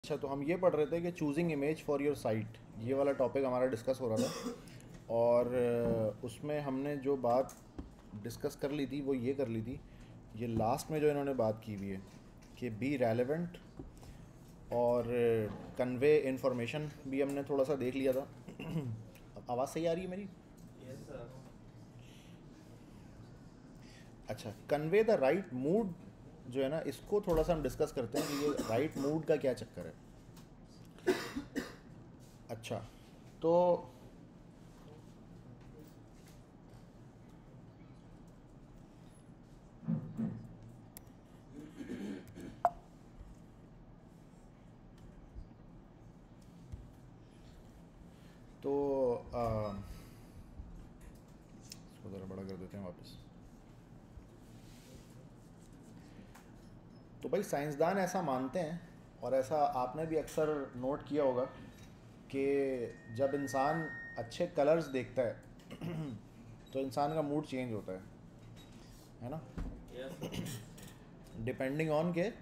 अच्छा, तो हम ये पढ़ रहे थे कि choosing image for your site, ये वाला टॉपिक हमारा डिस्कस हो रहा था। और उसमें हमने जो बात डिस्कस कर ली थी वो ये कर ली थी, ये लास्ट में जो इन्होंने बात की हुई है कि बी रेलेवेंट और कन्वे इंफॉर्मेशन भी हमने थोड़ा सा देख लिया था। आवाज़ सही आ रही है मेरी? Yes sir. अच्छा, कन्वे द राइट मूड जो है ना, इसको थोड़ा सा हम डिस्कस करते हैं कि ये राइट मूड का क्या चक्कर है। अच्छा, तो तो इसको ज़रा बड़ा कर देते हैं वापस। तो भाई साइंसदान ऐसा मानते हैं, और ऐसा आपने भी अक्सर नोट किया होगा कि जब इंसान अच्छे कलर्स देखता है तो इंसान का मूड चेंज होता है ना। Yes sir. डिपेंडिंग ऑन के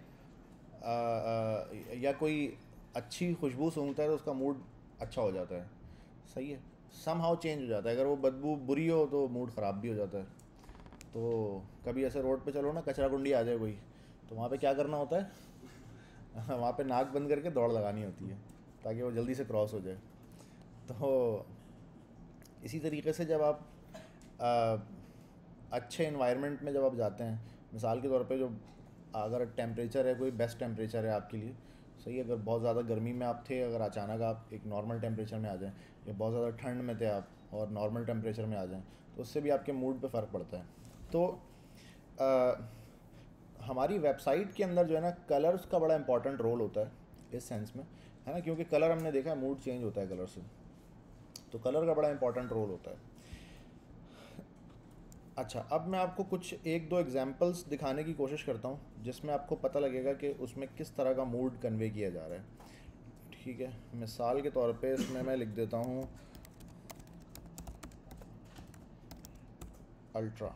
या कोई अच्छी खुशबू सूंघता है तो उसका मूड अच्छा हो जाता है। सही है, सम हाउ चेंज हो जाता है। अगर वो बदबू बुरी हो तो मूड ख़राब भी हो जाता है। तो कभी ऐसे रोड पे चलो ना, कचरा कुंडी आ जाए कोई, तो वहाँ पे क्या करना होता है वहाँ पे नाक बंद करके दौड़ लगानी होती है ताकि वो जल्दी से क्रॉस हो जाए। तो इसी तरीके से जब आप अच्छे इन्वायरमेंट में जब आप जाते हैं, मिसाल के तौर पे जो अगर टेम्परेचर है, कोई बेस्ट टेम्परेचर है आपके लिए, सही। अगर बहुत ज़्यादा गर्मी में आप थे, अगर अचानक आप एक नॉर्मल टेम्परेचर में आ जाएं, या बहुत ज़्यादा ठंड में थे आप और नॉर्मल टेम्परेचर में आ जाएं, तो उससे भी आपके मूड पे फ़र्क पड़ता है। तो हमारी वेबसाइट के अंदर जो है ना, कलर्स का बड़ा इंपॉर्टेंट रोल होता है इस सेंस में, है ना, क्योंकि कलर हमने देखा है मूड चेंज होता है कलर से। तो कलर का बड़ा इंपॉर्टेंट रोल होता है। अच्छा, अब मैं आपको कुछ एक दो एग्जांपल्स दिखाने की कोशिश करता हूँ जिसमें आपको पता लगेगा कि उसमें किस तरह का मूड कन्वे किया जा रहा है। ठीक है, मिसाल के तौर पे इसमें मैं लिख देता हूँ अल्ट्रा।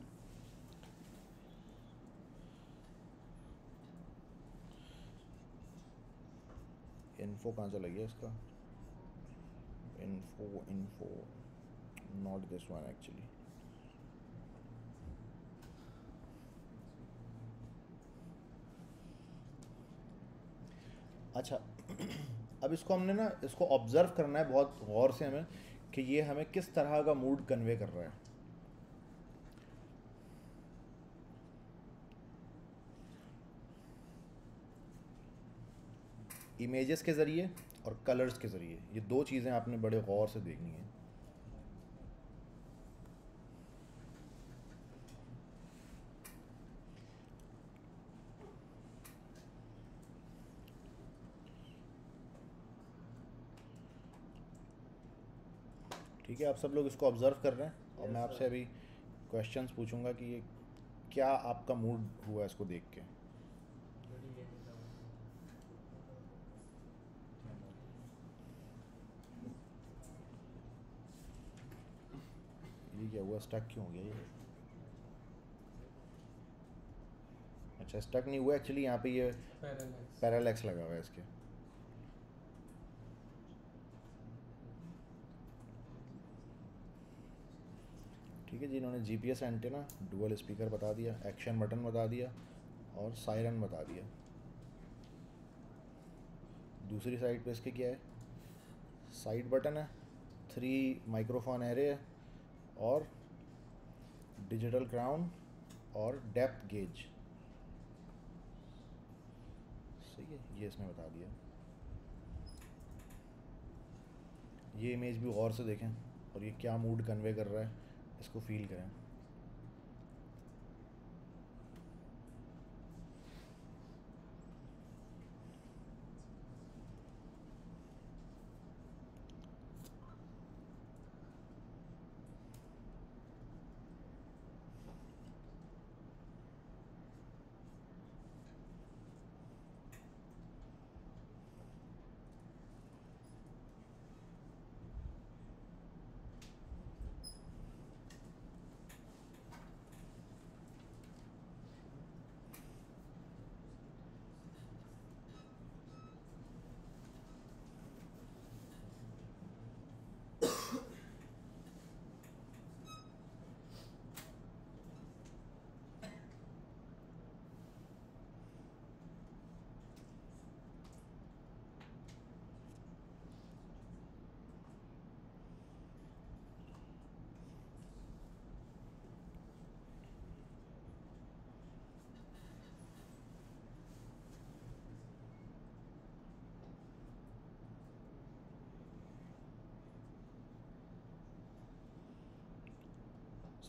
इन्फो कहाँ चला गया इसका? Info info, not this one actually. अच्छा अब इसको हमने ना, इसको ऑब्ज़र्व करना है बहुत गौर से हमें कि ये हमें किस तरह का मूड कन्वे कर रहा है। इमेजेस के ज़रिए और कलर्स के ज़रिए, ये दो चीज़ें आपने बड़े गौर से देखनी है। ठीक है, आप सब लोग इसको ऑब्ज़र्व कर रहे हैं और यस मैं आपसे सर। अभी क्वेश्चंस पूछूंगा कि ये क्या आपका मूड हुआ इसको देख के। ये क्या हुआ, स्टक क्यों हो गया ये? अच्छा, स्टक नहीं हुआ एक्चुअली, यहाँ पे ये पैरालैक्स। पैरालैक्स लगा हुआ है इसके। ठीक है जी, इन्होंने जीपीएस एंटेना, डुअल स्पीकर बता दिया, एक्शन बटन बता दिया और सायरन बता दिया। दूसरी साइड पे इसके क्या है? साइड बटन है, 3 माइक्रोफोन एरे है, और डिजिटल क्राउन और डेप्थ गेज। सही है, ये इसमें बता दिया। ये इमेज भी गौर से देखें और ये क्या मूड कन्वे कर रहा है, इसको फील करें।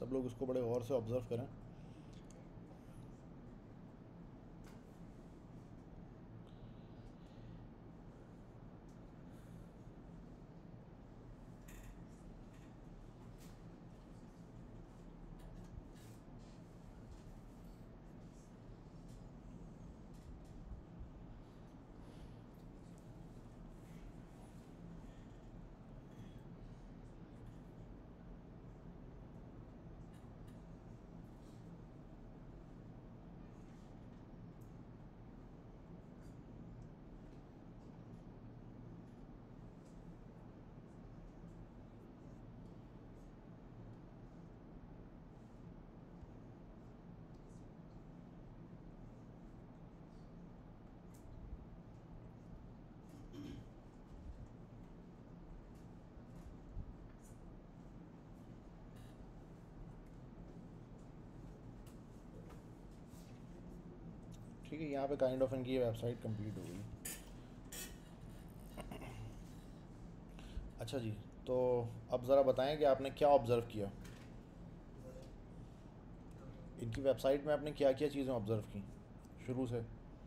सब लोग इसको बड़े गौर से ऑब्ज़र्व करें। ठीक है, यहाँ पे काइंड ऑफ इनकी वेबसाइट कंप्लीट हो गई। अच्छा जी, तो अब ज़रा बताएं कि आपने क्या ऑब्ज़र्व किया इनकी वेबसाइट में, आपने क्या क्या चीज़ें ऑब्ज़र्व की शुरू से।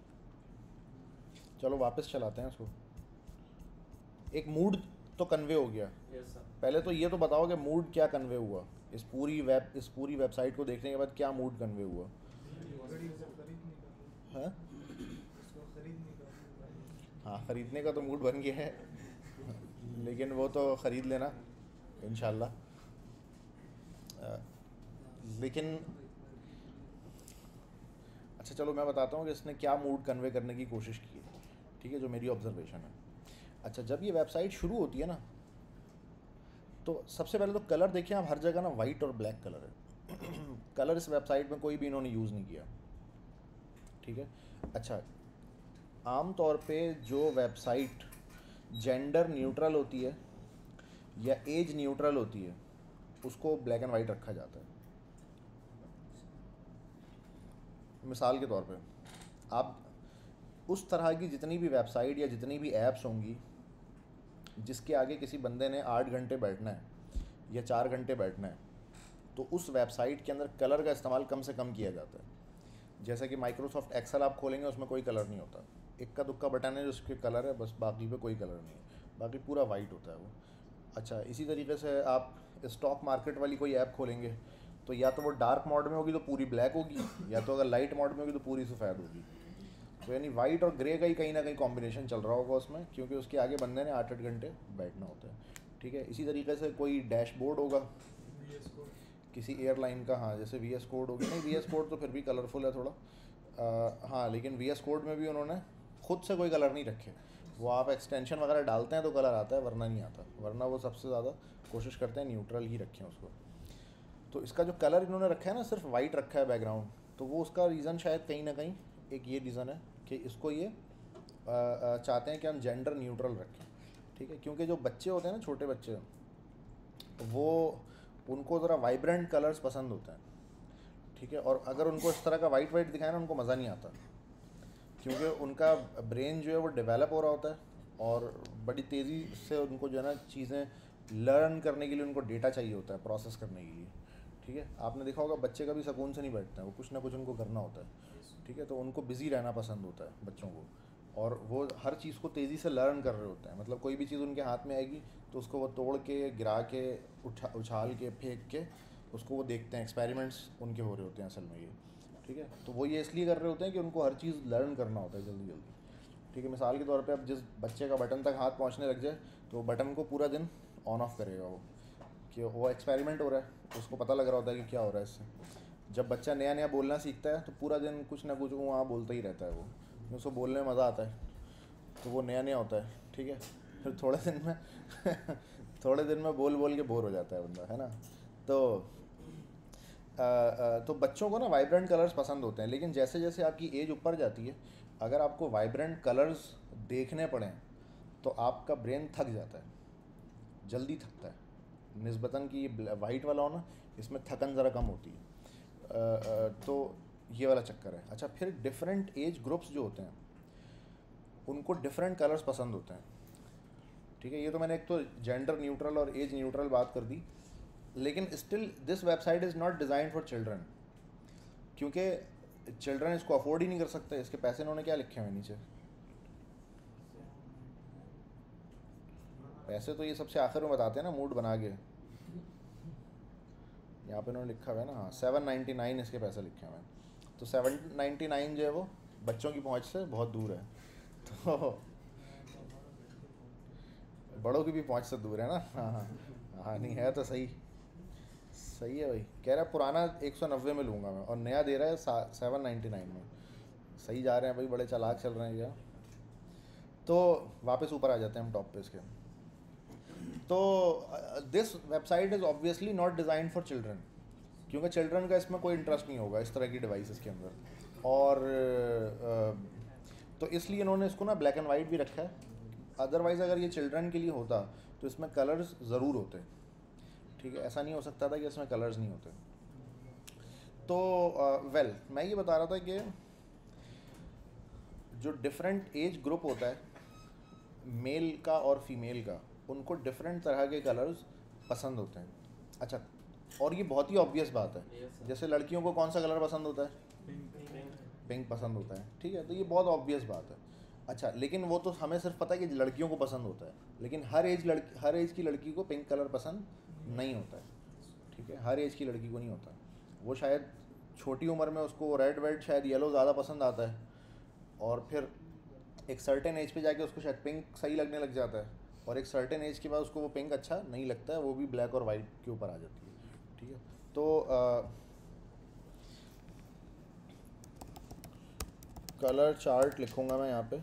चलो वापस चलाते हैं उसको। एक मूड तो कन्वे हो गया, Yes, sir. पहले तो ये तो बताओ कि मूड क्या कन्वे हुआ इस पूरी वेबसाइट को देखने के बाद, क्या मूड कन्वे हुआ है। हाँ, ख़रीदने का तो मूड बन गया है, लेकिन वो तो ख़रीद लेना इंशाल्लाह। लेकिन अच्छा चलो मैं बताता हूँ कि इसने क्या मूड कन्वे करने की कोशिश की है, ठीक है, जो मेरी ऑब्जर्वेशन है। अच्छा, जब ये वेबसाइट शुरू होती है ना, तो सबसे पहले तो कलर देखिए आप, हर जगह ना वाइट और ब्लैक कलर है। कलर इस वेबसाइट में कोई भी इन्होंने यूज़ नहीं किया, ठीक है। अच्छा, आम तौर पे जो वेबसाइट जेंडर न्यूट्रल होती है या एज न्यूट्रल होती है, उसको ब्लैक एंड वाइट रखा जाता है। मिसाल के तौर पे आप उस तरह की जितनी भी वेबसाइट या जितनी भी ऐप्स होंगी जिसके आगे किसी बंदे ने 8 घंटे बैठना है या 4 घंटे बैठना है, तो उस वेबसाइट के अंदर कलर का इस्तेमाल कम से कम किया जाता है। जैसे कि माइक्रोसॉफ्ट एक्सेल आप खोलेंगे, उसमें कोई कलर नहीं होता, इक्का दुक्का बटन है जो उसके कलर है बस, बाकी पे कोई कलर नहीं है, बाकी पूरा वाइट होता है वो। अच्छा, इसी तरीके से आप स्टॉक मार्केट वाली कोई ऐप खोलेंगे, तो या तो वो डार्क मोड में होगी तो पूरी ब्लैक होगी, या तो अगर लाइट मोड में होगी तो पूरी सफ़ेद होगी। तो यानी वाइट और ग्रे का ही कहीं ना कहीं कॉम्बिनेशन चल रहा होगा उसमें, क्योंकि उसके आगे बंदे ने 8-8 घंटे बैठना होता है, ठीक है। इसी तरीके से कोई डैशबोर्ड होगा किसी एयरलाइन का, हाँ जैसे वी एस कोड होगी, नहीं वी एस कोड तो फिर भी कलरफुल है थोड़ा, हाँ लेकिन वी एस कोड में भी उन्होंने खुद से कोई कलर नहीं रखे, वो आप एक्सटेंशन वगैरह डालते हैं तो कलर आता है, वरना नहीं आता, वरना वो सबसे ज़्यादा कोशिश करते हैं न्यूट्रल ही रखें उसको। तो इसका जो कलर इन्होंने रखा है ना, सिर्फ वाइट रखा है बैकग्राउंड, तो वो उसका रीज़न शायद कहीं ना कहीं एक ये रीज़न है कि इसको ये चाहते हैं कि हम जेंडर न्यूट्रल रखें, ठीक है। क्योंकि जो बच्चे होते हैं ना, छोटे बच्चे, वो उनको ज़रा वाइब्रेंट कलर्स पसंद होते हैं, ठीक है। और अगर उनको इस तरह का वाइट वाइट दिखाए ना, उनको मज़ा नहीं आता, क्योंकि उनका ब्रेन जो है वो डेवलप हो रहा होता है और बड़ी तेज़ी से उनको जो है ना चीज़ें लर्न करने के लिए उनको डेटा चाहिए होता है, प्रोसेस करने के लिए, ठीक है। आपने देखा होगा बच्चे कभी सुकून से नहीं बैठते हैं, वो कुछ ना कुछ उनको करना होता है, ठीक है। तो उनको बिज़ी रहना पसंद होता है बच्चों को, और वो हर चीज़ को तेज़ी से लर्न कर रहे होते हैं। मतलब कोई भी चीज़ उनके हाथ में आएगी तो उसको वो तोड़ के, गिरा के, उछाल के, फेंक के उसको वो देखते हैं, एक्सपेरिमेंट्स उनके हो रहे होते हैं असल में ये, ठीक है। तो वो ये इसलिए कर रहे होते हैं कि उनको हर चीज़ लर्न करना होता है जल्दी जल्दी, ठीक है। मिसाल के तौर पे अब जिस बच्चे का बटन तक हाथ पहुंचने लग जाए तो बटन को पूरा दिन ऑन ऑफ करेगा वो, कि वो एक्सपेरिमेंट हो रहा है, उसको पता लग रहा होता है कि क्या हो रहा है इससे। जब बच्चा नया नया बोलना सीखता है तो पूरा दिन कुछ ना कुछ वहाँ बोलता ही रहता है वो, उसको बोलने में मज़ा आता है, तो वो नया नया होता है, ठीक है। फिर थोड़े दिन में थोड़े दिन में बोल बोल के बोर हो जाता है बंदा, है ना। तो बच्चों को ना वाइब्रेंट कलर्स पसंद होते हैं, लेकिन जैसे जैसे आपकी एज ऊपर जाती है, अगर आपको वाइब्रेंट कलर्स देखने पड़ें तो आपका ब्रेन थक जाता है, जल्दी थकता है निस्बतन कि ये वाइट वाला हो ना, इसमें थकन ज़रा कम होती है। तो ये वाला चक्कर है। अच्छा, फिर डिफरेंट एज ग्रुप्स जो होते हैं उनको डिफरेंट कलर्स पसंद होते हैं, ठीक है। ये तो मैंने एक तो जेंडर न्यूट्रल और एज न्यूट्रल बात कर दी। लेकिन still this website is not design for children, क्योंकि चिल्ड्रन इसको अफोर्ड ही नहीं कर सकते। इसके पैसे इन्होंने क्या लिखे हुए नीचे? पैसे तो ये सबसे आखिर में बताते हैं ना, मूड बना के। यहाँ पे इन्होंने लिखा हुआ है ना, हाँ 799 इसके पैसे लिखे हुए हैं। तो 799 जो है वो बच्चों की पहुँच से बहुत दूर है, तो बड़ों की भी पहुँच से दूर है ना। हाँ हाँ हाँ, नहीं है तो सही, सही है भाई। कह रहा है पुराना 190 में लूँगा मैं और नया दे रहा है 799 में। सही जा रहे हैं भाई, बड़े चालाक चल रहे हैं भैया। तो वापस ऊपर आ जाते हैं हम टॉप पे इसके। तो this website is obviously not design for children, क्योंकि चिल्ड्रन का इसमें कोई इंटरेस्ट नहीं होगा इस तरह की डिवाइसेस के अंदर। और तो इसलिए इन्होंने इसको ना ब्लैक एंड वाइट भी रखा है। अदरवाइज़ अगर ये चिल्ड्रन के लिए होता तो इसमें कलर्स ज़रूर होते, ठीक है। ऐसा नहीं हो सकता था कि इसमें कलर्स नहीं होते। तो वेल मैं ये बता रहा था कि जो डिफरेंट एज ग्रुप होता है मेल का और फीमेल का, उनको डिफरेंट तरह के कलर्स पसंद होते हैं। अच्छा, और ये बहुत ही ऑब्वियस बात है, जैसे लड़कियों को कौन सा कलर पसंद होता है? पिंक पसंद होता है, ठीक है। तो ये बहुत ऑब्वियस बात है। अच्छा, लेकिन वो तो हमें सिर्फ पता है कि लड़कियों को पसंद होता है, लेकिन हर एज की लड़की को पिंक कलर पसंद नहीं होता है, ठीक है। हर एज की लड़की को नहीं होता। वो शायद छोटी उम्र में उसको रेड वेड शायद येलो ज़्यादा पसंद आता है, और फिर एक सर्टेन एज पे जाके उसको शायद पिंक सही लगने लग जाता है, और एक सर्टेन एज के बाद उसको वो पिंक अच्छा नहीं लगता है, वो भी ब्लैक और वाइट के ऊपर आ जाती है, ठीक है। तो कलर चार्ट लिखूँगा मैं यहाँ पे।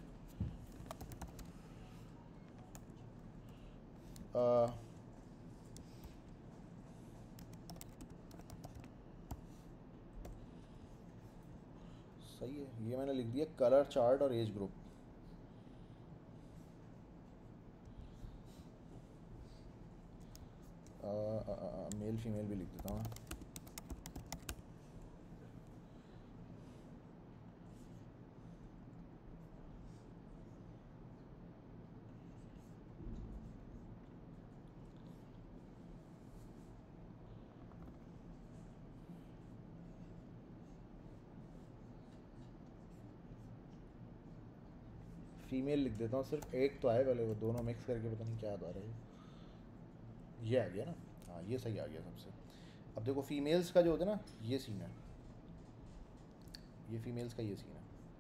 सही है, ये मैंने लिख दिया कलर चार्ट और एज ग्रुप। मेल फीमेल भी लिख देता हूँ। फीमेल लिख देता हूँ, सिर्फ एक तो आए, पहले वो दोनों मिक्स करके पता नहीं क्या आ रहा है। ये आ गया ना, हाँ ये सही आ गया सबसे। अब देखो फीमेल्स का जो होता है ना, ये सीन है, ये फीमेल्स का ये सीन है।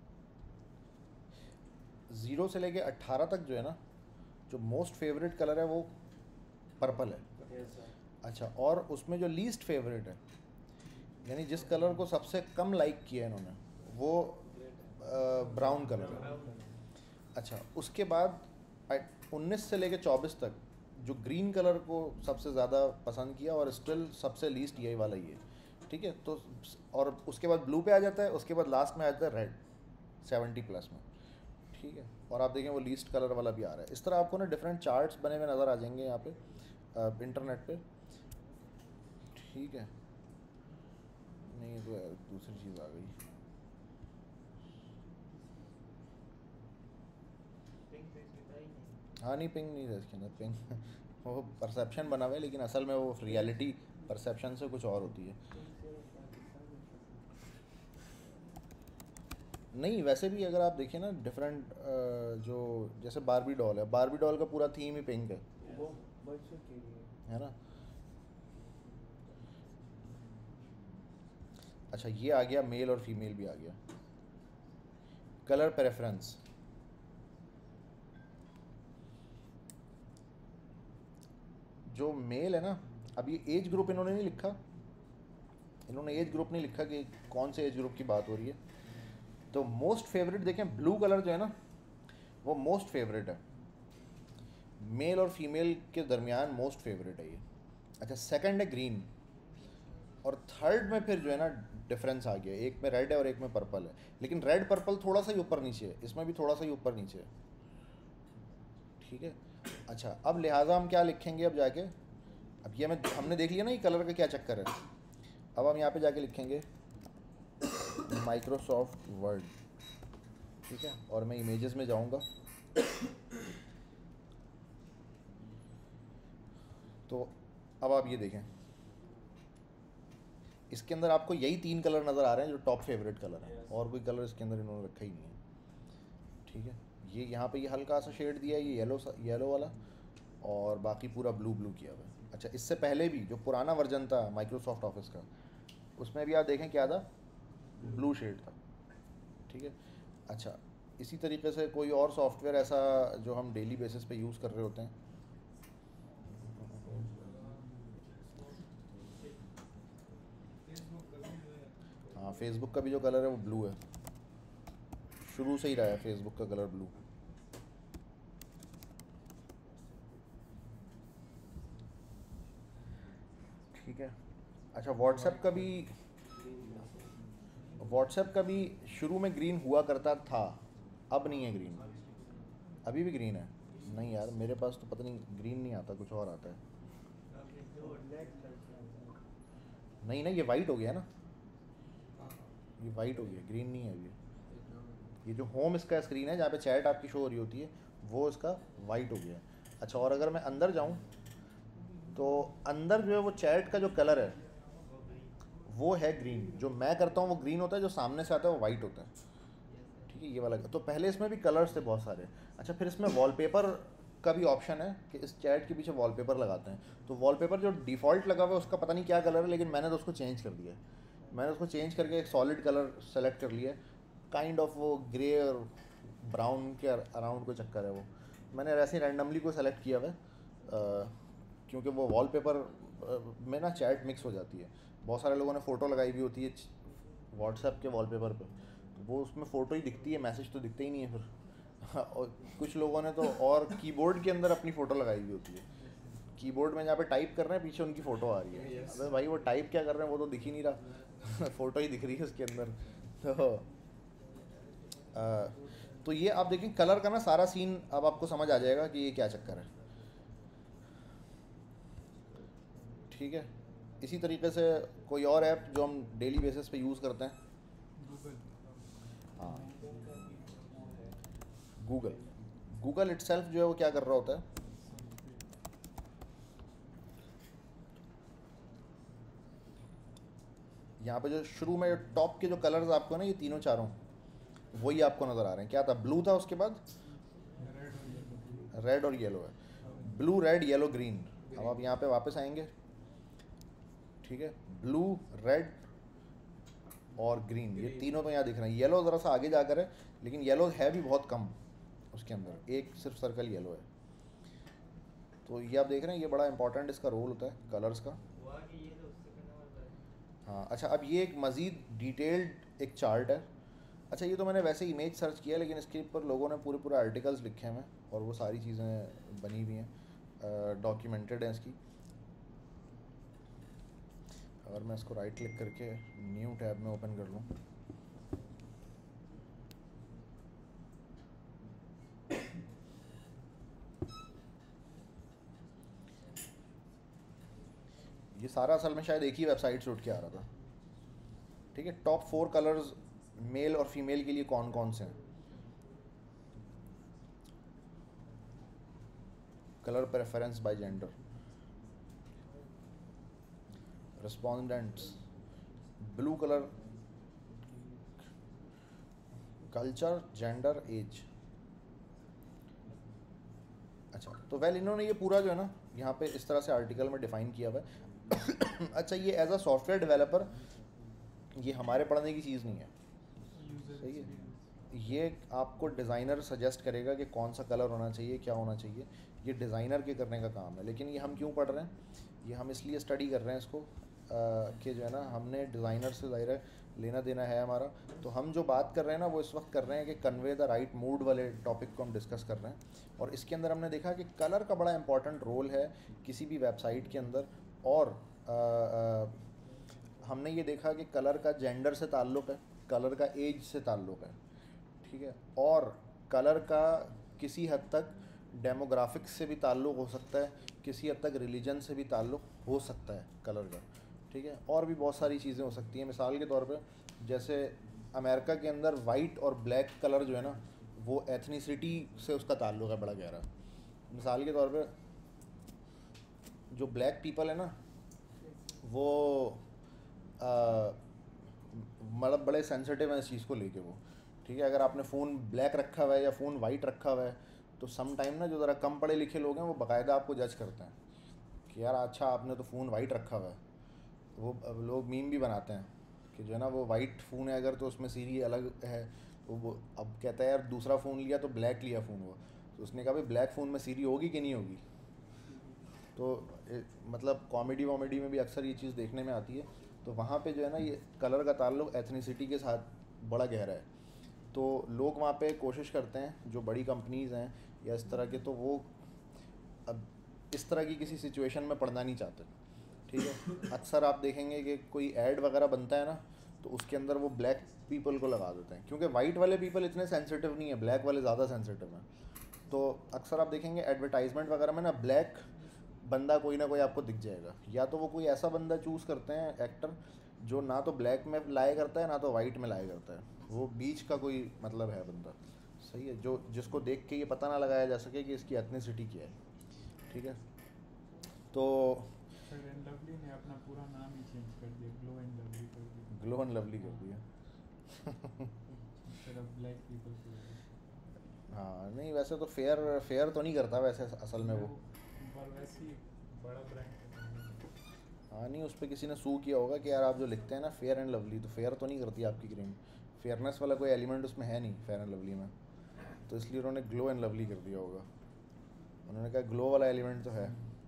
0 से लेके 18 तक जो है ना, जो मोस्ट फेवरेट कलर है वो पर्पल है। अच्छा, और उसमें जो लीस्ट फेवरेट है, यानी जिस कलर को सबसे कम लाइक किया है इन्होंने, वो ब्राउन कलर है। अच्छा, उसके बाद 19 से लेके 24 तक जो ग्रीन कलर को सबसे ज़्यादा पसंद किया, और स्टिल सबसे लीस्ट यही वाला ही है, ठीक है। तो और उसके बाद ब्लू पे आ जाता है, उसके बाद लास्ट में आ जाता है रेड 70+ में, ठीक है। और आप देखें वो लीस्ट कलर वाला भी आ रहा है। इस तरह आपको ना डिफरेंट चार्ट्स बने हुए नज़र आ जाएंगे यहाँ पे इंटरनेट पे, ठीक है। नहीं, तो दूसरी चीज़ आ गई। हाँ नहीं, पिंक नहीं था इसके अंदर। पिंक वो परसेप्शन बना हुआ है, लेकिन असल में वो रियलिटी परसेप्शन से कुछ और होती है। नहीं, वैसे भी अगर आप देखें ना डिफरेंट जो जैसे बारबी डॉल है, बारबी डॉल का पूरा थीम ही पिंक है ना। अच्छा, ये आ गया मेल और फीमेल भी आ गया। कलर प्रेफरेंस, जो मेल है ना, अब ये एज ग्रुप इन्होंने नहीं लिखा, इन्होंने एज ग्रुप नहीं लिखा कि कौन से एज ग्रुप की बात हो रही है। तो मोस्ट फेवरेट देखें, ब्लू कलर जो है ना वो मोस्ट फेवरेट है, मेल और फीमेल के दरमियान मोस्ट फेवरेट है ये। अच्छा, सेकंड है ग्रीन, और थर्ड में फिर जो है ना डिफरेंस आ गया, एक में रेड है और एक में पर्पल है। लेकिन रेड पर्पल थोड़ा सा ही ऊपर नीचे है, इसमें भी थोड़ा सा ही ऊपर नीचे है, ठीक है। अच्छा, अब लिहाजा हम क्या लिखेंगे अब जाके, अब ये हमने देख लिया ना ये कलर का क्या चक्कर है। अब हम यहाँ पे जाके लिखेंगे माइक्रोसॉफ्ट वर्ड, ठीक है। और मैं इमेजेस में जाऊँगा, तो अब आप ये देखें, इसके अंदर आपको यही 3 कलर नज़र आ रहे हैं जो टॉप फेवरेट कलर हैं, और कोई कलर इसके अंदर इन्होंने रखा ही नहीं है। ठीक है, ये यहाँ पे ये हल्का सा शेड दिया है, ये येलो वाला, और बाकी पूरा ब्लू ब्लू किया हुआ है। अच्छा, इससे पहले भी जो पुराना वर्जन था माइक्रोसॉफ्ट ऑफिस का, उसमें भी आप देखें क्या था, ब्लू शेड था। ठीक है। अच्छा, इसी तरीके से कोई और सॉफ्टवेयर ऐसा जो हम डेली बेसिस पे यूज़ कर रहे होते हैं, हाँ फेसबुक का भी जो कलर है वो ब्लू है, शुरू से ही रहा है फेसबुक का कलर ब्लू। ठीक है। अच्छा, व्हाट्सएप का भी शुरू में ग्रीन हुआ करता था, अब नहीं है ग्रीन। अभी भी ग्रीन है? नहीं यार, मेरे पास तो पता नहीं, ग्रीन नहीं आता, कुछ और आता है। नहीं नहीं, ये वाइट हो गया ना, ये वाइट हो गया, ग्रीन नहीं है अभी। ये जो होम इसका स्क्रीन है जहाँ पे चैट आपकी शो हो रही होती है, वो इसका वाइट हो गया है। अच्छा, और अगर मैं अंदर जाऊँ तो अंदर जो है वो चैट का जो कलर है वो है ग्रीन। जो मैं करता हूँ वो ग्रीन होता है, जो सामने से आता है वो वाइट होता है। ठीक है, ये वाला। तो पहले इसमें भी कलर्स थे बहुत सारे। अच्छा, फिर इसमें वॉलपेपर का भी ऑप्शन है कि इस चैट के पीछे वॉलपेपर लगाते हैं। तो वॉलपेपर जो डिफ़ॉल्ट लगा हुआ है उसका पता नहीं क्या कलर है, लेकिन मैंने तो उसको चेंज कर दिया है। मैंने उसको चेंज करके एक सॉलिड कलर सेलेक्ट कर लिया, काइंड ऑफ वो ग्रे और ब्राउन के अराउंड कोई चक्कर है वो। मैंने वैसे ही रैंडमली को सेलेक्ट किया हुआ है, क्योंकि वो वॉलपेपर में ना चैट मिक्स हो जाती है। बहुत सारे लोगों ने फ़ोटो लगाई हुई होती है व्हाट्सएप के वॉलपेपर पे, तो वो उसमें फ़ोटो ही दिखती है, मैसेज तो दिखते ही नहीं है फिर। और कुछ लोगों ने तो और कीबोर्ड के अंदर अपनी फ़ोटो लगाई हुई होती है, कीबोर्ड में जहाँ पे टाइप कर रहे हैं पीछे उनकी फ़ोटो आ रही है। अबे भाई, वो टाइप क्या कर रहे हैं वो तो दिख ही नहीं रहा। फ़ोटो ही दिख रही है उसके अंदर। तो तो ये आप देखें कलर का ना सारा सीन, अब आपको समझ आ जाएगा कि ये क्या चक्कर है। ठीक है। इसी तरीके से कोई और ऐप जो हम डेली बेसिस पे यूज़ करते हैं, हाँ गूगल। गूगल इटसेल्फ जो है वो क्या कर रहा होता है, यहाँ पे जो शुरू में टॉप के जो कलर्स आपको ना, ये तीनों चारों वही आपको नज़र आ रहे हैं। क्या था, ब्लू था, उसके बाद रेड और येलो है। Blue, red, yellow, green. अब आप यहाँ पे वापस आएंगे, ठीक है, ब्लू, रेड और ग्रीन, ये तीनों तो यहाँ दिख रहे हैं। येलो ज़रा सा आगे जाकर है, लेकिन येलो है भी बहुत कम उसके अंदर, एक सिर्फ सर्कल येलो है। तो ये आप देख रहे हैं, ये बड़ा इंपॉर्टेंट इसका रोल होता है कलर्स का। हाँ। अच्छा, अब ये एक मज़ीद डिटेल्ड एक चार्ट है। अच्छा, ये तो मैंने वैसे इमेज सर्च किया, लेकिन इसके ऊपर लोगों ने पूरे आर्टिकल्स लिखे हैं और वो सारी चीज़ें बनी हुई हैं, डॉक्यूमेंटेड हैं इसकी। अगर मैं इसको राइट क्लिक करके न्यू टैब में ओपन कर लूँ, ये सारा असल में शायद एक ही वेबसाइट से उठ के आ रहा था। ठीक है, टॉप 4 कलर्स मेल और फीमेल के लिए कौन कौन से हैं, colour preference by gender, respondents, blue colour, culture, gender, age. अच्छा, तो वेल इन्होंने ये पूरा जो है ना यहाँ पे इस तरह से आर्टिकल में डिफ़ाइन किया हुआ है। अच्छा, ये एज अ सॉफ्टवेयर डेवलपर ये हमारे पढ़ने की चीज़ नहीं है, सही है। ये आपको डिज़ाइनर सजेस्ट करेगा कि कौन सा कलर होना चाहिए, क्या होना चाहिए, ये डिज़ाइनर के करने का काम है। लेकिन ये हम क्यों पढ़ रहे हैं, ये हम इसलिए स्टडी कर रहे हैं इसको कि जो है ना, हमने डिज़ाइनर से ज़ाहिर है लेना देना है हमारा। तो हम जो बात कर रहे हैं ना वो इस वक्त कर रहे हैं कि कन्वे द राइट मूड वाले टॉपिक को हम डिस्कस कर रहे हैं। और इसके अंदर हमने देखा कि कलर का बड़ा इंपॉर्टेंट रोल है किसी भी वेबसाइट के अंदर। और हमने ये देखा कि कलर का जेंडर से ताल्लुक़ है, कलर का एज से ताल्लुक़ है, ठीक है, और कलर का किसी हद तक डेमोग्राफिक्स से भी ताल्लुक़ हो सकता है, किसी हद तक रिलीजन से भी ताल्लुक़ हो सकता है कलर का। ठीक है, और भी बहुत सारी चीज़ें हो सकती हैं। मिसाल के तौर पे जैसे अमेरिका के अंदर वाइट और ब्लैक कलर जो है ना, वो एथनिसिटी से उसका ताल्लुक़ है बड़ा गहरा। मिसाल के तौर पे जो ब्लैक पीपल है ना, वो मतलब बड़े सेंसिटिव हैं इस चीज़ को लेके वो। ठीक है, अगर आपने फ़ोन ब्लैक रखा हुआ है या फ़ोन वाइट रखा हुआ है तो सम टाइम ना जो ज़रा कम पढ़े लिखे लोग हैं वो बाकायदा आपको जज करते हैं कि यार अच्छा आपने तो फ़ोन वाइट रखा हुआ है। तो वो अब लोग मीम भी बनाते हैं कि जो है ना वो वाइट फ़ोन है अगर तो उसमें सीरी अलग है, तो वो अब कहता है यार दूसरा फ़ोन लिया तो ब्लैक लिया फ़ोन वो। तो उसने कहा भाई ब्लैक फ़ोन में सीरी होगी कि नहीं होगी। तो मतलब कॉमेडी वॉमेडी में भी अक्सर ये चीज़ देखने में आती है। तो वहाँ पे जो है ना ये कलर का ताल्लुक एथनिसिटी के साथ बड़ा गहरा है। तो लोग वहाँ पे कोशिश करते हैं जो बड़ी कंपनीज़ हैं या इस तरह के, तो वो अब इस तरह की किसी सिचुएशन में पड़ना नहीं चाहते। ठीक है, अक्सर आप देखेंगे कि कोई ऐड वगैरह बनता है ना तो उसके अंदर वो ब्लैक पीपल को लगा देते हैं, क्योंकि वाइट वाले पीपल इतने सेंसिटिव नहीं है, ब्लैक वाले ज़्यादा सेंसिटिव हैं। तो अक्सर आप देखेंगे एडवर्टाइजमेंट वगैरह में ना ब्लैक बंदा कोई ना कोई आपको दिख जाएगा, या तो वो कोई ऐसा बंदा चूज़ करते हैं एक्टर जो ना तो ब्लैक में लाया करता है ना तो वाइट में लाया करता है, वो बीच का कोई मतलब है बंदा। सही है, जो जिसको देख के ये पता ना लगाया जा सके कि इसकी एथनिसिटी क्या है। ठीक है, तो फेयर एंड लवली ने अपना पूरा नाम ही चेंज कर दिया, ग्लो एंड लवली कर दिया, ग्लो एंड लवली कर दिया। इंस्टेड ऑफ ब्लैक पीपल की वजह से। हाँ नहीं, वैसे तो फेयर फेयर तो नहीं करता वैसे असल में वो। पर वैसे ही बड़ा ब्रांड है। हाँ नहीं, उस पर किसी ने सू किया होगा कि यार आप जो लिखते हैं ना फेयर एंड लवली, तो फेयर तो नहीं करती आपकी क्रीम, फेयरनेस वाला कोई एलिमेंट उसमें है नहीं फेयर एंड लवली में, तो इसलिए उन्होंने ग्लो एंड लवली कर दिया होगा। उन्होंने कहा ग्लो वाला एलिमेंट तो है।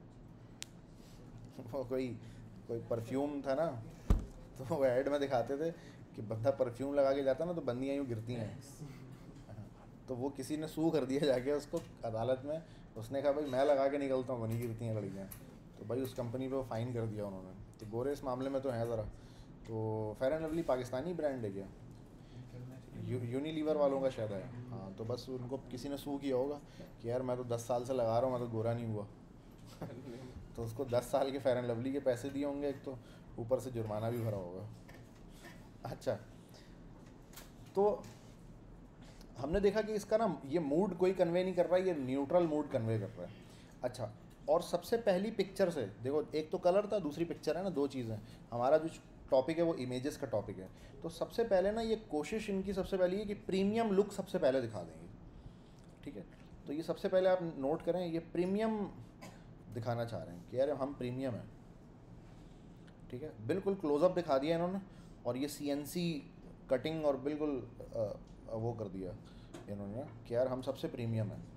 वो कोई कोई परफ्यूम था ना, तो वो ऐड में दिखाते थे कि बंदा परफ्यूम लगा के जाता ना तो बंदियाँ यूँ गिरती हैं। तो वो किसी ने सू कर दिया जाके उसको अदालत में, उसने कहा भाई मैं लगा के निकलता हूँ, नहीं गिरती हैं लड़कियाँ। तो भाई उस कंपनी पे वो फ़ाइन कर दिया उन्होंने। तो गोरे इस मामले में तो हैं ज़रा। तो Fair and Lovely Pakistani brand है क्या? यूनिलीवर वालों का शायद है। हाँ, तो बस उनको किसी ने सू किया होगा कि यार मैं तो 10 साल से लगा रहा हूँ, मैं तो गोरा नहीं हुआ। तो उसको 10 साल के फेयर एंड लवली के पैसे दिए होंगे एक, तो ऊपर से जुर्माना भी भरा होगा। अच्छा, तो हमने देखा कि इसका ना ये मूड कोई कन्वे नहीं कर रहा है, ये न्यूट्रल मूड कन्वे कर रहा है। अच्छा, और सबसे पहली पिक्चर से देखो, एक तो कलर था, दूसरी पिक्चर है ना, दो चीज़ें। हमारा जो टॉपिक है वो इमेजेस का टॉपिक है। तो सबसे पहले ना ये कोशिश इनकी सबसे पहली है कि प्रीमियम लुक सबसे पहले दिखा देंगे। ठीक है, तो ये सबसे पहले आप नोट करें, ये प्रीमियम दिखाना चाह रहे हैं कि यार हम प्रीमियम हैं। ठीक है, बिल्कुल क्लोज़अप दिखा दिया इन्होंने, और ये CNC कटिंग और बिल्कुल वो कर दिया इन्होंने कि यार हम सबसे प्रीमियम हैं।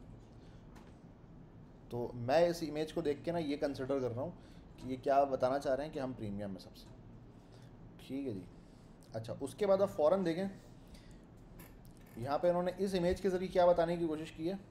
तो मैं इस इमेज को देख के ना ये कंसिडर कर रहा हूँ कि ये क्या बताना चाह रहे हैं कि हम प्रीमियम में सबसे। ठीक है जी। अच्छा, उसके बाद आप फ़ौरन देखें यहाँ पे इन्होंने इस इमेज के ज़रिए क्या बताने की कोशिश की है।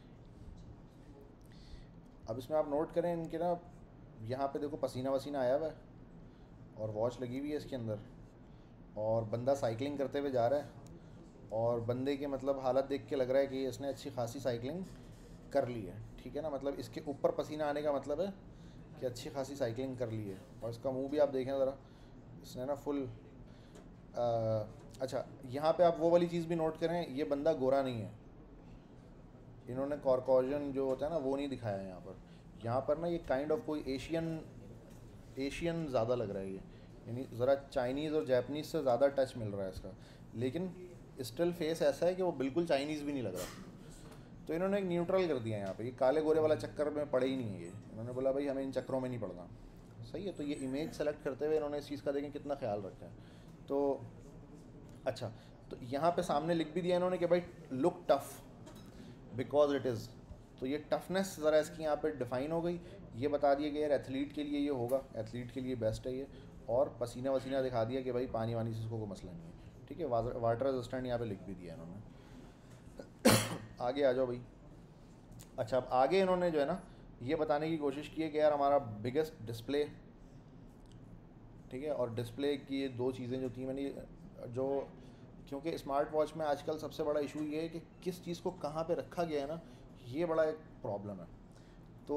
अब इसमें आप नोट करें इनके ना, यहाँ पे देखो पसीना वसीना आया हुआ है और वॉच लगी हुई है इसके अंदर, और बंदा साइकिलिंग करते हुए जा रहा है, और बंदे के मतलब हालत देख के लग रहा है कि इसने अच्छी खासी साइकिलिंग कर ली है। ठीक है ना, मतलब इसके ऊपर पसीना आने का मतलब है कि अच्छी खासी साइकिलिंग कर ली है। और इसका मुंह भी आप देखें ज़रा, इसने ना फुल अच्छा, यहाँ पे आप वो वाली चीज़ भी नोट करें, ये बंदा गोरा नहीं है। इन्होंने कॉर्कोजन जो होता है ना वो नहीं दिखाया है यहाँ पर। यहाँ पर ना ये काइंड ऑफ कोई एशियन ज़्यादा लग रहा है ये, यानी ज़रा चाइनीज़ और जैपनीज़ से ज़्यादा टच मिल रहा है इसका, लेकिन स्टिल फेस ऐसा है कि वो बिल्कुल चाइनीज़ भी नहीं लग रहा। तो इन्होंने एक न्यूट्रल कर दिया यहाँ पे, ये काले गोरे वाला चक्कर में पड़े ही नहीं है ये। इन्होंने बोला भाई हमें इन चक्करों में नहीं पड़ना। सही है, तो ये इमेज सेलेक्ट करते हुए इन्होंने इस चीज़ का देखें कितना ख्याल रखा है। तो अच्छा, तो यहाँ पे सामने लिख भी दिया इन्होंने कि भाई look tough because it is. तो ये टफनेस ज़रा इसकी यहाँ पे डिफ़ाइन हो गई। ये बता दिया कि यार एथलीट के लिए ये होगा, एथलीट के लिए बेस्ट है ये। और पसीना वसीना दिखा दिया कि भाई पानी वानी से इसको कोई मसला नहीं है। ठीक है, वाटर रेजिस्टेंट यहाँ पे लिख भी दिया इन्होंने। आगे आ जाओ भाई। अच्छा, अब आगे इन्होंने जो है ना ये बताने की कोशिश की है कि यार हमारा बिगेस्ट डिस्प्ले। ठीक है, और डिस्प्ले की ये दो चीज़ें जो थी मैंने जो, क्योंकि स्मार्ट वॉच में आजकल सबसे बड़ा इशू ये है कि किस चीज़ को कहाँ पे रखा गया है ना, ये बड़ा एक प्रॉब्लम है। तो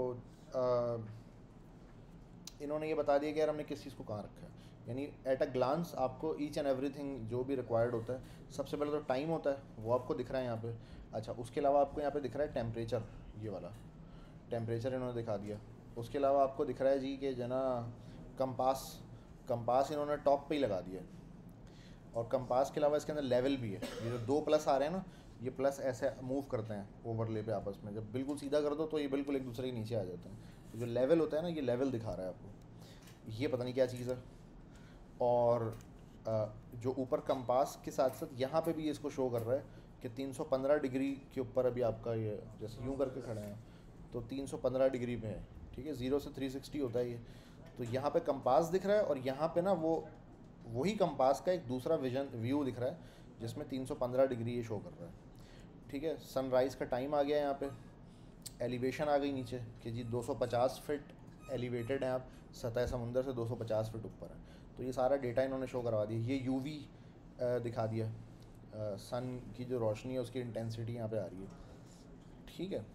इन्होंने ये बता दिया कि यार हमने किस चीज़ को कहाँ रखा है, यानी एट अ ग्लांस आपको ईच एंड एवरीथिंग जो भी रिक्वायर्ड होता है। सबसे पहले तो टाइम होता है, वो आपको दिख रहा है यहाँ पे। अच्छा, उसके अलावा आपको यहाँ पे दिख रहा है टेम्परेचर, ये वाला टेम्परेचर इन्होंने दिखा दिया। उसके अलावा आपको दिख रहा है जी कि जना कंपास कंपास इन्होंने टॉप पे ही लगा दिया है। और कंपास के अलावा इसके अंदर लेवल भी है। ये जो 2 प्लस आ रहे हैं ना, ये प्लस ऐसे मूव करते हैं ओवरले पे आपस में। जब बिल्कुल सीधा कर दो तो ये बिल्कुल एक दूसरे के नीचे आ जाते हैं। तो जो लेवल होता है ना, ये लेवल दिखा रहा है आपको। ये पता नहीं क्या चीज़ है। और जो ऊपर कंपास के साथ साथ यहाँ पे भी इसको शो कर रहा है कि 315 डिग्री के ऊपर अभी आपका ये जैसे यूँ करके खड़े हैं तो 315 डिग्री में है। ठीक है, 0 से 360 होता है ये। तो यहाँ पे कंपास दिख रहा है और यहाँ पे ना वही कंपास का एक दूसरा व्यू दिख रहा है जिसमें 315 डिग्री ये शो कर रहा है। ठीक है, सनराइज़ का टाइम आ गया यहाँ पे। एलिवेशन आ गई नीचे कि जी 250 फीट एलिवेटेड हैं आप, सतह समुंदर से 250 फीट ऊपर है। तो ये सारा डेटा इन्होंने शो करवा दिया। ये यूवी दिखा दिया, सन की जो रोशनी है उसकी इंटेंसिटी यहाँ पे आ रही है। ठीक है,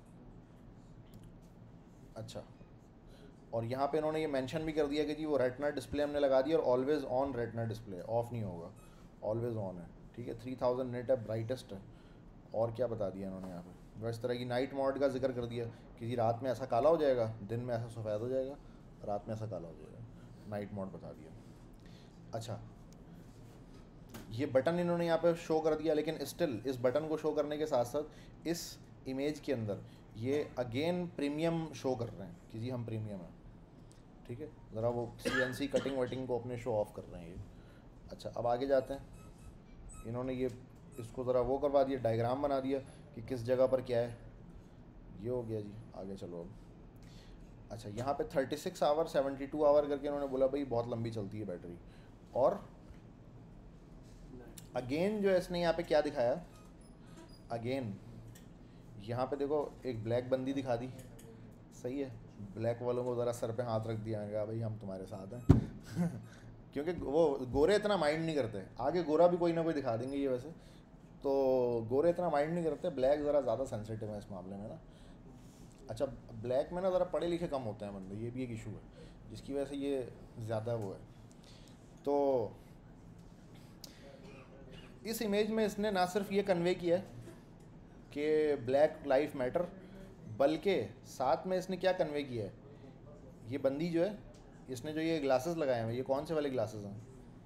अच्छा। और यहाँ पे इन्होंने ये मेंशन भी कर दिया कि जी वो रेटिना डिस्प्ले हमने लगा दिया और always on retina display, off नहीं होगा, ऑलवेज़ ऑन है। ठीक है, 3000 नेट है, ब्राइटेस्ट है। और क्या बता दिया इन्होंने यहाँ पे, वह इस तरह की नाइट मोड का जिक्र कर दिया कि जी रात में ऐसा काला हो जाएगा, दिन में ऐसा सफ़ेद हो जाएगा, रात में ऐसा काला हो जाएगा। नाइट मोड बता दिया। अच्छा, ये बटन इन्होंने यहाँ पे शो कर दिया, लेकिन स्टिल इस बटन को शो करने के साथ साथ इस इमेज के अंदर ये अगेन प्रीमियम शो कर रहे हैं कि जी हम प्रीमियम हैं। ठीक है, ज़रा वो CNC कटिंग वटिंग को अपने शो ऑफ कर रहे हैं ये। अच्छा, अब आगे जाते हैं। इन्होंने ये इसको ज़रा वो करवा दिया, डायग्राम बना दिया कि किस जगह पर क्या है। ये हो गया जी, आगे चलो अब। अच्छा, यहाँ पे 36 आवर 72 आवर करके इन्होंने बोला भाई बहुत लंबी चलती है बैटरी। और अगेन जो है इसने यहाँ पे क्या दिखाया, अगेन यहाँ पे देखो एक ब्लैक बंदी दिखा दी। सही है, ब्लैक वालों को ज़रा सर पे हाथ रख दिया, कहा भाई हम तुम्हारे साथ हैं क्योंकि वो गोरे इतना माइंड नहीं करते। आगे गोरा भी कोई ना कोई दिखा देंगे ये वैसे, तो गोरे इतना माइंड नहीं करते, ब्लैक ज़रा ज़्यादा सेंसिटिव है इस मामले में ना। अच्छा, ब्लैक में ना ज़रा पढ़े लिखे कम होते हैं बंदे, ये भी एक इशू है जिसकी वजह से ये ज़्यादा वो है। तो इस इमेज में इसने ना सिर्फ ये कन्वे किया है कि ब्लैक लाइफ मैटर, बल्कि साथ में इसने क्या कन्वे किया है, ये बंदी जो है इसने जो ये ग्लासेस लगाए हैं, ये कौन से वाले ग्लासेस हैं?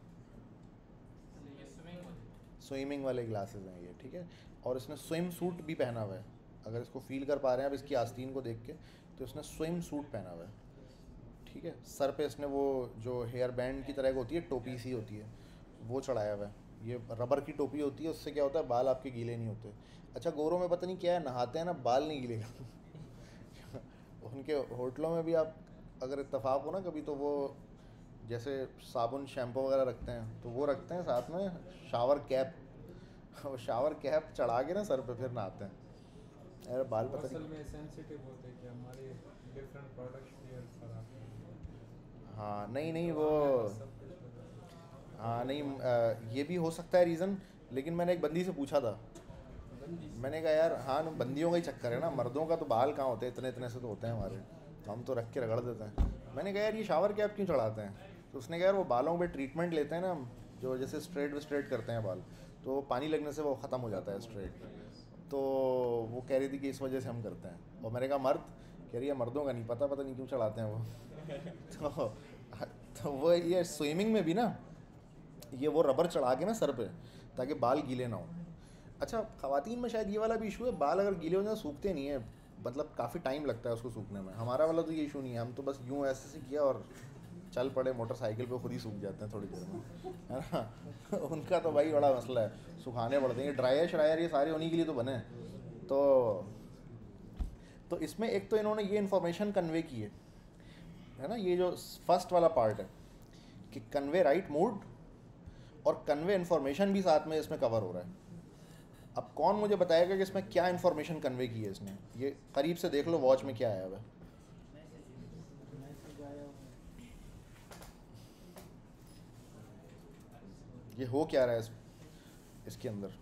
स्विमिंग वाले ग्लासेस हैं ये। ठीक है, और इसने स्विम सूट भी पहना हुआ है। अगर इसको फील कर पा रहे हैं अब इसकी आस्तीन को देख के, तो इसने स्विम सूट पहना हुआ है। ठीक है, सर पे इसने वो जो हेयर बैंड की तरह की होती है, टोपी सी होती है, वो चढ़ाया हुआ है। ये रबर की टोपी होती है, उससे क्या होता है बाल आपके गीले नहीं होते। अच्छा, गोरों में पता नहीं क्या है, नहाते हैं ना बाल नहीं गीले उनके होटलों में भी आप अगर इत्तेफाक हो ना कभी, तो वो जैसे साबुन शैम्पू वगैरह रखते हैं तो वो रखते हैं साथ में शावर कैप वो शावर कैप चढ़ा के ना सर पे फिर नहाते हैं। अरे बाल पता असल नहीं। में सेंसिटिव होते हैं कि हमारे डिफरेंट प्रोडक्ट्स भी खराब हैं। हाँ नहीं वो, सब कुछ बता दो। हाँ नहीं ये भी हो सकता है रीज़न। लेकिन मैंने एक बंदी से पूछा था, मैंने कहा यार हाँ ना, बंदियों का ही चक्कर है ना, मर्दों का तो बाल कहाँ होते हैं, इतने इतने से तो होते हैं हमारे, हम तो रख के रगड़ देते हैं। मैंने कहा यार ये शावर कैप क्यों चढ़ाते हैं? तो उसने कहा यार वो बालों पे ट्रीटमेंट लेते हैं ना हम, जो जैसे स्ट्रेट करते हैं बाल, तो पानी लगने से वो ख़त्म हो जाता है स्ट्रेट। तो वो कह रही थी कि इस वजह से हम करते हैं। और मैंने कहा मर्द? कह रही है मर्दों का नहीं पता, पता नहीं क्यों चढ़ाते हैं वो तो वो ये स्विमिंग में भी ना ये वो रबर चढ़ा के ना सर पे, ताकि बाल गीले ना हो। अच्छा, ख़वातीन में शायद ये वाला भी इशू है, बाल अगर गीले हो जाए सूखते नहीं है, मतलब काफ़ी टाइम लगता है उसको सूखने में। हमारा वाला तो ये इशू नहीं है, हम तो बस यूँ ऐसे से किया और चल पड़े मोटरसाइकिल पे, खुद ही सूख जाते हैं थोड़ी देर में, है ना उनका तो भाई बड़ा मसला है, सुखाने पड़ते हैं। ड्रायर श्रायर ये सारे उन्हीं के लिए तो बने। तो इसमें एक तो इन्होंने ये इन्फॉर्मेशन कन्वे की है ना, ये जो फर्स्ट वाला पार्ट है कि कन्वे राइट मूड और कन्वे इन्फॉर्मेशन भी साथ में इसमें कवर हो रहा है। अब कौन मुझे बताएगा कि इसमें क्या इन्फॉर्मेशन कन्वे की है इसने? ये करीब से देख लो वॉच में क्या आया हुआ है। ये हो क्या रहा है इसके अंदर?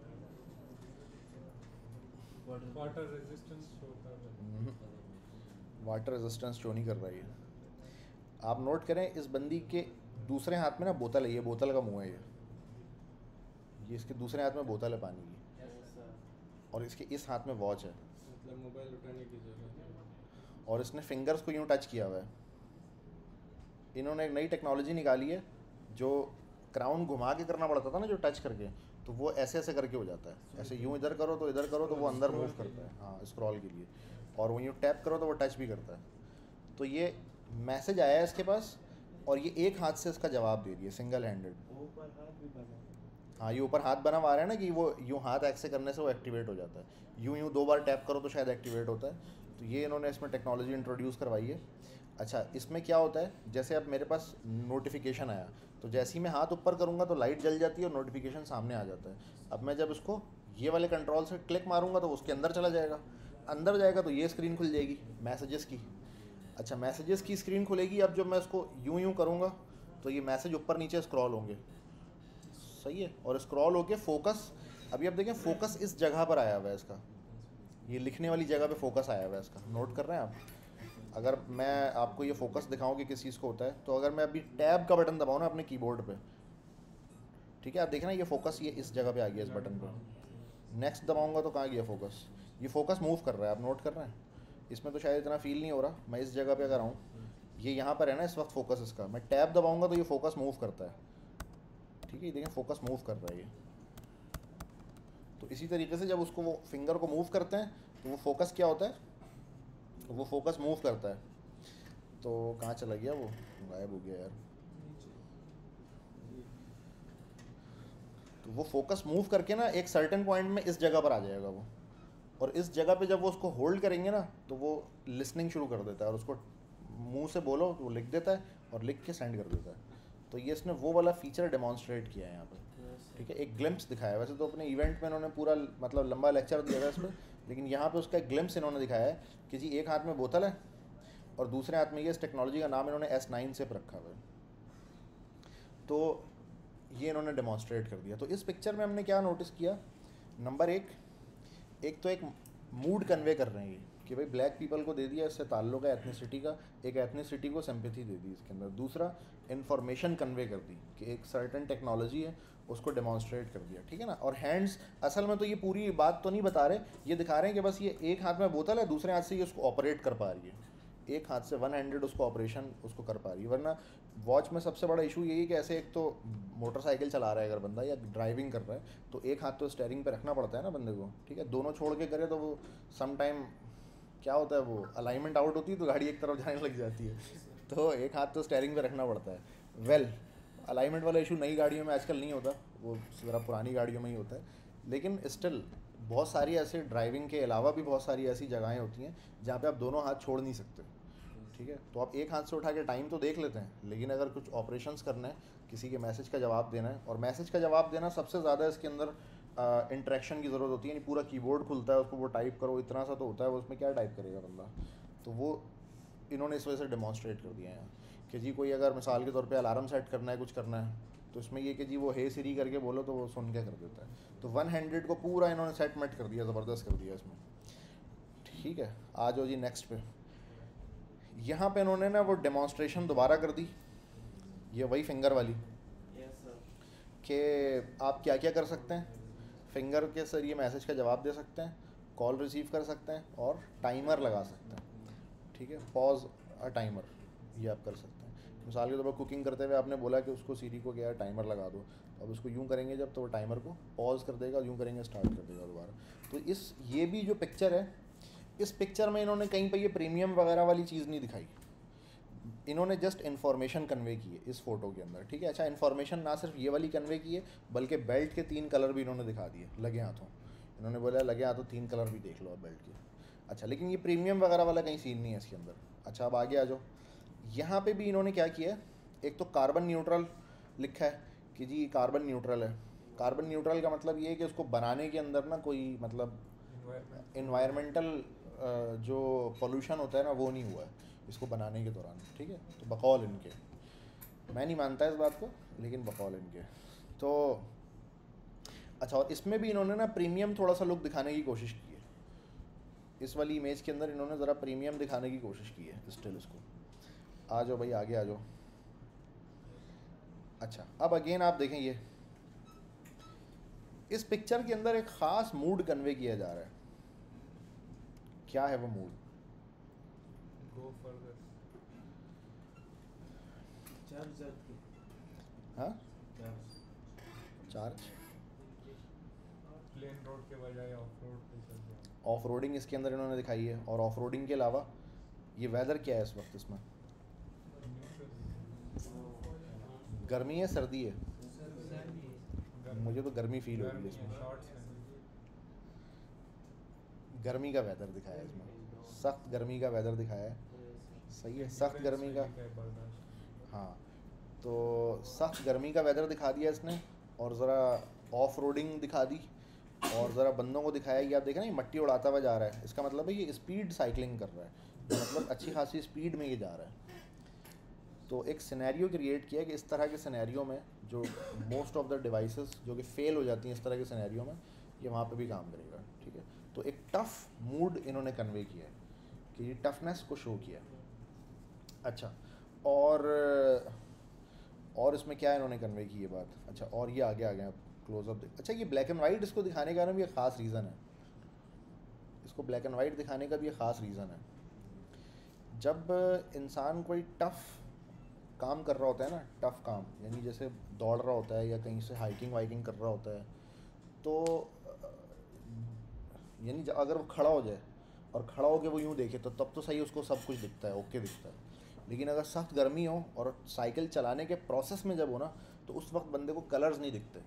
वाटर रेजिस्टेंस शो कर रहा है। वाटर रेजिस्टेंस शो नहीं कर रहा है ये। आप नोट करें इस बंदी के दूसरे हाथ में ना बोतल है, ये बोतल का मुंह है ये इसके दूसरे हाथ में बोतल है पानी की, और इसके इस हाथ में वॉच है, मतलब मोबाइल उठाने की जगह। और इसने फिंगर्स को यूँ टच किया हुआ है इन्होंने एक नई टेक्नोलॉजी निकाली है जो क्राउन घुमा के करना पड़ता था ना, जो टच करके, तो वो ऐसे ऐसे करके हो जाता है। ऐसे यूँ इधर करो तो इधर करो तो वो अंदर मूव करता है, हाँ स्क्रॉल के लिए, और वो यूँ टैप करो तो वो टच भी करता है। तो ये मैसेज आया है इसके पास और ये एक हाथ से इसका जवाब दे रही है, सिंगल हैंडेड। ऊपर हाथ भी बना है। हाँ, ये ऊपर हाथ बना हुआ है ना कि वो यूँ हाथ ऐसे करने से वो एक्टिवेट हो जाता है, यूँ यूँ 2 बार टैप करो तो शायद एक्टिवेट होता है। तो ये इन्होंने इसमें टेक्नोलॉजी इंट्रोड्यूस करवाई है। अच्छा, इसमें क्या होता है, जैसे अब मेरे पास नोटिफिकेशन आया तो जैसे ही मैं हाथ ऊपर करूँगा तो लाइट जल जाती है और नोटिफिकेशन सामने आ जाता है। अब मैं जब इसको ये वाले कंट्रोल से क्लिक मारूंगा तो उसके अंदर चला जाएगा, अंदर जाएगा तो ये स्क्रीन खुल जाएगी मैसेजेस की। अच्छा, मैसेजेस की स्क्रीन खुलेगी। अब जब मैं इसको यूँ यूँ करूँगा तो ये मैसेज ऊपर नीचे स्क्रॉल होंगे, सही है, और स्क्रॉल होके फोकस, अभी आप देखें फोकस इस जगह पर आया हुआ है इसका, ये लिखने वाली जगह पे फोकस आया हुआ है इसका, नोट कर रहे हैं आप। अगर मैं आपको ये फोकस दिखाऊं कि किस चीज़ को होता है, तो अगर मैं अभी टैब का बटन दबाऊँ ना अपने कीबोर्ड पे, ठीक है, आप देखना ये फोकस ये इस जगह पे आ गया इस बटन पे। नेक्स्ट दबाऊंगा तो कहाँ गया फोकस, ये फोकस मूव कर रहा है, आप नोट कर रहे हैं। इसमें तो शायद इतना फील नहीं हो रहा, मैं इस जगह पे अगर आऊँ, ये यहाँ पर है ना इस वक्त फोकस इसका, मैं टैब दबाऊंगा तो ये फोकस मूव करता है, ठीक है, ये देखें फोकस मूव कर रहा है ये। तो इसी तरीके से जब उसको वो फिंगर को मूव करते हैं तो वो फोकस क्या होता है, वो फोकस मूव करता है। तो कहाँ चला गया वो, गायब हो गया यार। तो वो फोकस मूव करके ना एक सर्टेन पॉइंट में इस जगह पर आ जाएगा वो, और इस जगह पे जब वो उसको होल्ड करेंगे ना तो वो लिसनिंग शुरू कर देता है, और उसको मुंह से बोलो तो वो लिख देता है और लिख के सेंड कर देता है। तो ये इसने वो वाला फीचर डेमोन्स्ट्रेट किया है यहाँ पे, ठीक है, एक ग्लिम्प्स दिखाया है। वैसे तो अपने इवेंट में इन्होंने पूरा मतलब लंबा लेक्चर दिया था इस पर, लेकिन यहाँ पे उसका एक ग्लिम्प्स इन्होंने दिखाया है कि जी एक हाथ में बोतल है और दूसरे हाथ में ये, इस टेक्नोलॉजी का नाम इन्होंने S9 से रखा हुआ है। तो ये इन्होंने डेमोन्स्ट्रेट कर दिया। तो इस पिक्चर में हमने क्या नोटिस किया, नंबर एक तो एक मूड कन्वे कर रहे हैं ये कि भाई ब्लैक पीपल को दे दिया, इससे ताल्लुक है एथनिसिटी का, एक एथनिसिटी को सिंपैथी दे दी इसके अंदर। दूसरा, इन्फॉर्मेशन कन्वे कर दी कि एक सर्टेन टेक्नोलॉजी है, उसको डेमोन्स्ट्रेट कर दिया, ठीक है ना। और हैंड्स, असल में तो ये पूरी बात तो नहीं बता रहे, ये दिखा रहे हैं कि बस ये एक हाथ में बोतल है, दूसरे हाथ से ये उसको ऑपरेट कर पा रही है, एक हाथ से वन हैंडेड उसको ऑपरेशन उसको कर पा रही है। वरना वॉच में सबसे बड़ा इशू यही है कि ऐसे एक तो मोटरसाइकिल चला रहा है अगर बंदा या ड्राइविंग कर रहा है तो एक हाथ तो स्टेयरिंग पे रखना पड़ता है ना बंदे को, ठीक है, दोनों छोड़ के करे तो वो सम टाइम क्या होता है, वो अलाइनमेंट आउट होती है तो गाड़ी एक तरफ जाने लग जाती है, तो एक हाथ तो स्टेयरिंग पे रखना पड़ता है। वेल, अलाइनमेंट वाला इशू नई गाड़ियों में आजकल नहीं होता, वो ज़रा पुरानी गाड़ियों में ही होता है, लेकिन स्टिल बहुत सारी ऐसे ड्राइविंग के अलावा भी बहुत सारी ऐसी जगहें होती हैं जहाँ पे आप दोनों हाथ छोड़ नहीं सकते, ठीक है। तो आप एक हाथ से उठा के टाइम तो देख लेते हैं, लेकिन अगर कुछ ऑपरेशंस करना है, किसी के मैसेज का जवाब देना है, और मैसेज का जवाब देना सबसे ज़्यादा इसके अंदर इंटरेक्शन की ज़रूरत होती है, यानी पूरा कीबोर्ड खुलता है, उसको वो टाइप करो, इतना सा तो होता है, वो उसमें क्या टाइप करेगा बंदा। तो वो इन्होंने इस वजह से डेमोन्स्ट्रेट कर दिया है कि जी कोई अगर मिसाल के तौर पे अलार्म सेट करना है, कुछ करना है, तो इसमें ये कि जी वो हे सिरी करके बोलो तो वो सुन के कर देता है। तो वन हैंडेड को पूरा इन्होंने सेट मेट कर दिया, ज़बरदस्त कर दिया इसमें, ठीक है। आ जाओ जी नेक्स्ट पे। यहाँ पे इन्होंने ना वो डेमोन्स्ट्रेशन दोबारा कर दी, ये वही फिंगर वाली, Yes, sir. कि आप क्या क्या कर सकते हैं, फिंगर के जरिए मैसेज का जवाब दे सकते हैं, कॉल रिसीव कर सकते हैं और टाइमर लगा सकते हैं, ठीक है, पॉज अ टाइमर, ये आप कर सकते हैं। मिसाल के तौर पर कुकिंग करते हुए आपने बोला कि उसको सीरी को क्या टाइमर लगा दो, अब उसको यूँ करेंगे जब तो वो टाइमर को पॉज कर देगा, यूँ करेंगे स्टार्ट कर देगा दोबारा। तो इस ये भी जो पिक्चर है, इस पिक्चर में इन्होंने कहीं पर ये प्रीमियम वगैरह वाली चीज़ नहीं दिखाई, इन्होंने जस्ट इन्फॉर्मेशन कन्वे की है इस फोटो के अंदर, ठीक है। अच्छा, इन्फॉर्मेशन ना सिर्फ ये वाली कन्वे की है, बल्कि बेल्ट के 3 कलर भी इन्होंने दिखा दिए लगे हाथों, इन्होंने बोला लगे हाथों 3 कलर भी देख लो आप बेल्ट के। अच्छा, लेकिन ये प्रीमियम वगैरह वाला कहीं सीन नहीं है इसके अंदर। अच्छा, अब आगे आ जाओ, यहाँ पे भी इन्होंने क्या किया है, एक तो कार्बन न्यूट्रल लिखा है कि जी कार्बन न्यूट्रल है। कार्बन न्यूट्रल का मतलब ये है कि उसको बनाने के अंदर ना कोई मतलब इन्वायरमेंटल जो पोल्यूशन होता है ना वो नहीं हुआ है इसको बनाने के दौरान, ठीक है। तो बकौल इनके, मैं नहीं मानता इस बात को, लेकिन बकौल इनके। तो अच्छा, और इसमें भी इन्होंने ना प्रीमियम थोड़ा सा लुक दिखाने की कोशिश की है, इस वाली इमेज के अंदर इन्होंने ज़रा प्रीमियम दिखाने की कोशिश की है स्टिल इसको। आ जाओ भाई आगे आ जाओ। अच्छा, अब अगेन आप देखें ये इस पिक्चर के अंदर एक ख़ास मूड कन्वे किया जा रहा है, क्या है वो मूड, Go further. चार्ज की हाँ चार्ज चार्ज प्लेन रोड के बजाय ऑफ रोड पे चल जाए। ऑफ रोडिंग इसके अंदर इन्होंने दिखाई है, और ऑफ रोडिंग के अलावा ये वेदर क्या है इस वक्त इसमें? गर्मी है सर्दी है? मुझे तो गर्मी फील हो रही है इसमें। शॉर्ट्स हैं। गर्मी का वेदर दिखाया है इसमें, सख्त गर्मी का वेदर दिखाया है। सही है, सख्त गर्मी का। बर्दाश्त। हाँ, तो सख्त गर्मी का वेदर दिखा दिया इसने, और ज़रा ऑफ रोडिंग दिखा दी, और ज़रा बंदों को दिखाया कि आप देखें ना ये मट्टी उड़ाता हुआ जा रहा है, इसका मतलब है ये स्पीड साइकिलिंग कर रहा है, मतलब अच्छी खासी स्पीड में ये जा रहा है। तो एक सिनेरियो क्रिएट किया कि इस तरह के सिनेरियो में जो मोस्ट ऑफ द डिवाइसेस जो कि फेल हो जाती हैं इस तरह के सिनेरियो में, ये वहाँ पे भी काम करेगा। ठीक है, तो एक टफ़ मूड इन्होंने कन्वे किया है कि ये टफनेस को शो किया। अच्छा, और इसमें क्या इन्होंने कन्वे की ये बात? अच्छा, और ये आगे आ गए आप क्लोजअप। अच्छा, ये ब्लैक एंड वाइट इसको दिखाने का ना भी एक ख़ास रीज़न है, इसको ब्लैक एंड वाइट दिखाने का भी एक ख़ास रीज़न है। जब इंसान कोई टफ़ काम कर रहा होता है ना, टफ़ काम यानी जैसे दौड़ रहा होता है या कहीं से हाइकिंग वाइकिंग कर रहा होता है, तो यानी अगर वो खड़ा हो जाए और खड़ा होकर वो यूँ देखे तो तब तो सही उसको सब कुछ दिखता है, ओके दिखता है। लेकिन अगर सख्त गर्मी हो और साइकिल चलाने के प्रोसेस में जब हो ना, तो उस वक्त बंदे को कलर्स नहीं दिखते।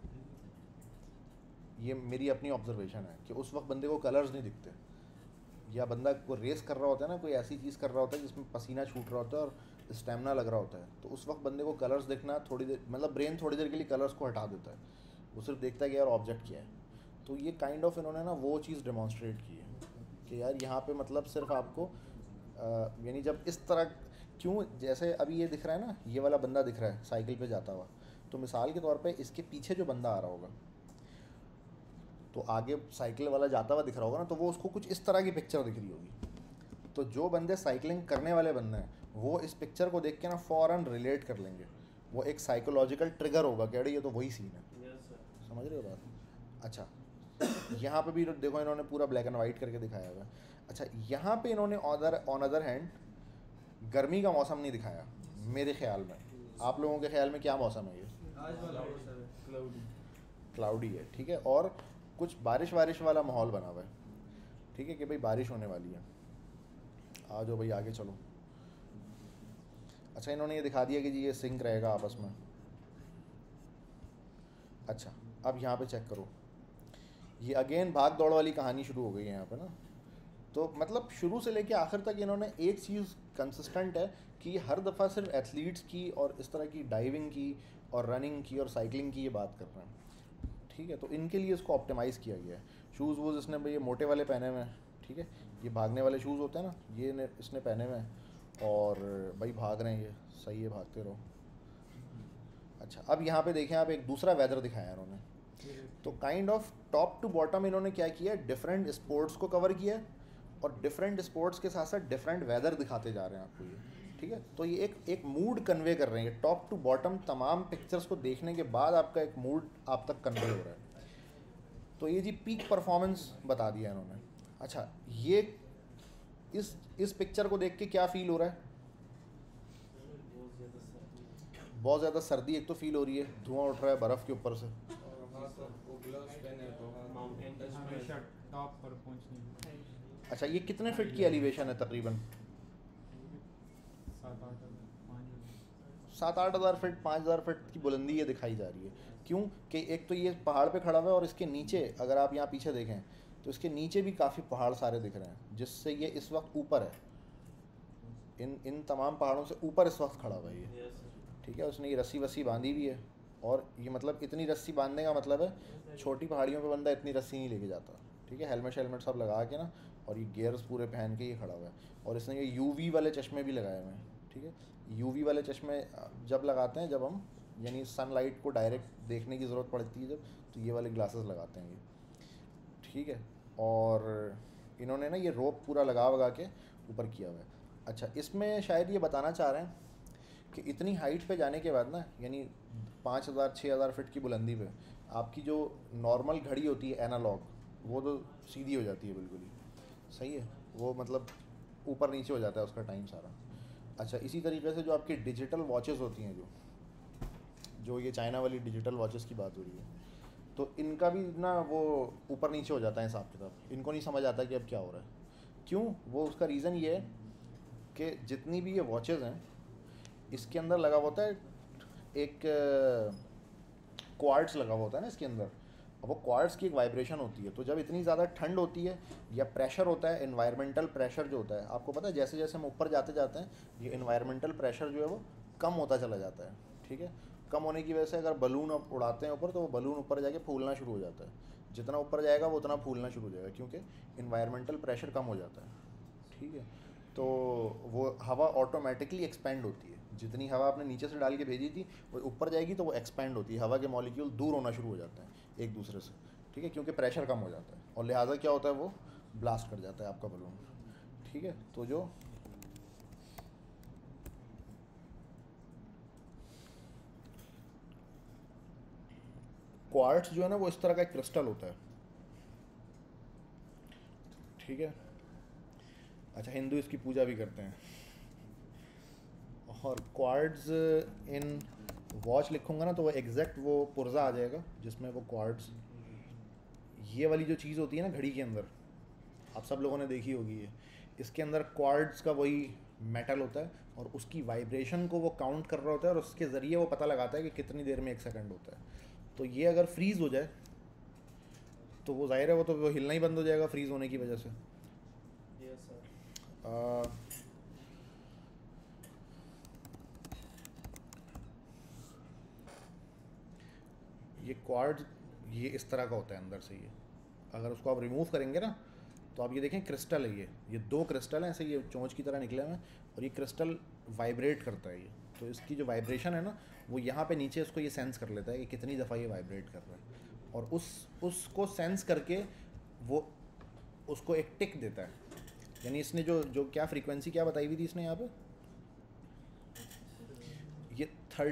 ये मेरी अपनी ऑब्जर्वेशन है कि उस वक्त बंदे को कलर्स नहीं दिखते। या बंदा को रेस कर रहा होता है ना, कोई ऐसी चीज़ कर रहा होता है जिसमें पसीना छूट रहा होता है और स्टेमिना लग रहा होता है, तो उस वक्त बंदे को कलर्स देखना थोड़ी देर, मतलब ब्रेन थोड़ी देर के लिए कलर्स को हटा देता है, वो सिर्फ देखता है कि यार ऑब्जेक्ट क्या है। तो ये काइंड ऑफ इन्होंने ना वो चीज़ डेमॉन्स्ट्रेट की है कि यार यहाँ पे मतलब सिर्फ आपको यानी जब इस तरह, क्यों जैसे अभी ये दिख रहा है ना, ये वाला बंदा दिख रहा है साइकिल पे जाता हुआ, तो मिसाल के तौर पे इसके पीछे जो बंदा आ रहा होगा, तो आगे साइकिल वाला जाता हुआ दिख रहा होगा ना, तो वो उसको कुछ इस तरह की पिक्चर दिख रही होगी। तो जो बंदे साइकिलिंग करने वाले बंदे हैं वो इस पिक्चर को देख के ना फ़ौरन रिलेट कर लेंगे, वो एक साइकोलॉजिकल ट्रिगर होगा कि अरे ये तो वही सीन है। समझ रहे हो बात? अच्छा, यहाँ पे भी देखो इन्होंने पूरा ब्लैक एंड वाइट करके दिखाया हुआ है। अच्छा, यहाँ पे इन्होंने ऑन अदर हैंड गर्मी का मौसम नहीं दिखाया मेरे ख्याल में। आप लोगों के ख्याल में क्या मौसम है ये? आज वाला मौसम है क्लाउडी। क्लाउडी है, ठीक है, और कुछ बारिश वाला माहौल बना हुआ है। ठीक है कि भाई बारिश होने वाली है। आ जाओ भाई आगे चलो। अच्छा, इन्होंने ये दिखा दिया कि जी ये सिंक रहेगा आपस में। अच्छा, अब यहाँ पे चेक करो, ये अगेन भाग दौड़ वाली कहानी शुरू हो गई है यहाँ पे ना। तो मतलब शुरू से लेके आखिर तक इन्होंने एक चीज़ कंसिस्टेंट है कि हर दफ़ा सिर्फ एथलीट्स की और इस तरह की डाइविंग की और रनिंग की और साइकिलिंग की ये बात कर रहे हैं। ठीक है, तो इनके लिए इसको ऑप्टिमाइज़ किया गया है। शूज़ वूज़ इसने भाई ये मोटे वाले पहने हुए हैं, ठीक है, ये भागने वाले शूज़ होते हैं ना, ये इसने पहने हुए हैं, और भाई भाग रहे हैं ये, सही है, भागते रहो। अच्छा, अब यहाँ पे देखें आप, एक दूसरा वेदर दिखाया इन्होंने। तो kind of top to bottom इन्होंने क्या किया, डिफरेंट स्पोर्ट्स को कवर किया, और डिफरेंट स्पोर्ट्स के साथ साथ डिफरेंट वेदर दिखाते जा रहे हैं आपको ये। ठीक है, तो ये एक मूड कन्वे कर रहे हैं, टॉप टू बॉटम तमाम पिक्चर्स को देखने के बाद आपका एक मूड आप तक कन्वे हो रहा है। तो ये जी पीक परफॉर्मेंस बता दिया इन्होंने। अच्छा, ये इस पिक्चर को देख के क्या फील हो रहा है? बहुत ज़्यादा सर्दी एक तो फील हो रही है, धुआं उठ रहा है बर्फ़ के ऊपर से। हमेशा टॉप पर पहुंचने के लिए अच्छा, ये कितने फिट की एलिवेशन है तकरीबन? 7-8 7-8 हज़ार फिट, 5,000 फिट की बुलंदी ये दिखाई जा रही है। क्यों कि एक तो ये पहाड़ पे खड़ा हुआ है, और इसके नीचे अगर आप यहाँ पीछे देखें तो इसके नीचे भी काफ़ी पहाड़ सारे दिख रहे हैं, जिससे ये इस वक्त ऊपर है, इन तमाम पहाड़ों से ऊपर इस वक्त खड़ा हुआ है ये। ठीक है, उसने ये रस्सी वस्सी बांधी भी है, और ये मतलब इतनी रस्सी बांधने का मतलब है छोटी पहाड़ियों पे बंदा इतनी रस्सी नहीं लेके जाता। ठीक है, हेलमेट सब लगा के ना, और ये गियर्स पूरे पहन के ये खड़ा हुआ है, और इसने ये यूवी वाले चश्मे भी लगाए हुए हैं। ठीक है, यूवी वाले चश्मे जब लगाते हैं, जब हम यानी सनलाइट को डायरेक्ट देखने की ज़रूरत पड़ती है जब, तो ये वाले ग्लासेस लगाते हैं ये। ठीक है, और इन्होंने ना ये रोप पूरा लगा के ऊपर किया हुआ है। अच्छा, इसमें शायद ये बताना चाह रहे हैं कि इतनी हाइट पे जाने के बाद ना, यानी 5,000-6,000 फिट की बुलंदी पे आपकी जो नॉर्मल घड़ी होती है एनालॉग, वो तो सीधी हो जाती है बिल्कुल ही। सही है, वो मतलब ऊपर नीचे हो जाता है उसका टाइम सारा। अच्छा, इसी तरीके से जो आपकी डिजिटल वॉचेस होती हैं, जो ये चाइना वाली डिजिटल वॉचेस की बात हो रही है, तो इनका भी ना वो ऊपर नीचे हो जाता है हिसाब किताब। इनको नहीं समझ आता कि अब क्या हो रहा है। क्यों? वो उसका रीज़न ये है कि जितनी भी ये वॉचेस हैं, इसके अंदर लगा हुआ होता है एक क्वार्ट्स लगा हुआ होता है ना इसके अंदर। अब वो क्वार्ट्स की एक वाइब्रेशन होती है, तो जब इतनी ज़्यादा ठंड होती है या प्रेशर होता है, इन्वायरमेंटल प्रेशर जो होता है, आपको पता है जैसे जैसे हम ऊपर जाते जाते हैं ये इन्वायरमेंटल प्रेशर जो है वो कम होता चला जाता है। ठीक है, कम होने की वजह से अगर बलून उड़ाते हैं ऊपर, तो वो बलून ऊपर जाके फूलना शुरू हो जाता है। जितना ऊपर जाएगा वो उतना फूलना शुरू हो जाएगा, क्योंकि इन्वायरमेंटल प्रेशर कम हो जाता है। ठीक है, तो वो हवा ऑटोमेटिकली एक्सपेंड होती है। जितनी हवा आपने नीचे से डाल के भेजी थी वो ऊपर जाएगी तो वो एक्सपेंड होती है, हवा के मॉलिक्यूल दूर होना शुरू हो जाते हैं एक दूसरे से। ठीक है, क्योंकि प्रेशर कम हो जाता है और लिहाजा क्या होता है, वो ब्लास्ट कर जाता है आपका बलून। ठीक है, तो जो क्वार्ट्स जो है ना वो इस तरह का एक क्रिस्टल होता है। ठीक है, अच्छा, हिंदू इसकी पूजा भी करते हैं। और क्वार्ट्स इन वॉच लिखूंगा ना तो वो एग्जैक्ट वो पुर्जा आ जाएगा जिसमें वो क्वार्ट्स, ये वाली जो चीज़ होती है ना घड़ी के अंदर, आप सब लोगों ने देखी होगी ये, इसके अंदर क्वार्ट्स का वही मेटल होता है और उसकी वाइब्रेशन को वो काउंट कर रहा होता है और उसके ज़रिए वो पता लगाता है कि कितनी देर में 1 सेकंड होता है। तो ये अगर फ्रीज़ हो जाए तो वो ज़ाहिर है वो हिलना ही बंद हो जाएगा फ्रीज़ होने की वजह से। Yes, sir. ये क्वार्ट्ज ये इस तरह का होता है अंदर से। ये अगर उसको आप रिमूव करेंगे ना तो आप ये देखें क्रिस्टल है, ये 2 क्रिस्टल हैं ऐसे, ये चोंच की तरह निकले हुए हैं और ये क्रिस्टल वाइब्रेट करता है ये। तो इसकी जो वाइब्रेशन है ना वो यहाँ पे नीचे उसको ये सेंस कर लेता है कि कितनी दफ़ा ये वाइब्रेट कर रहा है, और उसको सेंस करके वो उसको एक टिक देता है। यानी इसने जो क्या फ्रीक्वेंसी क्या बताई हुई थी इसने यहाँ पे, ये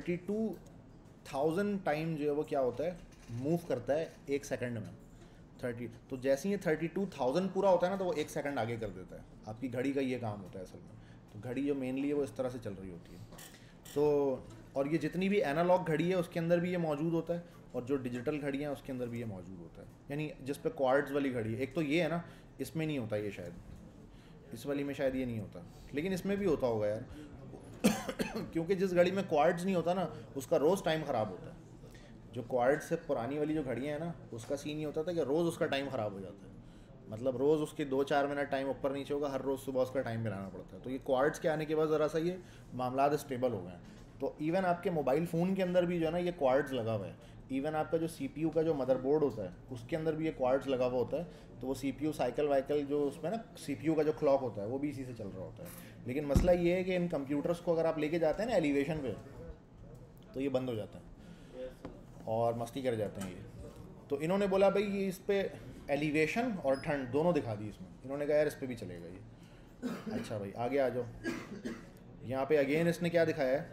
32,000 टाइम जो है वो क्या होता है, मूव करता है 1 सेकंड में। 30, तो जैसे ही ये 32,000 पूरा होता है ना तो वो 1 सेकंड आगे कर देता है। आपकी घड़ी का ये काम होता है असल में। तो घड़ी जो मेनली है वो इस तरह से चल रही होती है। तो और ये जितनी भी एनालॉग घड़ी है उसके अंदर भी ये मौजूद होता है, और जो डिजिटल घड़ी है उसके अंदर भी ये मौजूद होता है। यानी जिस पे क्वार्ट्ज वाली घड़ी है, एक तो ये है ना, इसमें नहीं होता ये, शायद इस वाली में शायद ये नहीं होता, लेकिन इसमें भी होता होगा यार क्योंकि जिस घड़ी में क्वार्ट्ज नहीं होता ना उसका रोज़ टाइम ख़राब होता है। जो क्वार्ट्ज से पुरानी वाली जो घड़ियाँ हैं ना उसका सीन नहीं होता था कि रोज़ उसका टाइम ख़राब हो जाता है, मतलब रोज़ उसके 2-4 मिनट टाइम ऊपर नीचे होगा, हर रोज़ सुबह उसका टाइम मिलाना पड़ता है। तो ये क्वार्ट्ज के आने के बाद ज़रा सा ये मामला स्टेबल हो गए हैं। तो इवन आपके मोबाइल फ़ोन के अंदर भी जो है ना ये क्वार्ट्ज लगा हुआ है। इवन आपका जो CPU का जो मदरबोर्ड होता है उसके अंदर भी ये क्वार्ट्ज लगा हुआ होता है। तो वो CPU साइकिल वाइकल जो उसमें ना CPU का जो क्लॉक होता है वो भी इसी से चल रहा होता है। लेकिन मसला ये है कि इन कंप्यूटर्स को अगर आप लेके जाते हैं ना एलिवेशन पे तो ये बंद हो जाता है Yes, sir. और मस्ती कर जाते हैं ये। तो इन्होंने बोला भाई ये इस पे एलिवेशन और ठंड दोनों दिखा दी इसमें। इन्होंने कहा यार इस पे भी चलेगा ये। अच्छा भाई आगे आ जाओ। यहाँ पे अगेन इसने क्या दिखाया है,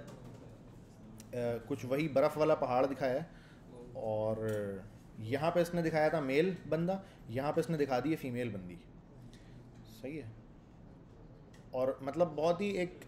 कुछ वही बर्फ़ वाला पहाड़ दिखाया है, और यहाँ पे इसने दिखाया था मेल बंदा, यहाँ पे इसने दिखा दी है फीमेल बंदी। सही है, और मतलब बहुत ही एक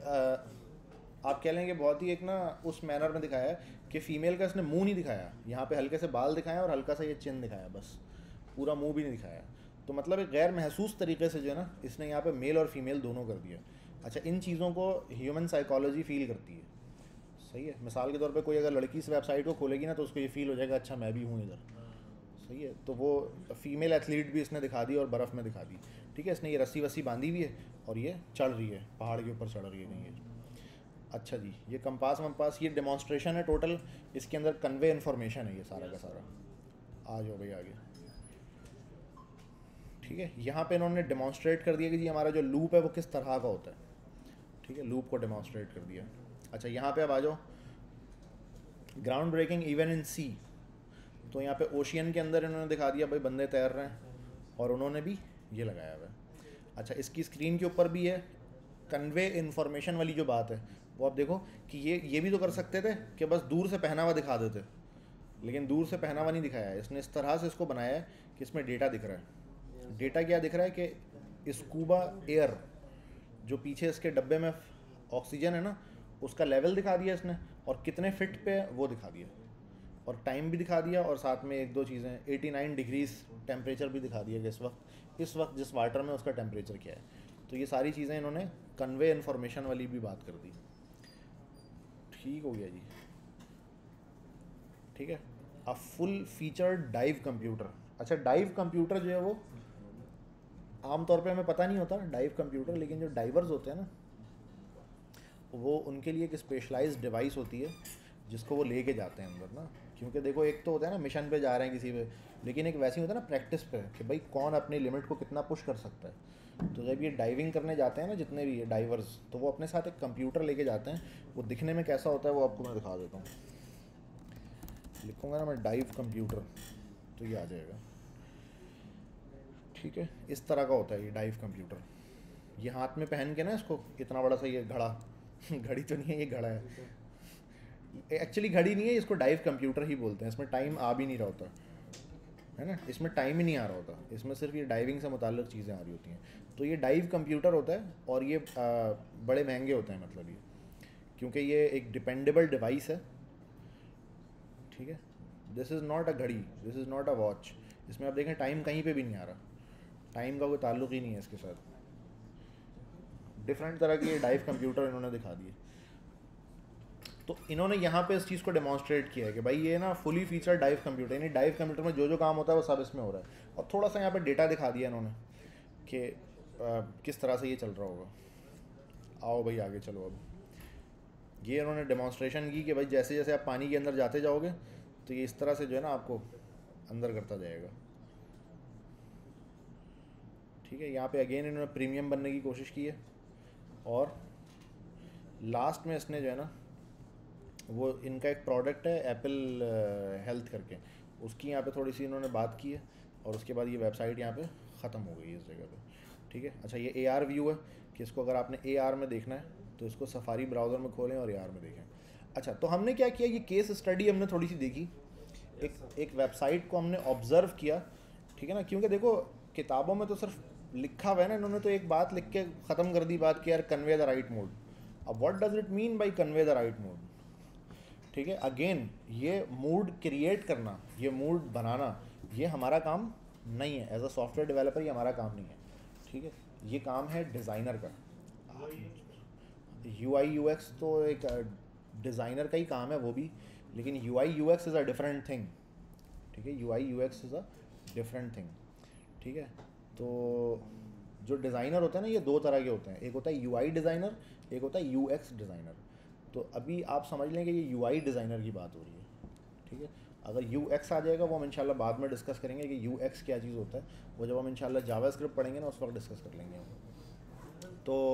आप कह लेंगे बहुत ही एक ना उस मैनर में दिखाया है कि फ़ीमेल का इसने मुंह नहीं दिखाया, यहाँ पे हल्के से बाल दिखाया और हल्का सा ये चिन दिखाया, बस पूरा मुंह भी नहीं दिखाया। तो मतलब एक गैर महसूस तरीके से जो है ना इसने यहाँ पे मेल और फीमेल दोनों कर दिया। अच्छा, इन चीज़ों को ह्यूमन साइकोलॉजी फील करती है। सही है, मिसाल के तौर पे कोई अगर लड़की इस वेबसाइट को खोलेगी ना तो उसको ये फील हो जाएगा अच्छा मैं भी हूँ इधर। सही है, तो वो फीमेल एथलीट भी इसने दिखा दी और बर्फ़ में दिखा दी। ठीक है, इसने ये रस्सी वस्सी बांधी हुई है और ये चढ़ रही है, पहाड़ के ऊपर चढ़ रही है कहीं ये। अच्छा जी, ये कंपास वम्पास ये डेमोन्स्ट्रेशन है टोटल, इसके अंदर कन्वे इन्फॉर्मेशन है ये सारा का सारा। आ जाओ भाई आगे। ठीक है, यहाँ पे इन्होंने डेमोन्स्ट्रेट कर दिया कि जी हमारा जो लूप है वो किस तरह का होता है। ठीक है, लूप को डेमोन्स्ट्रेट कर दिया। अच्छा, यहाँ पे अब आ जाओ, ground breaking even in sea. तो यहाँ पे ओशियन के अंदर इन्होंने दिखा दिया भाई बंदे तैर रहे हैं, और उन्होंने भी ये लगाया हुआ है। अच्छा, इसकी स्क्रीन के ऊपर भी है कन्वे इन्फॉर्मेशन वाली जो बात है वो आप देखो कि ये भी तो कर सकते थे कि बस दूर से पहनावा दिखा देते, लेकिन दूर से पहनावा नहीं दिखाया है इसने। इस तरह से इसको बनाया है कि इसमें डेटा दिख रहा है। डेटा क्या दिख रहा है कि स्कूबा एयर जो पीछे इसके डब्बे में ऑक्सीजन है ना उसका लेवल दिखा दिया इसने, और कितने फिट पे है वो दिखा दिया, और टाइम भी दिखा दिया, और साथ में एक दो चीज़ें 89 डिग्रीज टेम्परेचर भी दिखा दिया कि इस वक्त जिस वाटर में उसका टेम्परेचर क्या है। तो ये सारी चीज़ें इन्होंने कन्वे इन्फॉर्मेशन वाली भी बात कर दी। ठीक हो गया जी, ठीक है। A full featured dive computer. अच्छा, डाइव कंप्यूटर जो है वो आमतौर पे हमें पता नहीं होता डाइव कंप्यूटर, लेकिन जो डाइवर्स होते हैं ना वो उनके लिए एक स्पेशलाइज्ड डिवाइस होती है जिसको वो लेके जाते हैं अंदर ना। क्योंकि देखो एक तो होता है ना मिशन पे जा रहे हैं किसी पे, लेकिन एक वैसे ही होता है ना प्रैक्टिस पे कि भाई कौन अपनी लिमिट को कितना पुश कर सकता है। तो जब ये डाइविंग करने जाते हैं ना जितने भी डाइवर्स, तो वो अपने साथ एक कंप्यूटर लेके जाते हैं। वो दिखने में कैसा होता है वो आपको मैं दिखा देता हूँ। लिखूँगा ना मैं डाइव कंप्यूटर तो ये आ जाएगा, ठीक है। इस तरह का होता है ये डाइव कंप्यूटर। ये हाथ में पहन के ना इसको इतना बड़ा सा ये घड़ा घड़ी तो नहीं है, ये घड़ा है एक्चुअली, घड़ी नहीं है, इसको डाइव कंप्यूटर ही बोलते हैं। इसमें टाइम आ भी नहीं रहा होता है ना, इसमें टाइम ही नहीं आ रहा होता, इसमें सिर्फ ये डाइविंग से मुताल्लिक चीज़ें आ रही होती हैं। तो ये डाइव कंप्यूटर होता है, और ये बड़े महंगे होते हैं मतलब ये, क्योंकि ये एक डिपेंडेबल डिवाइस है, ठीक है। दिस इज़ नॉट अ घड़ी, this is not a watch. इसमें आप देखें टाइम कहीं पे भी नहीं आ रहा, टाइम का कोई ताल्लुक ही नहीं है इसके साथ। डिफरेंट तरह के डाइव कंप्यूटर इन्होंने दिखा दिए। तो इन्होंने यहाँ पे इस चीज़ को डेमॉन्स्ट्रेट किया है कि भाई ये ना फुली फीचर डाइव कंप्यूटर, यानी डाइव कंप्यूटर में जो जो काम होता है वो सब इसमें हो रहा है। और थोड़ा सा यहाँ पे डेटा दिखा दिया इन्होंने कि किस तरह से ये चल रहा होगा। आओ भाई आगे चलो। अब ये इन्होंने डेमॉन्स्ट्रेशन की कि भाई जैसे जैसे आप पानी के अंदर जाते जाओगे तो ये इस तरह से जो है ना आपको अंदर करता जाएगा, ठीक है। यहाँ पे अगेन इन्होंने प्रीमियम बनने की कोशिश की है, और लास्ट में इसने जो है ना वो इनका एक प्रोडक्ट है एप्पल हेल्थ करके, उसकी यहाँ पे थोड़ी सी इन्होंने बात की है, और उसके बाद ये वेबसाइट यहाँ पे ख़त्म हो गई है इस जगह पे, ठीक है। अच्छा, ये AR व्यू है कि इसको अगर आपने AR में देखना है तो इसको सफारी ब्राउज़र में खोलें और AR में देखें। अच्छा, तो हमने क्या किया, ये केस स्टडी हमने थोड़ी सी देखी, एक वेबसाइट को हमने ऑब्ज़र्व किया, ठीक है ना। क्योंकि देखो किताबों में तो सिर्फ लिखा हुआ है ना, इन्होंने तो एक बात लिख के ख़त्म कर दी बात कि यार कन्वे द राइट मोड। अब what does it mean by convey the right mode, ठीक है। अगेन ये मूड क्रिएट करना, ये मूड बनाना, ये हमारा काम नहीं है एज अ सॉफ्टवेयर डेवलपर, ये हमारा काम नहीं है, ठीक है। ये काम है डिज़ाइनर का। UI UX तो एक डिज़ाइनर का ही काम है वो भी, लेकिन UI UX is a different thing, ठीक है। UI UX is a different thing, ठीक है। तो जो डिज़ाइनर होते हैं ना ये दो तरह के होते हैं, एक होता है UI डिज़ाइनर, एक होता है UX डिज़ाइनर। तो अभी आप समझ लें कि ये UI डिज़ाइनर की बात हो रही है, ठीक है। अगर UX आ जाएगा वो हम इंशाल्लाह बाद में डिस्कस करेंगे कि UX क्या चीज़ होता है, वो जब हम इंशाल्लाह जावास्क्रिप्ट पढ़ेंगे ना उस वक्त डिस्कस कर लेंगे हम।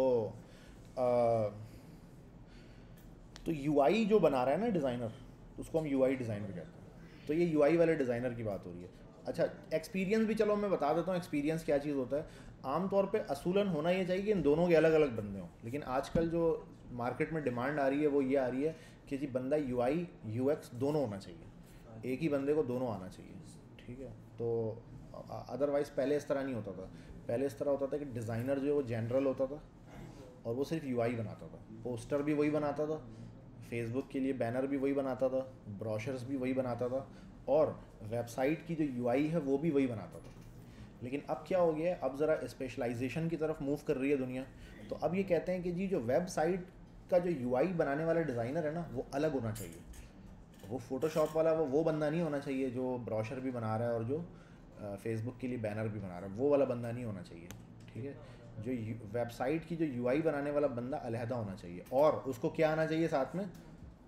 तो UI जो बना रहा है ना डिज़ाइनर, उसको हम UI डिज़ाइनर कहते हैं। तो ये UI वाले डिज़ाइनर की बात हो रही है। अच्छा, एक्सपीरियंस भी चलो मैं बता देता हूँ एक्सपीरियंस क्या चीज़ होता है। आमतौर पे असूलन होना ये चाहिए कि इन दोनों के अलग अलग बंदे हों, लेकिन आजकल जो मार्केट में डिमांड आ रही है वो ये आ रही है कि जी बंदा UI UX दोनों होना चाहिए, एक ही बंदे को दोनों आना चाहिए, ठीक है। तो अदरवाइज़ पहले इस तरह नहीं होता था। पहले इस तरह होता था कि डिज़ाइनर जो है वो जनरल होता था और वो सिर्फ UI बनाता था, पोस्टर भी वही बनाता था, फेसबुक के लिए बैनर भी वही बनाता था, ब्रोशर्स भी वही बनाता था, और वेबसाइट की जो UI है वो भी वही बनाता था। लेकिन अब क्या हो गया है, अब ज़रा स्पेशलाइजेशन की तरफ मूव कर रही है दुनिया। तो अब ये कहते हैं कि जी जो वेबसाइट का जो UI बनाने वाला डिज़ाइनर है ना वो अलग होना चाहिए। वो फ़ोटोशॉप वाला वो बंदा नहीं होना चाहिए जो ब्रोशर भी बना रहा है और जो फेसबुक के लिए बैनर भी बना रहा है, वो वाला बंदा नहीं होना चाहिए, ठीक है। जो वेबसाइट की जो UI बनाने वाला बंदा अलहदा होना चाहिए, और उसको क्या आना चाहिए साथ में,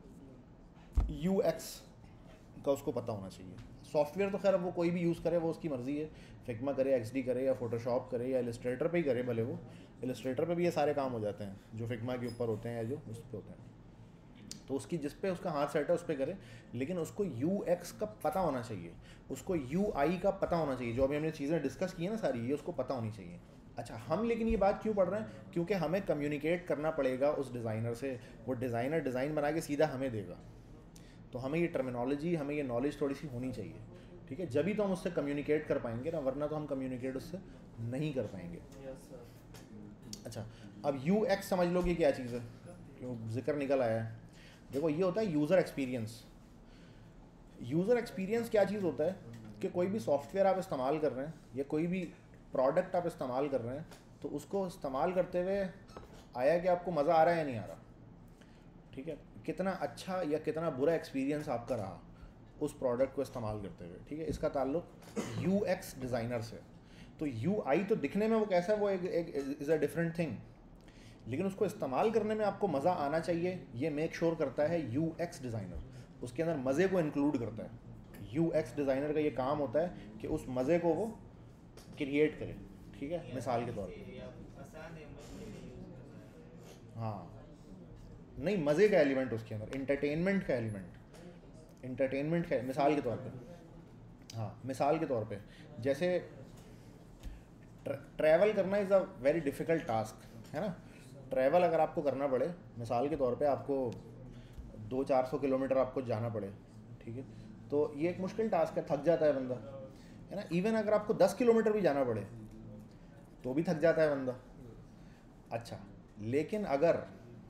UX का उसको पता होना चाहिए। सॉफ्टवेयर तो खैर अब वो कोई भी यूज़ करे वो उसकी मर्ज़ी है, फिग्मा करे, XD करे, या फोटोशॉप करे, या इलस्ट्रेटर पे ही करे, भले वो इलस्ट्रेटर पे भी ये सारे काम हो जाते हैं जो फिग्मा के ऊपर होते हैं या जो उस पर होते हैं। तो उसकी जिस पे उसका हाथ सेट है उस पर करे, लेकिन उसको UX का पता होना चाहिए, उसको UI का पता होना चाहिए। जो अभी हमने चीज़ें डिस्कस की है ना सारी, ये उसको पता होनी चाहिए। अच्छा, हम लेकिन ये बात क्यों पढ़ रहे हैं, क्योंकि हमें कम्युनिकेट करना पड़ेगा उस डिज़ाइनर से। वो डिज़ाइनर डिज़ाइन बना के सीधा हमें देगा, तो हमें ये टर्मिनोलॉजी, हमें ये नॉलेज थोड़ी सी होनी चाहिए, ठीक है। जब भी तो हम उससे कम्युनिकेट कर पाएंगे ना, वरना तो हम कम्युनिकेट उससे नहीं कर पाएंगे। Yes, sir. अच्छा, अब UX समझ लो कि क्या चीज़ है। क्यों जिक्र निकल आया है। देखो ये होता है यूज़र एक्सपीरियंस। यूज़र एक्सपीरियंस क्या चीज़ होता है कि कोई भी सॉफ्टवेयर आप इस्तेमाल कर रहे हैं या कोई भी प्रोडक्ट आप इस्तेमाल कर रहे हैं, तो उसको इस्तेमाल करते हुए आया कि आपको मज़ा आ रहा है या नहीं आ रहा, ठीक है, कितना अच्छा या कितना बुरा एक्सपीरियंस आपका रहा उस प्रोडक्ट को इस्तेमाल करते हुए, ठीक है। इसका ताल्लुक यूएक्स डिज़ाइनर से। तो यूआई तो दिखने में वो कैसा है, वो एक इज़ अ डिफरेंट थिंग, लेकिन उसको इस्तेमाल करने में आपको मज़ा आना चाहिए, ये मेक श्योर करता है यूएक्स डिज़ाइनर। उसके अंदर मज़े को इंक्लूड करता है। यूएक्स डिज़ाइनर का ये काम होता है कि उस मज़े को वो क्रिएट करे, ठीक है। मिसाल के तौर पे हाँ, नहीं, मज़े का एलिमेंट उसके अंदर, इंटरटेनमेंट का एलिमेंट, इंटरटेनमेंट का, मिसाल के तौर पे, हाँ मिसाल के तौर पे जैसे ट्रैवल करना is a very difficult task, है ना। ट्रैवल अगर आपको करना पड़े, मिसाल के तौर पे आपको 200-400 किलोमीटर आपको जाना पड़े, ठीक है, तो ये एक मुश्किल टास्क है, थक जाता है बंदा, है ना। इवन अगर आपको 10 किलोमीटर भी जाना पड़े तो भी थक जाता है बंदा। अच्छा, लेकिन अगर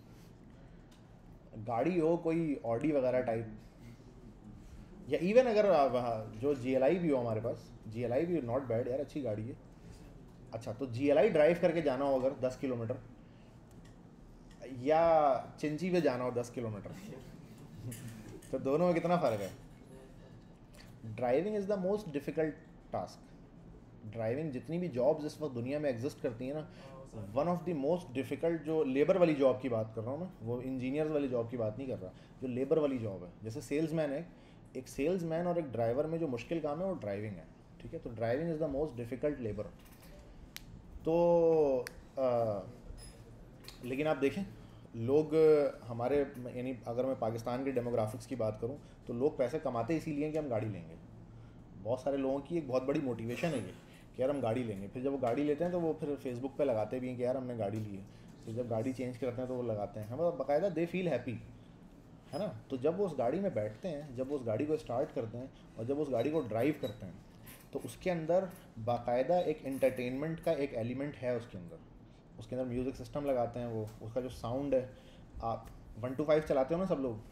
गाड़ी हो कोई ऑडी वगैरह टाइप, या इवन अगर जो GLI भी हो हमारे पास, GLI भी नॉट बैड यार, अच्छी गाड़ी है। अच्छा, तो GLI ड्राइव करके जाना हो अगर 10 किलोमीटर, या चिंची पे जाना हो 10 किलोमीटर तो दोनों में कितना फ़र्क है। Driving is the most difficult task. Driving, जितनी भी जॉब्स इस वक्त दुनिया में एग्जिस्ट करती हैं ना, one of the most difficult, जो लेबर वाली जॉब की बात कर रहा हूँ मैं, वो इंजीनियर्स वाली जॉब की बात नहीं कर रहा, जो लेबर वाली जॉब है, जैसे सेल्समैन है, एक सेल्समैन और एक ड्राइवर में जो मुश्किल काम है वो ड्राइविंग है, ठीक है। तो driving is the most difficult labour. तो लेकिन आप देखें लोग हमारे, यानी अगर मैं पाकिस्तान के डेमोग्राफिक्स की बात करूं, तो लोग पैसे कमाते इसीलिए हैं कि हम गाड़ी लेंगे। बहुत सारे लोगों की एक बहुत बड़ी मोटिवेशन है ये कि यार हम गाड़ी लेंगे। फिर जब वो गाड़ी लेते हैं तो वो फिर फेसबुक पे लगाते भी हैं कि यार हमने गाड़ी ली है। फिर जब गाड़ी चेंज करते हैं तो वो लगाते हैं, हम बाकायदा दे फील हैप्पी, है ना। तो जब वो उस गाड़ी में बैठते हैं, जब वो उस गाड़ी को स्टार्ट करते हैं और जब उस गाड़ी को ड्राइव करते हैं, तो उसके अंदर बाकायदा एक एंटरटेनमेंट का एक एलिमेंट है उसके अंदर। उसके अंदर म्यूज़िक सिस्टम लगाते हैं, वो उसका जो साउंड है, आप 1 to 5 चलाते हो ना सब लोग,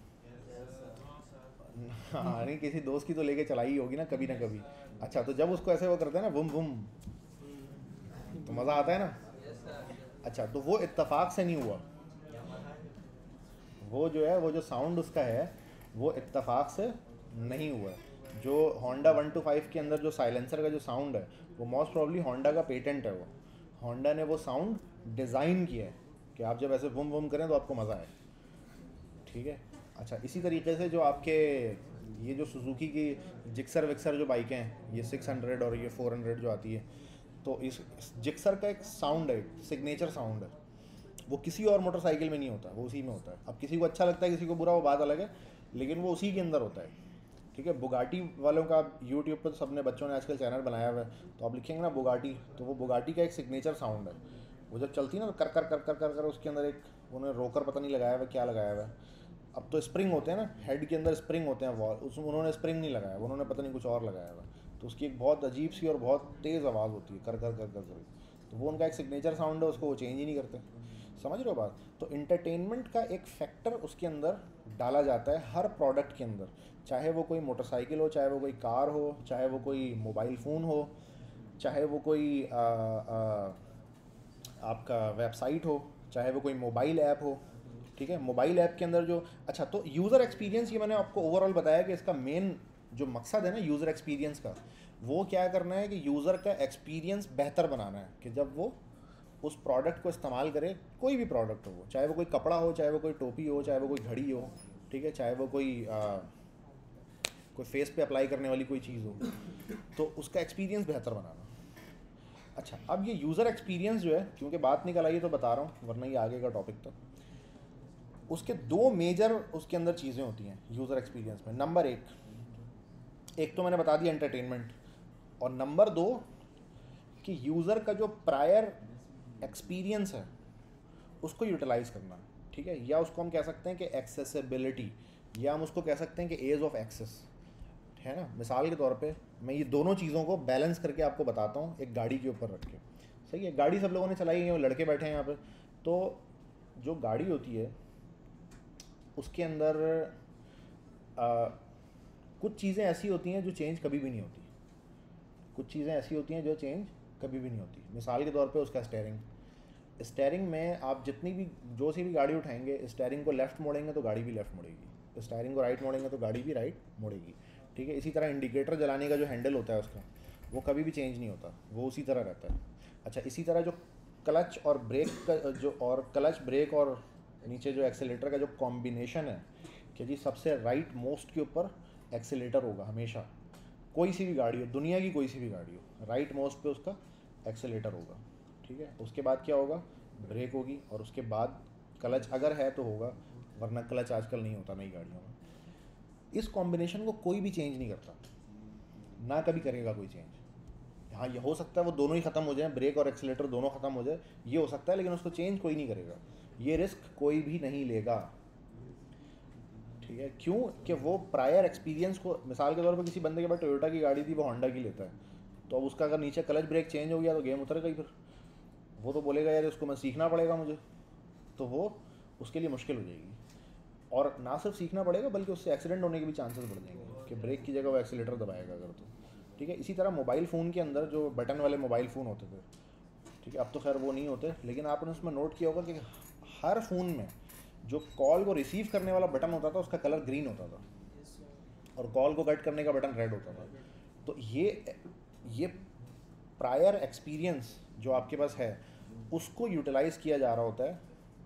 हाँ, नहीं किसी दोस्त की तो लेके चलाई होगी ना कभी ना कभी। अच्छा, तो जब उसको ऐसे वो करते हैं ना बुम बुम, तो मज़ा आता है ना। अच्छा, तो वो इत्तेफाक से नहीं हुआ, वो जो है, वो जो साउंड उसका है वो इत्तेफाक से नहीं हुआ है। जो होंडा 1 to 5 के अंदर जो साइलेंसर का जो साउंड है, वो मोस्ट प्रॉब्ली होंडा का पेटेंट है। वो होंडा ने वो साउंड डिज़ाइन किया है कि आप जब ऐसे बूम बूम करें तो आपको मज़ा आए, ठीक है। अच्छा, इसी तरीके से जो आपके ये जो सुजुकी की जिक्सर विक्सर जो बाइकें हैं, ये 600 और ये 400 जो आती है, तो इस जिक्सर का एक साउंड है, सिग्नेचर साउंड है, वो किसी और मोटरसाइकिल में नहीं होता, वो उसी में होता है। अब किसी को अच्छा लगता है, किसी को बुरा, वो बात अलग है, लेकिन वो उसी के अंदर होता है, ठीक है। बुगाटी वालों का यूट्यूब पर सबने, बच्चों ने आजकल चैनल बनाया हुआ है, तो आप लिखेंगे ना बुगाटी, तो वो बुगाटी का एक सिग्नेचर साउंड है। वो जब चलती है ना, कर कर कर कर कर कर, उसके अंदर एक उन्होंने रोकर पता नहीं लगाया हुआ, क्या लगाया हुआ है। अब तो स्प्रिंग होते हैं ना, हेड के अंदर स्प्रिंग होते हैं, वॉल, उसमें उन्होंने स्प्रिंग नहीं लगाया, उन्होंने पता नहीं कुछ और लगाया हुआ, तो उसकी एक बहुत अजीब सी और बहुत तेज़ आवाज़ होती है, कर कर कर कर कर। तो वो उनका एक सिग्नेचर साउंड है, उसको वो चेंज ही नहीं करते। समझ रहे हो बात। तो इंटरटेनमेंट का एक फैक्टर उसके अंदर डाला जाता है हर प्रोडक्ट के अंदर, चाहे वो कोई मोटरसाइकिल हो, चाहे वो कोई कार हो, चाहे वो कोई मोबाइल फ़ोन हो, चाहे वो कोई आपका वेबसाइट हो, चाहे वो कोई मोबाइल ऐप हो, ठीक है। मोबाइल ऐप के अंदर जो, अच्छा, तो यूज़र एक्सपीरियंस, ये मैंने आपको ओवरऑल बताया कि इसका मेन जो मकसद है ना यूज़र एक्सपीरियंस का, वो क्या करना है कि यूज़र का एक्सपीरियंस बेहतर बनाना है, कि जब वो उस प्रोडक्ट को इस्तेमाल करे, कोई भी प्रोडक्ट हो वो, चाहे वो कोई कपड़ा हो, चाहे वो कोई टोपी हो, चाहे वो कोई घड़ी हो, ठीक है, चाहे वो कोई फेस पे अप्लाई करने वाली कोई चीज़ हो, तो उसका एक्सपीरियंस बेहतर बनाना। अच्छा, अब ये यूज़र एक्सपीरियंस जो है, क्योंकि बात निकल आई है तो बता रहा हूँ, वरना ये आगे का टॉपिक था। उसके दो मेजर उसके अंदर चीज़ें होती हैं यूज़र एक्सपीरियंस में। नंबर एक तो मैंने बता दिया एंटरटेनमेंट, और नंबर 2 कि यूज़र का जो प्रायर एक्सपीरियंस है उसको यूटिलाइज़ करना, ठीक है। या उसको हम कह सकते हैं कि एक्सेसिबिलिटी, या हम उसको कह सकते हैं कि एज ऑफ एक्सेस, है ना। मिसाल के तौर पे मैं ये दोनों चीज़ों को बैलेंस करके आपको बताता हूँ एक गाड़ी के ऊपर रख के। सही है, गाड़ी सब लोगों ने चलाई है, लड़के बैठे हैं यहाँ पे। तो जो गाड़ी होती है, उसके अंदर आ, कुछ चीज़ें ऐसी होती हैं जो चेंज कभी भी नहीं होती, कुछ चीज़ें ऐसी होती हैं जो चेंज कभी भी नहीं होती। मिसाल के तौर पे उसका स्टेयरिंग में आप जितनी भी जो सी भी गाड़ी उठाएंगे, स्टेयरिंग को लेफ़्ट मोड़ेंगे तो गाड़ी भी लेफ़्ट मुड़ेगी, स्टेयरिंग को राइट मोड़ेंगे तो गाड़ी भी राइट मुड़ेगी, ठीक है। इसी तरह इंडिकेटर जलाने का जो हैंडल होता है उसका, वो कभी भी चेंज नहीं होता, वो उसी तरह रहता है। अच्छा, इसी तरह जो क्लच और ब्रेक का जो और क्लच ब्रेक और नीचे जो एक्सेलेटर का जो कॉम्बिनेशन है कि जी सबसे राइट मोस्ट के ऊपर एक्सेलेटर होगा हमेशा, कोई सी भी गाड़ी हो, दुनिया की कोई सी भी गाड़ी हो, राइट मोस्ट पे उसका एक्सेलेटर होगा, ठीक है। उसके बाद क्या होगा, ब्रेक होगी, और उसके बाद क्लच अगर है तो होगा, वरना क्लच आजकल नहीं होता नई गाड़ियों में। इस कॉम्बिनेशन को कोई भी चेंज नहीं करता, ना कभी करेगा कोई चेंज। हाँ, ये हो सकता है वो दोनों ही ख़त्म हो जाए, ब्रेक और एक्सीलेटर दोनों ख़त्म हो जाए, ये हो सकता है, लेकिन उसको चेंज कोई नहीं करेगा, ये रिस्क कोई भी नहीं लेगा, ठीक है। क्यों कि वो प्रायर एक्सपीरियंस को, मिसाल के तौर पर किसी बंदे के पास टोयोटा की गाड़ी थी, वो होंडा की लेता है, तो अब उसका अगर नीचे क्लच ब्रेक चेंज हो गया तो गेम उतर गई, फिर वो तो बोलेगा यार उसको मैं सीखना पड़ेगा मुझे, तो वो उसके लिए मुश्किल हो जाएगी। और ना सिर्फ सीखना पड़ेगा बल्कि उससे एक्सीडेंट होने के भी चांसेस बढ़ जाएंगे कि ब्रेक की जगह वो एक्सीलेटर दबाएगा अगर तो, ठीक है। इसी तरह मोबाइल फ़ोन के अंदर जो बटन वाले मोबाइल फ़ोन होते थे, ठीक है, अब तो खैर वो नहीं होते, लेकिन आपने उसमें नोट किया होगा कि हर फ़ोन में जो कॉल को रिसीव करने वाला बटन होता था उसका कलर ग्रीन होता था, और कॉल को कट करने का बटन रेड होता था। तो ये प्रायर एक्सपीरियंस जो आपके पास है उसको यूटिलाइज़ किया जा रहा होता है,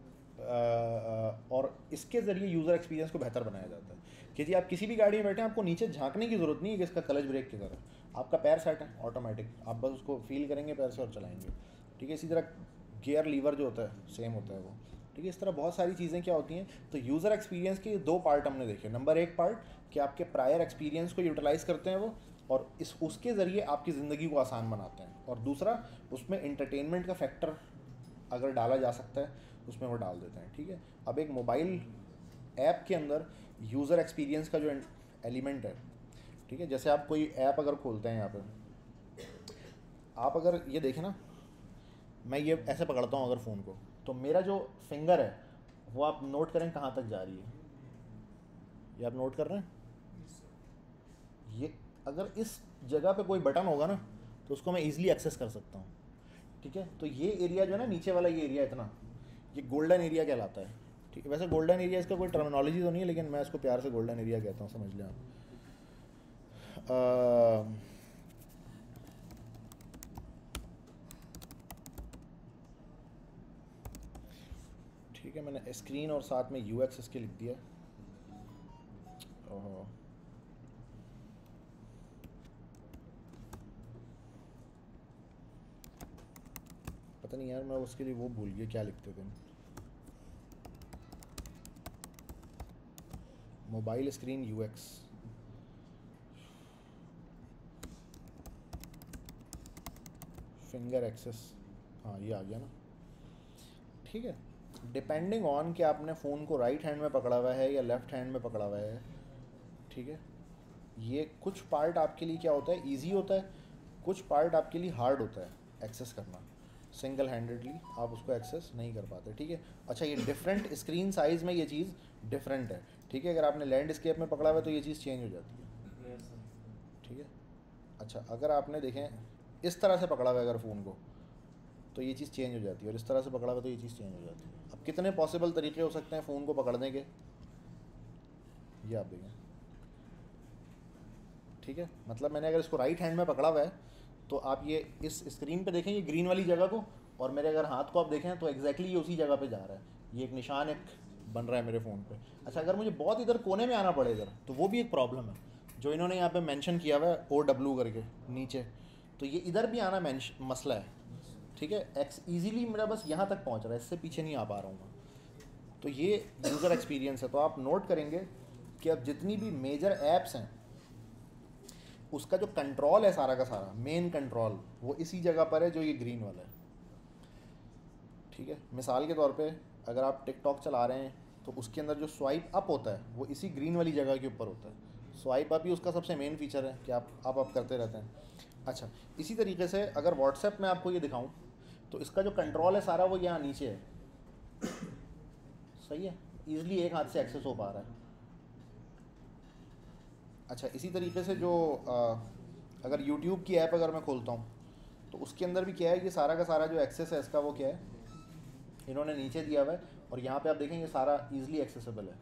और इसके ज़रिए यूज़र एक्सपीरियंस को बेहतर बनाया जाता है कि जी आप किसी भी गाड़ी में बैठे हैं, आपको नीचे झांकने की ज़रूरत नहीं है कि इसका क्लच ब्रेक की तरह, आपका पैर सेट है ऑटोमेटिक, आप बस उसको फील करेंगे पैर से और चलाएंगे, ठीक है। इसी तरह गियर लीवर जो होता है सेम होता है वो, ठीक है। इस तरह बहुत सारी चीज़ें क्या होती हैं। तो यूज़र एक्सपीरियंस के दो पार्ट हमने देखे। नंबर एक पार्ट कि आपके प्रायर एक्सपीरियंस को यूटिलाइज़ करते हैं वो, और उसके ज़रिए आपकी ज़िंदगी को आसान बनाते हैं, और दूसरा उसमें इंटरटेनमेंट का फैक्टर अगर डाला जा सकता है उसमें वो डाल देते हैं, ठीक है। अब एक मोबाइल ऐप के अंदर यूज़र एक्सपीरियंस का जो एलिमेंट है, ठीक है, जैसे आप कोई ऐप अगर खोलते हैं यहाँ पे, आप अगर ये देखें ना, मैं ये ऐसे पकड़ता हूँ अगर फ़ोन को, तो मेरा जो फिंगर है वो आप नोट करें कहाँ तक जा रही है, ये आप नोट कर रहे हैं। ये अगर इस जगह पे कोई बटन होगा ना तो उसको मैं ईज़िली एक्सेस कर सकता हूँ, ठीक है। तो ये एरिया जो है ना, नीचे वाला ये एरिया इतना, ये गोल्डन एरिया कहलाता है, ठीक है। वैसे गोल्डन एरिया इसका कोई टर्मिनोलॉजी तो नहीं है, लेकिन मैं इसको प्यार से गोल्डन एरिया कहता हूँ, समझ लें आप। ठीक है, मैंने स्क्रीन और साथ में यूएक्स इसके लिख दिया। ओहो, पता नहीं यार, मैं उसके लिए वो भूल गया क्या लिखते थे। Mobile screen UX, finger access, हाँ ये आ गया ना, ठीक है। डिपेंडिंग ऑन कि आपने फ़ोन को राइट हैंड में पकड़ा हुआ है या लेफ़्ट हैंड में पकड़ा हुआ है, ठीक है। ये कुछ पार्ट आपके लिए क्या होता है, इजी होता है, कुछ पार्ट आपके लिए हार्ड होता है एक्सेस करना, सिंगल हैंडेडली आप उसको एक्सेस नहीं कर पाते, ठीक है। अच्छा, ये डिफरेंट स्क्रीन साइज़ में ये चीज़ डिफरेंट है, ठीक है। अगर आपने लैंडस्केप में पकड़ा हुआ है तो ये चीज़ चेंज हो जाती है, ठीक है। अच्छा, अगर आपने देखें इस तरह से पकड़ा हुआ है अगर फ़ोन को तो ये चीज़ चेंज हो जाती है, और इस तरह से पकड़ा हुआ तो ये चीज़ चेंज हो जाती है। अब कितने पॉसिबल तरीके हो सकते हैं फ़ोन को पकड़ने के, ये आप देखें, ठीक है। मतलब मैंने अगर इसको राइट हैंड में पकड़ा हुआ है तो आप ये इस स्क्रीन पे देखें, ये ग्रीन वाली जगह को, और मेरे अगर हाथ को आप देखें तो एग्जैक्टली ये उसी जगह पे जा रहा है, ये एक निशान एक बन रहा है मेरे फ़ोन पे। अच्छा, अगर मुझे बहुत इधर कोने में आना पड़े इधर, तो वो भी एक प्रॉब्लम है जो इन्होंने यहाँ पे मेंशन किया हुआ है OW करके नीचे, तो ये इधर भी आना मसला है, ठीक है। ईज़िली मेरा बस यहाँ तक पहुँच रहा है, इससे पीछे नहीं आ पा रहा हूँ मैं। तो ये यूज़र एक्सपीरियंस है। तो आप नोट करेंगे कि अब जितनी भी मेजर ऐप्स हैं उसका जो कंट्रोल है सारा का सारा, मेन कंट्रोल वो इसी जगह पर है जो ये ग्रीन वाला है, ठीक है। मिसाल के तौर पे अगर आप टिकटॉक चला रहे हैं तो उसके अंदर जो स्वाइप अप होता है वो इसी ग्रीन वाली जगह के ऊपर होता है। स्वाइप अप ही उसका सबसे मेन फीचर है कि आप अप करते रहते हैं। अच्छा, इसी तरीके से अगर व्हाट्सएप में आपको ये दिखाऊं तो इसका जो कंट्रोल है सारा वो यहाँ नीचे है, सही है। ईजिली एक हाथ से एक्सेस हो पा रहा है। अच्छा, इसी तरीके से जो अगर यूट्यूब की ऐप अगर मैं खोलता हूँ तो उसके अंदर भी क्या है, ये सारा का सारा जो एक्सेस है इसका वो क्या है, इन्होंने नीचे दिया हुआ है और यहाँ पे आप देखेंगे सारा ईजिली एक्सेसिबल है।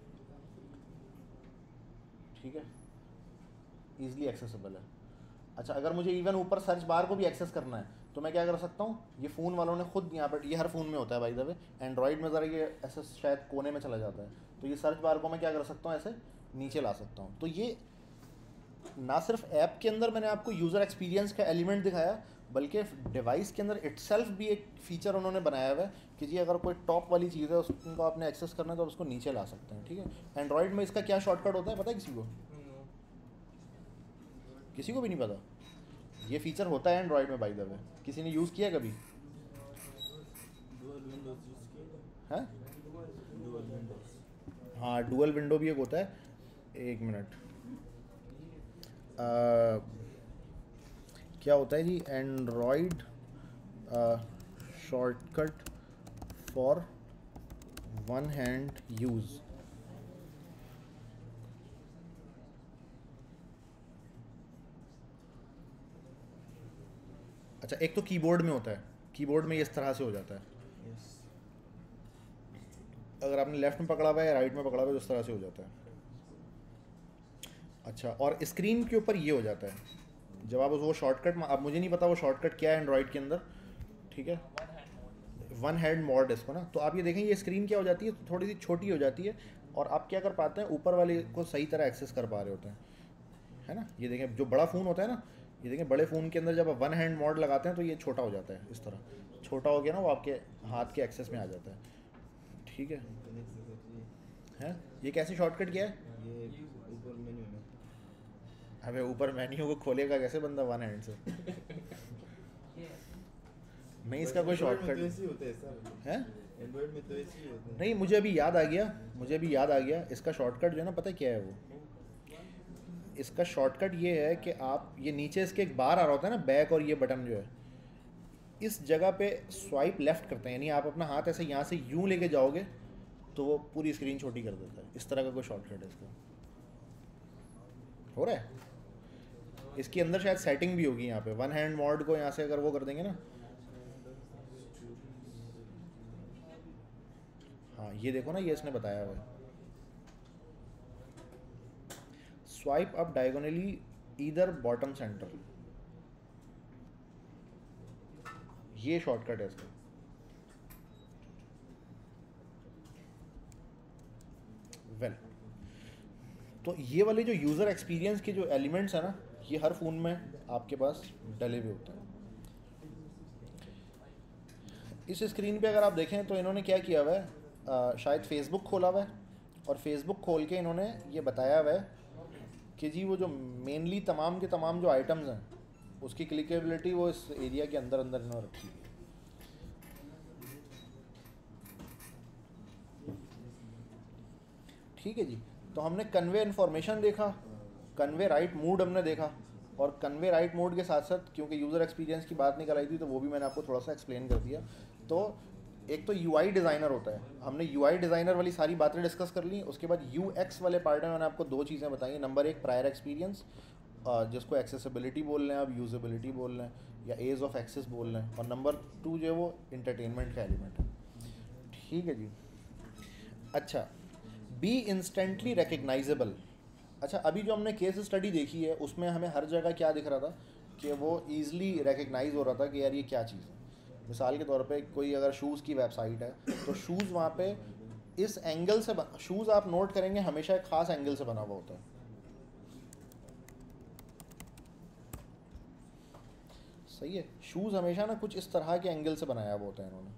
ठीक है, ईजिली एक्सेसिबल है। अच्छा, अगर मुझे इवन ऊपर सर्च बार को भी एक्सेस करना है तो मैं क्या कर सकता हूँ, ये फ़ोन वालों ने खुद यहाँ पर, ये हर फ़ोन में होता है बाय द वे, एंड्रॉयड में ज़रा ये ऐसे शायद कोने में चला जाता है, तो ये सर्च बार को मैं क्या कर सकता हूँ, ऐसे नीचे ला सकता हूँ। तो ये ना सिर्फ ऐप के अंदर मैंने आपको यूज़र एक्सपीरियंस का एलिमेंट दिखाया, बल्कि डिवाइस के अंदर इटसेल्फ भी एक फ़ीचर उन्होंने बनाया हुआ है कि जी अगर कोई टॉप वाली चीज़ है उसको आपने एक्सेस करना है तो आप उसको नीचे ला सकते हैं। ठीक है, एंड्रॉयड में इसका क्या शॉर्टकट होता है पता है किसी को? किसी को भी नहीं पता। ये फीचर होता है एंड्रॉयड में बाय द वे, किसी ने यूज़ किया कभी? है हाँ, डुअल विंडो भी एक होता है। एक मिनट, क्या होता है जी, Android shortcut for one hand use. अच्छा, एक तो कीबोर्ड में होता है, कीबोर्ड में इस तरह से हो जाता है, अगर आपने लेफ्ट में पकड़ा हुआ है या राइट में पकड़ा हुआ है तो इस तरह से हो जाता है। अच्छा, और स्क्रीन के ऊपर ये हो जाता है जब आप वो शॉर्टकट, अब मुझे नहीं पता वो शॉर्टकट क्या है एंड्रॉयड के अंदर। ठीक है, वन हैंड मोड इसको ना, तो आप ये देखें ये स्क्रीन क्या हो जाती है, थोड़ी सी छोटी हो जाती है और आप क्या कर पाते हैं, ऊपर वाले को सही तरह एक्सेस कर पा रहे होते हैं, है ना। ये देखें जो बड़ा फ़ोन होता है ना, ये देखें बड़े फ़ोन के अंदर जब आप वन हैंड मोड लगाते हैं तो ये छोटा हो जाता है, इस तरह छोटा हो गया ना, वो आपके हाथ के एक्सेस में आ जाता है। ठीक है, ये कैसे शॉर्टकट किया है? अबे ऊपर मेन्यू को खोलेगा कैसे बंदा वन हैंड से? नहीं, इसका कोई शॉर्टकट है? एंड्रॉइड में तो ऐसे ही होता है। नहीं, मुझे अभी याद आ गया इसका शॉर्टकट जो है ना, पता है क्या है वो? इसका शॉर्टकट ये है कि आप ये नीचे इसके एक बार आ रहा होता है ना, बैक, और ये बटन जो है इस जगह पे स्वाइप लेफ़्ट करते हैं, यानी आप अपना हाथ ऐसे यहाँ से यूँ लेके जाओगे तो वो पूरी स्क्रीन छोटी कर देता है। इस तरह का कोई शॉर्टकट है इसका, हो रहा है। इसके अंदर शायद सेटिंग भी होगी यहाँ पे, वन हैंड मोड को यहाँ से अगर वो कर देंगे ना, हाँ ये देखो ना, ये इसने बताया हुआ है, swipe up diagonally either bottom centre, ये शॉर्टकट है इसका। वेल, तो ये वाले जो यूज़र एक्सपीरियंस के जो एलिमेंट्स हैं ना, ये हर फ़ोन में आपके पास डले हुए होते हैं। इस स्क्रीन पे अगर आप देखें तो इन्होंने क्या किया हुआ है, शायद फेसबुक खोला हुआ है और फेसबुक खोल के इन्होंने ये बताया हुआ है कि जी वो जो मेनली तमाम के तमाम जो आइटम्स हैं उसकी क्लिकेबिलिटी वो इस एरिया के अंदर अंदर इन्होंने रखी हुई है। ठीक है जी, तो हमने कन्वे इन्फॉर्मेशन देखा, कन्वे राइट मूड हमने देखा, और कन्वे राइट मूड के साथ साथ क्योंकि यूज़र एक्सपीरियंस की बात निकल आई थी तो वो भी मैंने आपको थोड़ा सा एक्सप्लेन कर दिया। तो एक तो यूआई डिज़ाइनर होता है, हमने यूआई डिज़ाइनर वाली सारी बातें डिस्कस कर ली। उसके बाद यूएक्स वाले पार्ट में मैंने आपको दो चीज़ें बताई। नंबर एक, प्रायर एक्सपीरियंस, जिसको एक्सेसिबिलिटी बोल रहे हैं, आप यूजेबिलिटी बोल रहे हैं या एज ऑफ एक्सेस बोल रहे हैं, और नंबर टू जो है वो इंटरटेनमेंट का एलिमेंट है। ठीक है जी। अच्छा, बी इंस्टेंटली रिकग्नाइजेबल। अच्छा, अभी जो हमने केस स्टडी देखी है उसमें हमें हर जगह क्या दिख रहा था कि वो ईज़िली रिकग्नाइज हो रहा था कि यार ये क्या चीज़ है। मिसाल के तौर पे कोई अगर शूज़ की वेबसाइट है तो शूज़ वहाँ पे इस एंगल से शूज़ आप नोट करेंगे हमेशा एक ख़ास एंगल से बना हुआ होता है। सही है, शूज़ हमेशा ना कुछ इस तरह के एंगल से बनाया हुआ होता है इन्होंने।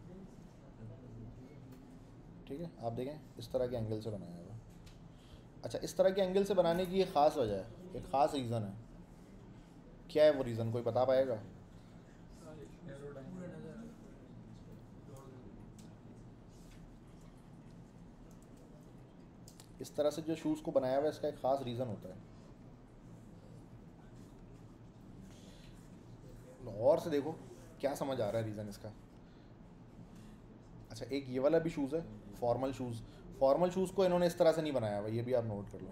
ठीक है, आप देखें इस तरह के एंगल से बनाया हुआ। अच्छा, इस तरह के एंगल से बनाने की एक ख़ास वजह है, एक ख़ास रीज़न है। क्या है वो रीज़न, कोई बता पाएगा? इस तरह से जो शूज़ को बनाया हुआ है इसका एक ख़ास रीज़न होता है। और से देखो क्या समझ आ रहा है रीज़न इसका। अच्छा, एक ये वाला भी शूज़ है, फॉर्मल शूज़। फॉर्मल शूज़ को इन्होंने इस तरह से नहीं बनाया हुआ, ये भी आप नोट कर लो,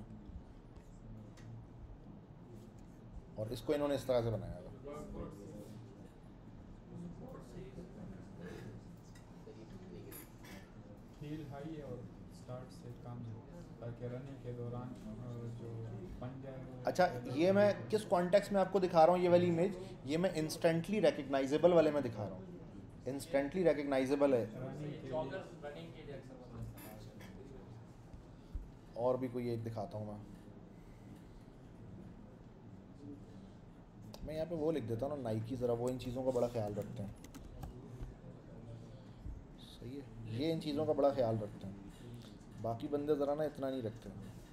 और इसको इन्होंने इस तरह से बनाया हुआ। हील हाई है और स्टार्ट से कम है, ताकि रनिंग के दौरान जो पंजा है वो अच्छा, ये मैं किस कॉन्टेक्स्ट में आपको दिखा रहा हूँ ये वाली इमेज, ये मैं इंस्टेंटली रिकग्नाइजेबल वाले में दिखा रहा हूँ, इंस्टेंटली रिकग्नाइजेबल है। रनिंग के लिए और भी कोई एक दिखाता हूँ मैं यहाँ पे वो लिख देता हूँ ना, नाइकी, ज़रा वो इन चीज़ों का बड़ा ख्याल रखते हैं, सही है, ये इन चीज़ों का बड़ा ख्याल रखते हैं, बाकी बंदे ज़रा ना इतना नहीं रखते।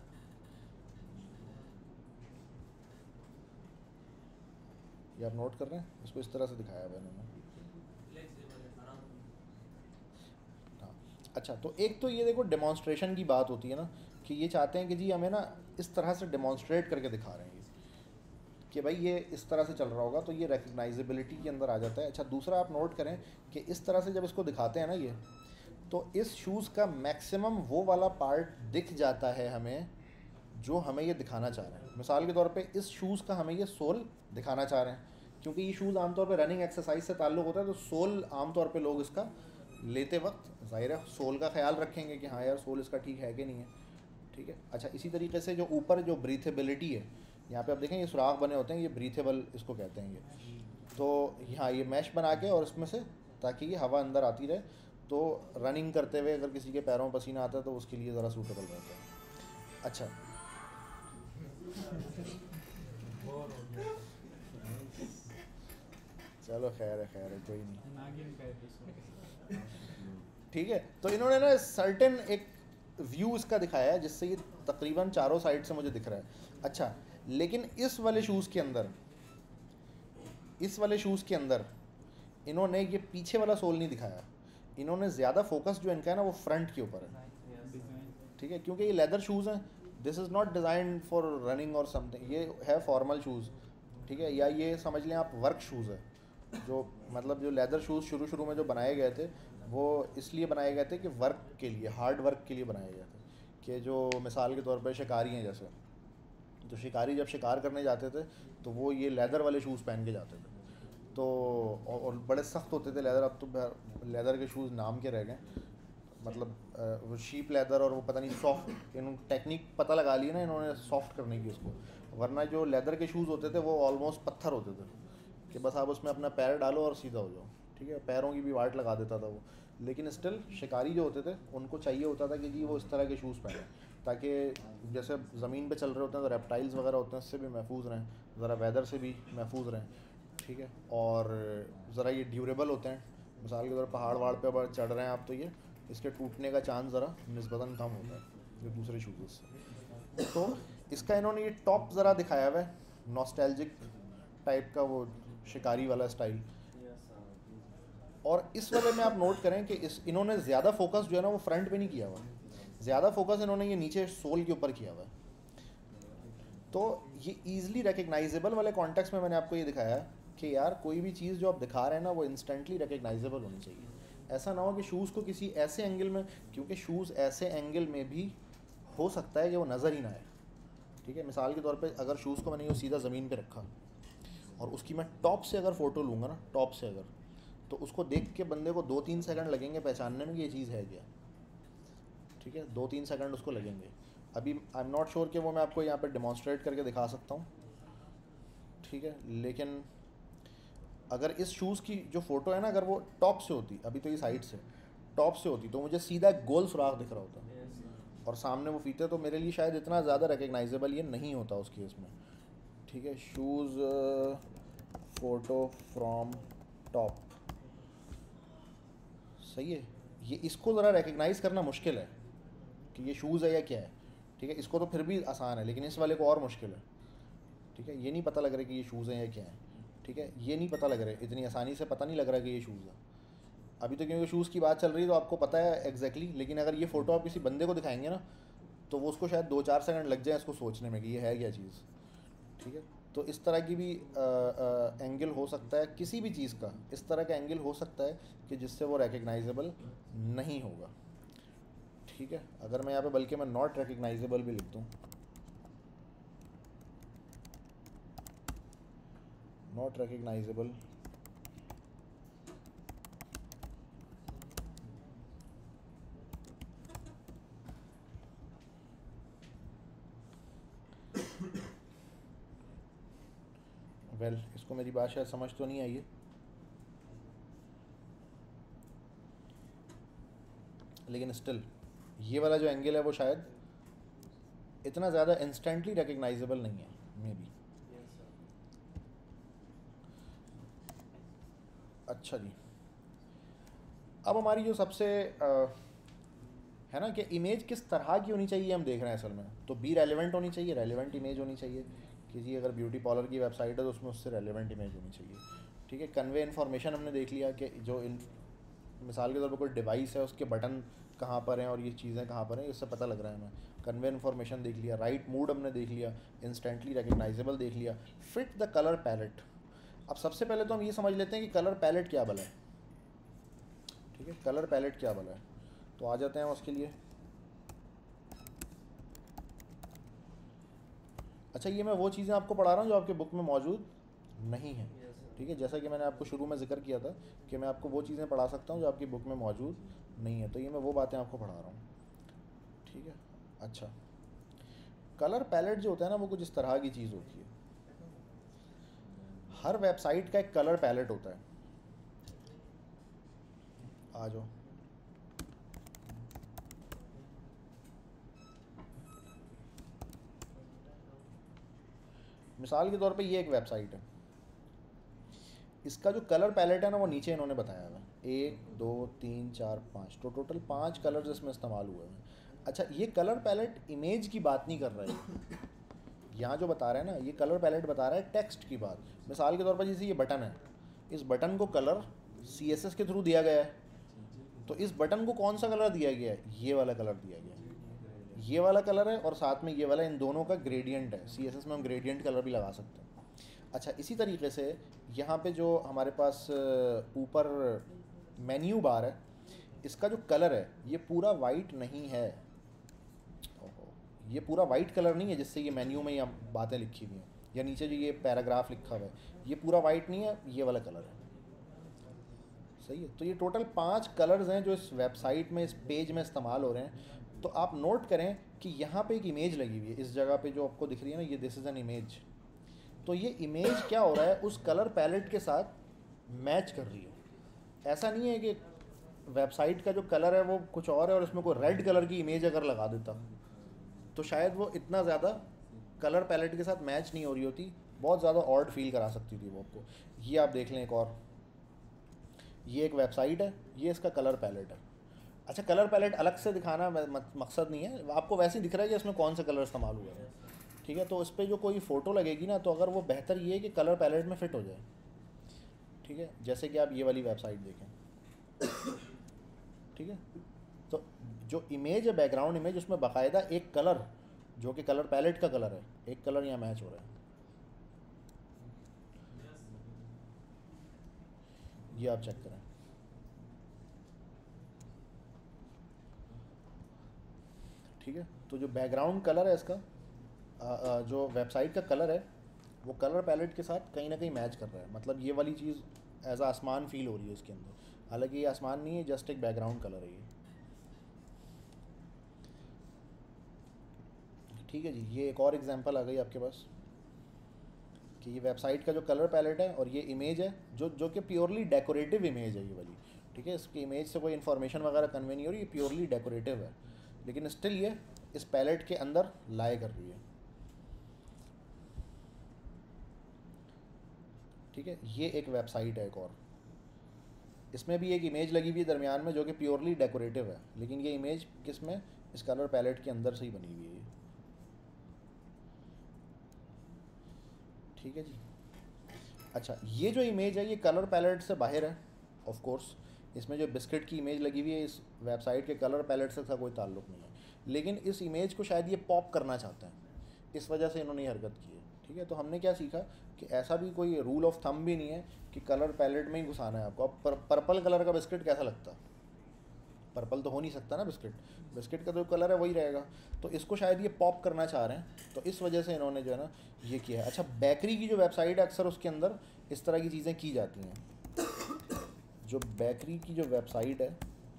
ये आप नोट कर रहे हैं, इसको इस तरह से दिखाया हुआ है इन्होंने। हाँ, अच्छा, तो एक तो ये देखो डेमोन्स्ट्रेशन की बात होती है ना, कि ये चाहते हैं कि जी हमें ना इस तरह से डेमोन्स्ट्रेट करके दिखा रहे हैं कि भाई ये इस तरह से चल रहा होगा, तो ये रिकग्नाइजेबिलिटी के अंदर आ जाता है। अच्छा, दूसरा आप नोट करें कि इस तरह से जब इसको दिखाते हैं ना ये, तो इस शूज़ का मैक्सिमम वो वाला पार्ट दिख जाता है हमें जो हमें ये दिखाना चाह रहे हैं। मिसाल के तौर पे इस शूज़ का हमें ये सोल दिखाना चाह रहे हैं, क्योंकि ये शूज़ आमतौर पे रनिंग एक्सरसाइज से ताल्लुक़ होता है, तो सोल आमतौर पे लोग इसका लेते वक्त ज़ाहिर है सोल का ख्याल रखेंगे कि हाँ यार सोल इसका ठीक है कि नहीं है, ठीक है। अच्छा, इसी तरीके से जो ऊपर जो ब्रीथेबिलिटी है, यहाँ पे आप देखें ये सुराख बने होते हैं, ये ब्रीथेबल इसको कहते हैं ये, तो यहाँ ये मैश बना के और इसमें से ताकि ये हवा अंदर आती रहे, तो रनिंग करते हुए अगर किसी के पैरों में पसीना आता है तो उसके लिए ज़रा सूटेबल रहता है। अच्छा, चलो खैर है कोई नहीं, नागिन का एपिसोड। ठीक है। तो इन्होंने ना सर्टेन एक व्यू इसका दिखाया है जिससे ये तकरीबन चारों साइड से मुझे दिख रहा है। अच्छा, लेकिन इस वाले शूज़ के अंदर इन्होंने ये पीछे वाला सोल नहीं दिखाया, इन्होंने ज़्यादा फोकस जो इनका है ना वो फ्रंट के ऊपर है, ठीक है, क्योंकि ये लेदर शूज़ हैं, this is not designed for running और समथिंग, ये है फॉर्मल शूज़, ठीक है, या ये समझ लें आप वर्क शूज़ है, जो मतलब जो लेदर शूज़ शुरू में जो बनाए गए थे वो इसलिए बनाए गए थे कि वर्क के लिए, हार्ड वर्क के लिए बनाए गए थे, कि जो मिसाल के तौर पर शिकारी हैं, जैसे तो शिकारी जब शिकार करने जाते थे तो वो ये लेदर वाले शूज़ पहन के जाते थे, तो और बड़े सख्त होते थे लेदर, अब तो लेदर के शूज़ नाम के रह गए, मतलब वो शीप लेदर और वो पता नहीं सॉफ्ट, इन टेक्निक पता लगा ली ना इन्होंने सॉफ्ट करने की उसको, वरना जो लेदर के शूज़ होते थे वो ऑलमोस्ट पत्थर होते थे कि बस आप उसमें अपना पैर डालो और सीधा हो जाओ, ठीक है, पैरों की भी वाट लगा देता था वो, लेकिन स्टिल शिकारी जो होते थे उनको चाहिए होता था कि जी वो इस तरह के शूज़ पहने, ताकि जैसे ज़मीन पे चल रहे होते हैं तो रेप्टाइल्स वगैरह होते हैं उससे भी महफूज रहें, ज़रा वेदर से भी महफूज रहें, ठीक है, और ज़रा ये ड्यूरेबल होते हैं, मिसाल के तौर पहाड़ वहाड़ पे अगर चढ़ रहे हैं आप तो ये इसके टूटने का चांस ज़रा निस्बतन कम होता है जो दूसरे शूज़ से। तो इसका इन्होंने ये टॉप ज़रा दिखाया हुआ है, नॉस्टैल्जिक टाइप का वो शिकारी वाला स्टाइल, और इस वाले में आप नोट करें कि इन्होंने ज़्यादा फोकस जो है ना वो फ्रंट पे नहीं किया हुआ, ज़्यादा फोकस इन्होंने ये नीचे सोल के ऊपर किया हुआ है, तो ये ईज़िली रिकग्नाइजेबल वाले कॉन्टेक्स्ट में मैंने आपको ये दिखाया कि यार कोई भी चीज़ जो आप दिखा रहे हैं ना वो इंस्टेंटली रिकग्नाइजेबल होनी चाहिए, ऐसा ना हो कि शूज़ को किसी ऐसे एंगल में, क्योंकि शूज़ ऐसे एंगल में भी हो सकता है कि वो नज़र ही ना आए, ठीक है, मिसाल के तौर पे अगर शूज़ को मैंने यूँ सीधा ज़मीन पे रखा और उसकी मैं टॉप से अगर फ़ोटो लूँगा ना, टॉप से अगर, तो उसको देख के बंदे को 2-3 सेकंड लगेंगे पहचानने में कि ये चीज़ है क्या, ठीक है, 2-3 सेकंड उसको लगेंगे। अभी आई एम नॉट श्योर कि वो मैं आपको यहाँ पे डेमोन्स्ट्रेट करके दिखा सकता हूँ, ठीक है, लेकिन अगर इस शूज़ की जो फ़ोटो है ना अगर वो टॉप से होती, अभी तो ये साइड से टॉप से होती, तो मुझे सीधा गोल सुराख दिख रहा होता और सामने वो फीते, तो मेरे लिए शायद इतना ज़्यादा रिकग्नाइजेबल ये नहीं होता उस केस में, ठीक है। शूज़ फ़ोटो फ्रॉम टॉप, सही है, ये इसको ज़रा रिकग्नाइज़ करना मुश्किल है कि ये शूज़ है या क्या है, ठीक है, इसको तो फिर भी आसान है, लेकिन इस वाले को और मुश्किल है, ठीक है, ये नहीं पता लग रहा कि ये शूज़ हैं या क्या है, ठीक है, ये नहीं पता लग रहा है, इतनी आसानी से पता नहीं लग रहा कि ये शूज़ है अभी तो, क्योंकि शूज़ की बात चल रही है तो आपको पता है एग्जैक्टली, लेकिन अगर ये फ़ोटो आप किसी बंदे को दिखाएंगे ना तो वो उसको शायद 2-4 सेकंड लग जाए इसको सोचने में कि ये है क्या चीज़, ठीक है। तो इस तरह की भी एंगल हो सकता है, किसी भी चीज़ का इस तरह का एंगल हो सकता है कि जिससे वो रिकग्नाइजेबल नहीं होगा, ठीक। ठीक है, अगर मैं यहाँ पे बल्कि मैं नॉट रिकग्नाइजेबल भी लिख दूँ, नॉट रिकग्नाइजेबल, वेल इसको मेरी बात शायद समझ तो नहीं आई है, लेकिन स्टिल ये वाला जो एंगल है वो शायद इतना ज़्यादा इंस्टेंटली रिकग्नाइजेबल नहीं है मे बी। अच्छा जी, अब हमारी जो सबसे है ना कि इमेज किस तरह की होनी चाहिए हम देख रहे हैं असल में, तो बी रेलिवेंट होनी चाहिए, रेलिवेंट इमेज होनी चाहिए कि जी अगर ब्यूटी पार्लर की वेबसाइट है तो उसमें उससे रेलिवेंट इमेज होनी चाहिए। ठीक है, कन्वे इन्फॉर्मेशन हमने देख लिया कि जो मिसाल के तौर पर कोई डिवाइस है उसके बटन कहाँ पर हैं और ये चीज़ें कहाँ पर हैं, इससे पता लग रहा है हमें। कन्वे इन्फॉर्मेशन देख लिया, राइट मूड हमने देख लिया, इंस्टेंटली रिकग्नाइजेबल देख लिया, फिट द कलर पैलेट। अब सबसे पहले तो हम ये समझ लेते हैं कि कलर पैलेट क्या भला है। ठीक है, कलर पैलेट क्या भला है, तो आ जाते हैं उसके लिए। अच्छा, ये मैं वो चीज़ें आपको पढ़ा रहा हूँ जो आपके बुक में मौजूद नहीं है। ठीक है, जैसा कि मैंने आपको शुरू में जिक्र किया था कि मैं आपको वो चीज़ें पढ़ा सकता हूँ जो आपकी बुक में मौजूद नहीं है, तो ये मैं वो बातें आपको पढ़ा रहा हूँ। ठीक है, अच्छा, कलर पैलेट जो होता है ना वो कुछ इस तरह की चीज़ होती है। हर वेबसाइट का एक कलर पैलेट होता है। आ जाओ, मिसाल के तौर पे ये एक वेबसाइट है, इसका जो कलर पैलेट है ना वो नीचे इन्होंने बताया हुआ है, 1 2 3 4 5, तो टोटल 5 कलर्स इसमें इस्तेमाल हुए हैं। अच्छा, ये कलर पैलेट इमेज की बात नहीं कर रहा है, यहाँ जो बता रहा है ना ये कलर पैलेट बता रहा है टेक्स्ट की बात। मिसाल के तौर पर जैसे ये बटन है, इस बटन को कलर CSS के थ्रू दिया गया है, तो इस बटन को कौन सा कलर दिया गया है, ये वाला कलर दिया गया है, ये वाला कलर है और साथ में ये वाला, इन दोनों का ग्रेडियंट है। CSS में हम ग्रेडियंट कलर भी लगा सकते हैं। अच्छा, इसी तरीके से यहाँ पे जो हमारे पास ऊपर मेन्यू बार है, इसका जो कलर है ये पूरा वाइट नहीं है, ये पूरा वाइट कलर नहीं है जिससे ये मेन्यू में या बातें लिखी हुई हैं या नीचे जो ये पैराग्राफ लिखा हुआ है ये पूरा वाइट नहीं है, ये वाला कलर है। सही है, तो ये टोटल 5 कलर्स हैं जो इस वेबसाइट में, इस पेज में इस्तेमाल हो रहे हैं। तो आप नोट करें कि यहाँ पे एक इमेज लगी हुई है, इस जगह पे जो आपको दिख रही है ना, ये दिस इज़ एन इमेज। तो ये इमेज क्या हो रहा है, उस कलर पैलेट के साथ मैच कर रही है। ऐसा नहीं है कि वेबसाइट का जो कलर है वो कुछ और है और इसमें कोई रेड कलर की इमेज अगर लगा देता तो शायद वो इतना ज़्यादा कलर पैलेट के साथ मैच नहीं हो रही होती, बहुत ज़्यादा ऑड फील करा सकती थी वो आपको। ये आप देख लें एक और, ये एक वेबसाइट है, ये इसका कलर पैलेट है। अच्छा, कलर पैलेट अलग से दिखाना मकसद नहीं है, आपको वैसे ही दिख रहा है कि इसमें कौन सा कलर इस्तेमाल हुआ है। ठीक है, तो उस पर जो कोई फ़ोटो लगेगी ना, तो अगर वो बेहतर ये है कि कलर पैलेट में फ़िट हो जाए। ठीक है, जैसे कि आप ये वाली वेबसाइट देखें। ठीक है, तो जो इमेज है, बैकग्राउंड इमेज, उसमें बाकायदा एक कलर जो कि कलर पैलेट का कलर है, एक कलर यहाँ मैच हो रहा है। ये आप चेक करें। ठीक है, तो जो बैकग्राउंड कलर है इसका, जो वेबसाइट का कलर है वो कलर पैलेट के साथ कहीं ना कहीं मैच कर रहा है। मतलब ये वाली चीज़ एज आसमान फील हो रही है इसके अंदर, हालांकि ये आसमान नहीं है, जस्ट एक बैकग्राउंड कलर है ये। ठीक है जी, ये एक और एग्जांपल आ गई आपके पास कि ये वेबसाइट का जो कलर पैलेट है और ये इमेज है जो कि प्योरली डेकोरेटिव इमेज है ये वाली। ठीक है, इसकी इमेज से कोई इन्फॉर्मेशन वगैरह कन्वे नहीं हो रही, ये प्योरली डेकोरेटिव है, लेकिन स्टिल ये इस पैलेट के अंदर लाई कर रही है। ठीक है, ये एक वेबसाइट है एक और, इसमें भी एक इमेज लगी हुई है दरमियान में जो कि प्योरली डेकोरेटिव है, लेकिन ये इमेज किस में, इस कलर पैलेट के अंदर से ही बनी हुई है। ठीक है जी। अच्छा, ये जो इमेज है ये कलर पैलेट से बाहर है ऑफ कोर्स, इसमें जो बिस्किट की इमेज लगी हुई है इस वेबसाइट के कलर पैलेट से इसका कोई ताल्लुक़ नहीं है, लेकिन इस इमेज को शायद ये पॉप करना चाहते हैं, इस वजह से इन्होंने ये हरकत की है। ठीक है, तो हमने क्या सीखा कि ऐसा भी कोई रूल ऑफ थंब भी नहीं है कि कलर पैलेट में ही घुसाना है आपको। अब पर्पल कलर का बिस्किट कैसा लगता है, पर्पल तो हो नहीं सकता ना बिस्किट, बिस्किट का जो कलर है वही रहेगा। तो इसको शायद ये पॉप करना चाह रहे हैं, तो इस वजह से इन्होंने जो है ना ये किया है। अच्छा, बेकरी की जो वेबसाइट है अक्सर उसके अंदर इस तरह की चीज़ें की जाती हैं। जो बेकरी की जो वेबसाइट है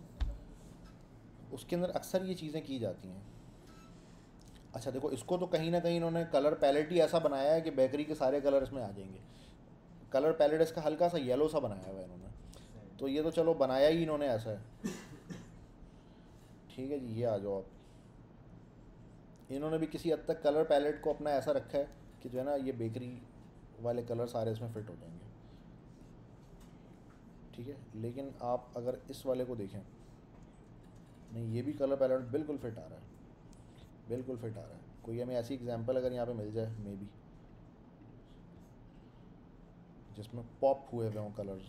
उसके अंदर अक्सर ये चीज़ें की जाती हैं। अच्छा देखो, इसको तो कहीं ना कहीं इन्होंने कलर पैलेट ही ऐसा बनाया है कि बेकरी के सारे कलर इसमें आ जाएंगे। कलर पैलेट इसका हल्का सा येलो सा बनाया हुआ है इन्होंने, तो ये तो चलो बनाया ही इन्होंने ऐसा है। ठीक है जी, ये आ जाओ आप। इन्होंने भी किसी हद तक कलर पैलेट को अपना ऐसा रखा है कि जो है ना ये बेकरी वाले कलर सारे इसमें फिट हो जाएंगे। ठीक है, लेकिन आप अगर इस वाले को देखें, नहीं ये भी कलर पैलेट बिल्कुल फिट आ रहा है, बिल्कुल फिट आ रहा है। कोई हमें ऐसी एग्जांपल अगर यहाँ पे मिल जाए मे बी जिसमें पॉप हुए हुए हों कलर्स।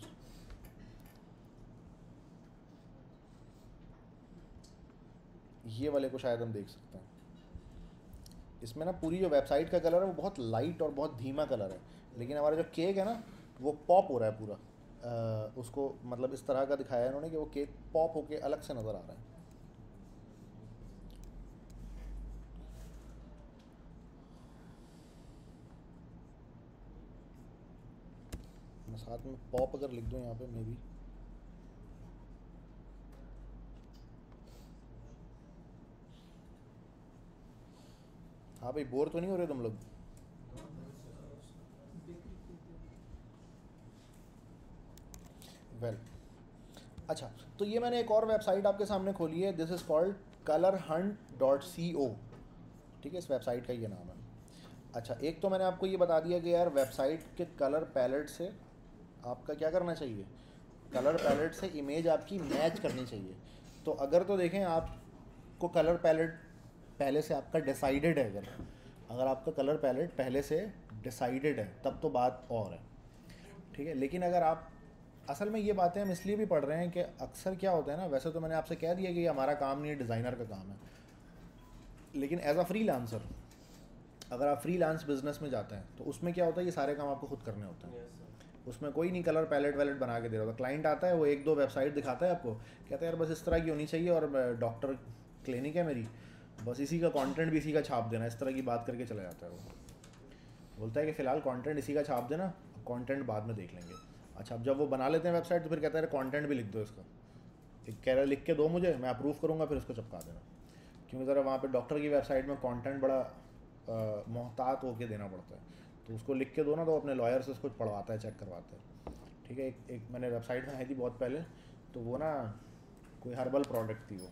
ये वाले को शायद हम देख सकते हैं। इसमें ना पूरी जो वेबसाइट का कलर है वो बहुत लाइट और बहुत धीमा कलर है, लेकिन हमारा जो केक है ना वो पॉप हो रहा है पूरा। उसको मतलब इस तरह का दिखाया है इन्होंने कि वो केक पॉप होके अलग से नज़र आ रहा है। मैं साथ में पॉप अगर लिख दूँ यहाँ पे मे बी, हाँ भाई बोर तो नहीं हो रहे तुम लोग? वेल अच्छा, तो ये मैंने एक और वेबसाइट आपके सामने खोली है, दिस इज़ कॉल्ड colorhunt.co। ठीक है, इस वेबसाइट का ये नाम है। अच्छा, एक तो मैंने आपको ये बता दिया कि यार वेबसाइट के कलर पैलेट से आपका क्या करना चाहिए, कलर पैलेट से इमेज आपकी मैच करनी चाहिए। तो अगर तो देखें आपको कलर पैलेट पहले से आपका डिसाइडेड है, अगर आपका कलर पैलेट पहले से डिसाइडेड है तब तो बात और है। ठीक है, लेकिन अगर आप असल में ये बातें हम इसलिए भी पढ़ रहे हैं कि अक्सर क्या होता है ना, वैसे तो मैंने आपसे कह दिया कि ये हमारा काम नहीं है, डिज़ाइनर का काम है, लेकिन एज अ फ्रीलांसर अगर आप फ्रीलांस बिजनेस में जाते हैं तो उसमें क्या होता है, ये सारे काम आपको खुद करने होते हैं। उसमें कोई नहीं कलर पैलेट वैलेट बना के दे रहा होता। क्लाइंट आता है, वो एक दो वेबसाइट दिखाता है आपको, कहता है यार बस इस तरह की होनी चाहिए और डॉक्टर क्लिनिक है मेरी, बस इसी का कंटेंट भी इसी का छाप देना, इस तरह की बात करके चला जाता है। वो बोलता है कि फ़िलहाल कंटेंट इसी का छाप देना, कंटेंट बाद में देख लेंगे। अच्छा, अब जब वो बना लेते हैं वेबसाइट तो फिर कहता है कंटेंट भी लिख दो इसका, एक कह रहा लिख के दो मुझे, मैं अप्रूव करूँगा, फिर उसको चिपका देना। क्योंकि ज़रा वहाँ पे डॉक्टर की वेबसाइट में कंटेंट बड़ा मोहतात होके देना पड़ता है, तो उसको लिख के दो ना, तो अपने लॉयर से उसको पढ़वाता है, चेक करवाता है। ठीक है, एक मैंने वेबसाइट बनाई थी बहुत पहले, तो वो ना कोई हर्बल प्रोडक्ट थी वो,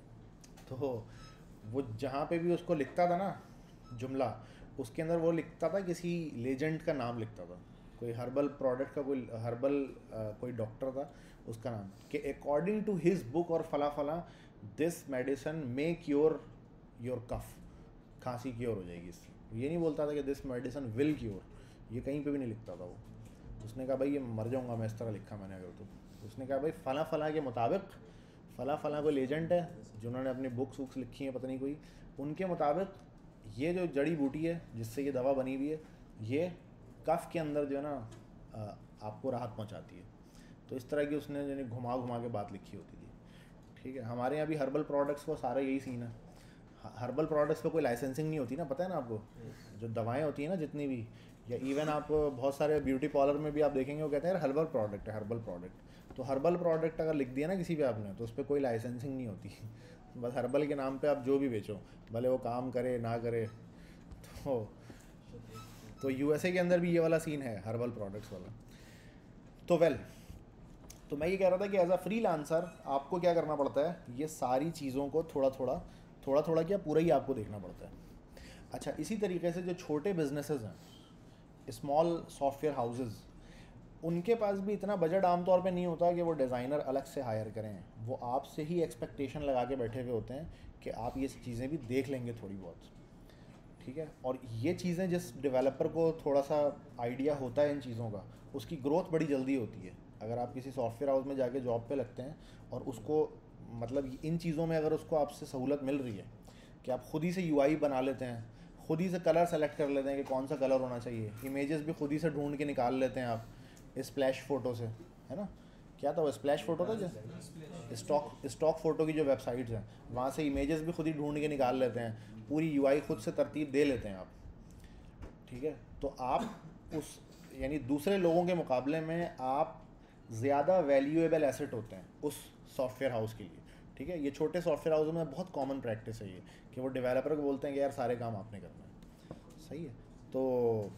तो वो जहाँ पे भी उसको लिखता था ना जुमला, उसके अंदर वो लिखता था किसी लेजेंड का नाम लिखता था, कोई हर्बल प्रोडक्ट का, कोई हर्बल कोई डॉक्टर था उसका नाम, कि अकॉर्डिंग टू हिज बुक और फला फला this medicine may cure your cough, खांसी क्योर हो जाएगी इससे। ये नहीं बोलता था कि दिस मेडिसिन विल क्योर, ये कहीं पे भी नहीं लिखता था वो। उसने कहा भाई ये मर जाऊंगा मैं, इस तरह लिखा मैंने अगर तो। उसने कहा भाई फला फला के मुताबिक, फला फला कोई लेजेंड है जिन्होंने अपनी बुक्स वुक्स लिखी हैं पता नहीं कोई, उनके मुताबिक ये जो जड़ी बूटी है जिससे ये दवा बनी हुई है, ये कफ के अंदर जो है ना आपको राहत पहुंचाती है। तो इस तरह की उसने जो घुमा घुमा के बात लिखी होती थी। ठीक है, हमारे यहाँ भी हर्बल प्रोडक्ट्स को सारा यही सीन है। हर्बल प्रोडक्ट्स पे कोई लाइसेंसिंग नहीं होती ना, पता है ना आपको, जो दवाएं होती हैं ना जितनी भी, या इवन आप बहुत सारे ब्यूटी पार्लर में भी आप देखेंगे वो कहते हैं यार हर्बल प्रोडक्ट है, हर्बल प्रोडक्ट। तो हर्बल प्रोडक्ट अगर लिख दिया ना किसी पे आपने, तो उस पर कोई लाइसेंसिंग नहीं होती। बस हर्बल के नाम पे आप जो भी बेचो, भले वो काम करे ना करे। तो यूएसए के अंदर भी ये वाला सीन है हर्बल प्रोडक्ट्स वाला। तो तो मैं ये कह रहा था कि एज अ फ्रीलांसर आपको क्या करना पड़ता है, ये सारी चीज़ों को थोड़ा थोड़ा क्या पूरा ही आपको देखना पड़ता है। अच्छा, इसी तरीके से जो छोटे बिजनेसेस हैं, स्मॉल सॉफ्टवेयर हाउसेस, उनके पास भी इतना बजट आमतौर पे नहीं होता कि वो डिज़ाइनर अलग से हायर करें। वो आपसे ही एक्सपेक्टेशन लगा के बैठे हुए होते हैं कि आप ये चीज़ें भी देख लेंगे थोड़ी बहुत। ठीक है, और ये चीज़ें जिस डेवलपर को थोड़ा सा आइडिया होता है इन चीज़ों का, उसकी ग्रोथ बड़ी जल्दी होती है। अगर आप किसी सॉफ्टवेयर हाउस में जाके जॉब पे लगते हैं और उसको मतलब इन चीज़ों में अगर उसको आपसे सहूलत मिल रही है कि आप खुद ही से यूआई बना लेते हैं, खुद ही से कलर सेलेक्ट कर लेते हैं कि कौन सा कलर होना चाहिए, इमेजेस भी खुद ही से ढूंढ के निकाल लेते हैं आप स्प्लैश फ़ोटो से, है ना, क्या था वो स्प्लैश फ़ोटो था स्टॉक फ़ोटो की जो वेबसाइट्स हैं वहाँ से इमेजेस भी खुद ही ढूंढ के निकाल लेते हैं, पूरी यूआई खुद से तरतीब दे लेते हैं आप, ठीक है। तो आप उस यानी दूसरे लोगों के मुकाबले में आप ज़्यादा वैल्यूएबल एसेट होते हैं उस सॉफ्टवेयर हाउस के लिए, ठीक है। ये छोटे सॉफ्टवेयर हाउस में बहुत कॉमन प्रैक्टिस है ये, कि वो डेवलपर को बोलते हैं कि यार सारे काम आपने करना है, सही है। तो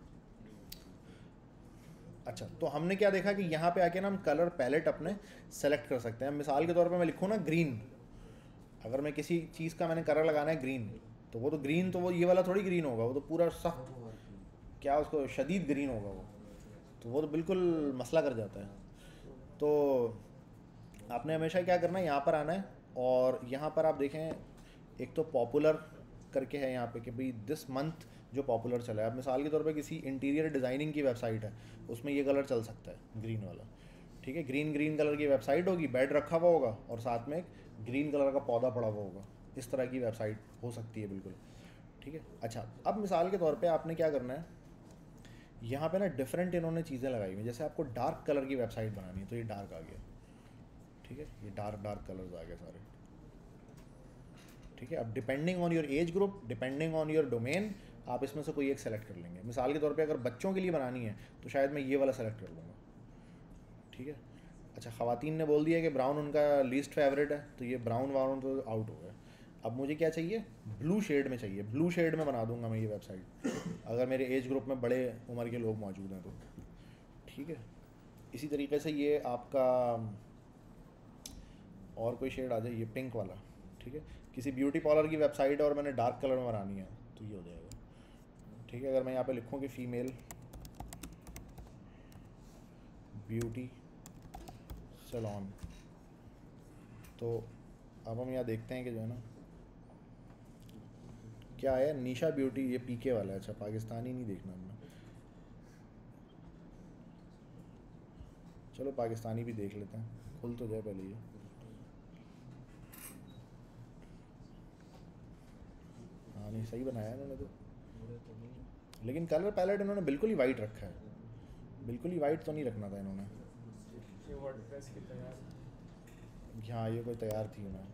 अच्छा, तो हमने क्या देखा कि यहाँ पे आके ना हम कलर पैलेट अपने सेलेक्ट कर सकते हैं। मिसाल के तौर पे मैं लिखूँ ना ग्रीन, अगर मैं किसी चीज़ का मैंने कलर लगाना है ग्रीन, तो वो तो ग्रीन, तो वो ये वाला थोड़ी ग्रीन होगा, वो तो पूरा सख्त, क्या उसको शदीद ग्रीन होगा वो, तो वो तो बिल्कुल मसला कर जाता है। तो आपने हमेशा क्या करना है, यहाँ पर आना है और यहाँ पर आप देखें एक तो पॉपुलर करके है यहाँ पे कि भाई दिस मंथ जो पॉपुलर चला है। अब मिसाल के तौर पे किसी इंटीरियर डिज़ाइनिंग की वेबसाइट है, उसमें ये कलर चल सकता है ग्रीन वाला, ठीक है। ग्रीन कलर की वेबसाइट होगी, बेड रखा हुआ होगा और साथ में एक ग्रीन कलर का पौधा पड़ा हुआ होगा, इस तरह की वेबसाइट हो सकती है बिल्कुल, ठीक है। अच्छा, अब मिसाल के तौर पे आपने क्या करना है, यहाँ पे ना डिफरेंट इन्होंने चीज़ें लगाई हुई, जैसे आपको डार्क कलर की वेबसाइट बनानी है तो ये डार्क आ गया, ठीक है, ये डार्क कलर्स आ गए सारे, ठीक है। अब depending on your age group, depending on your domain, आप इसमें से कोई एक सेलेक्ट कर लेंगे। मिसाल के तौर पे अगर बच्चों के लिए बनानी है तो शायद मैं ये वाला सेलेक्ट कर लूँगा, ठीक है। अच्छा, ख़वातीन ने बोल दिया कि ब्राउन उनका लीस्ट फेवरेट है, तो ये ब्राउन तो आउट हो गया। अब मुझे क्या चाहिए, ब्लू शेड में चाहिए, ब्लू शेड में बना दूंगा मैं ये वेबसाइट, अगर मेरे एज ग्रुप में बड़े उम्र के लोग मौजूद हैं तो, ठीक है। इसी तरीके से ये आपका और कोई शेड आ जाए, ये पिंक वाला, ठीक है। किसी ब्यूटी पार्लर की वेबसाइट है और मैंने डार्क कलर में बनानी है तो ये हो जाएगा, ठीक है। अगर मैं यहाँ पे लिखूँ कि फ़ीमेल ब्यूटी सैलून, तो अब हम यहाँ देखते हैं कि जो है ना क्या है, निशा ब्यूटी, ये पीके वाला है। अच्छा, पाकिस्तानी नहीं देखना हमने, चलो पाकिस्तानी भी देख लेते हैं, खुल तो जाए पहले ये। हाँ नहीं, सही बनाया है इन्होंने तो, लेकिन कलर पैलेट इन्होंने बिल्कुल ही वाइट रखा है, बिल्कुल ही वाइट तो नहीं रखना था इन्होंने। ये वर्डप्रेस की तैयार, हाँ ये कोई तैयार थी उन्हें,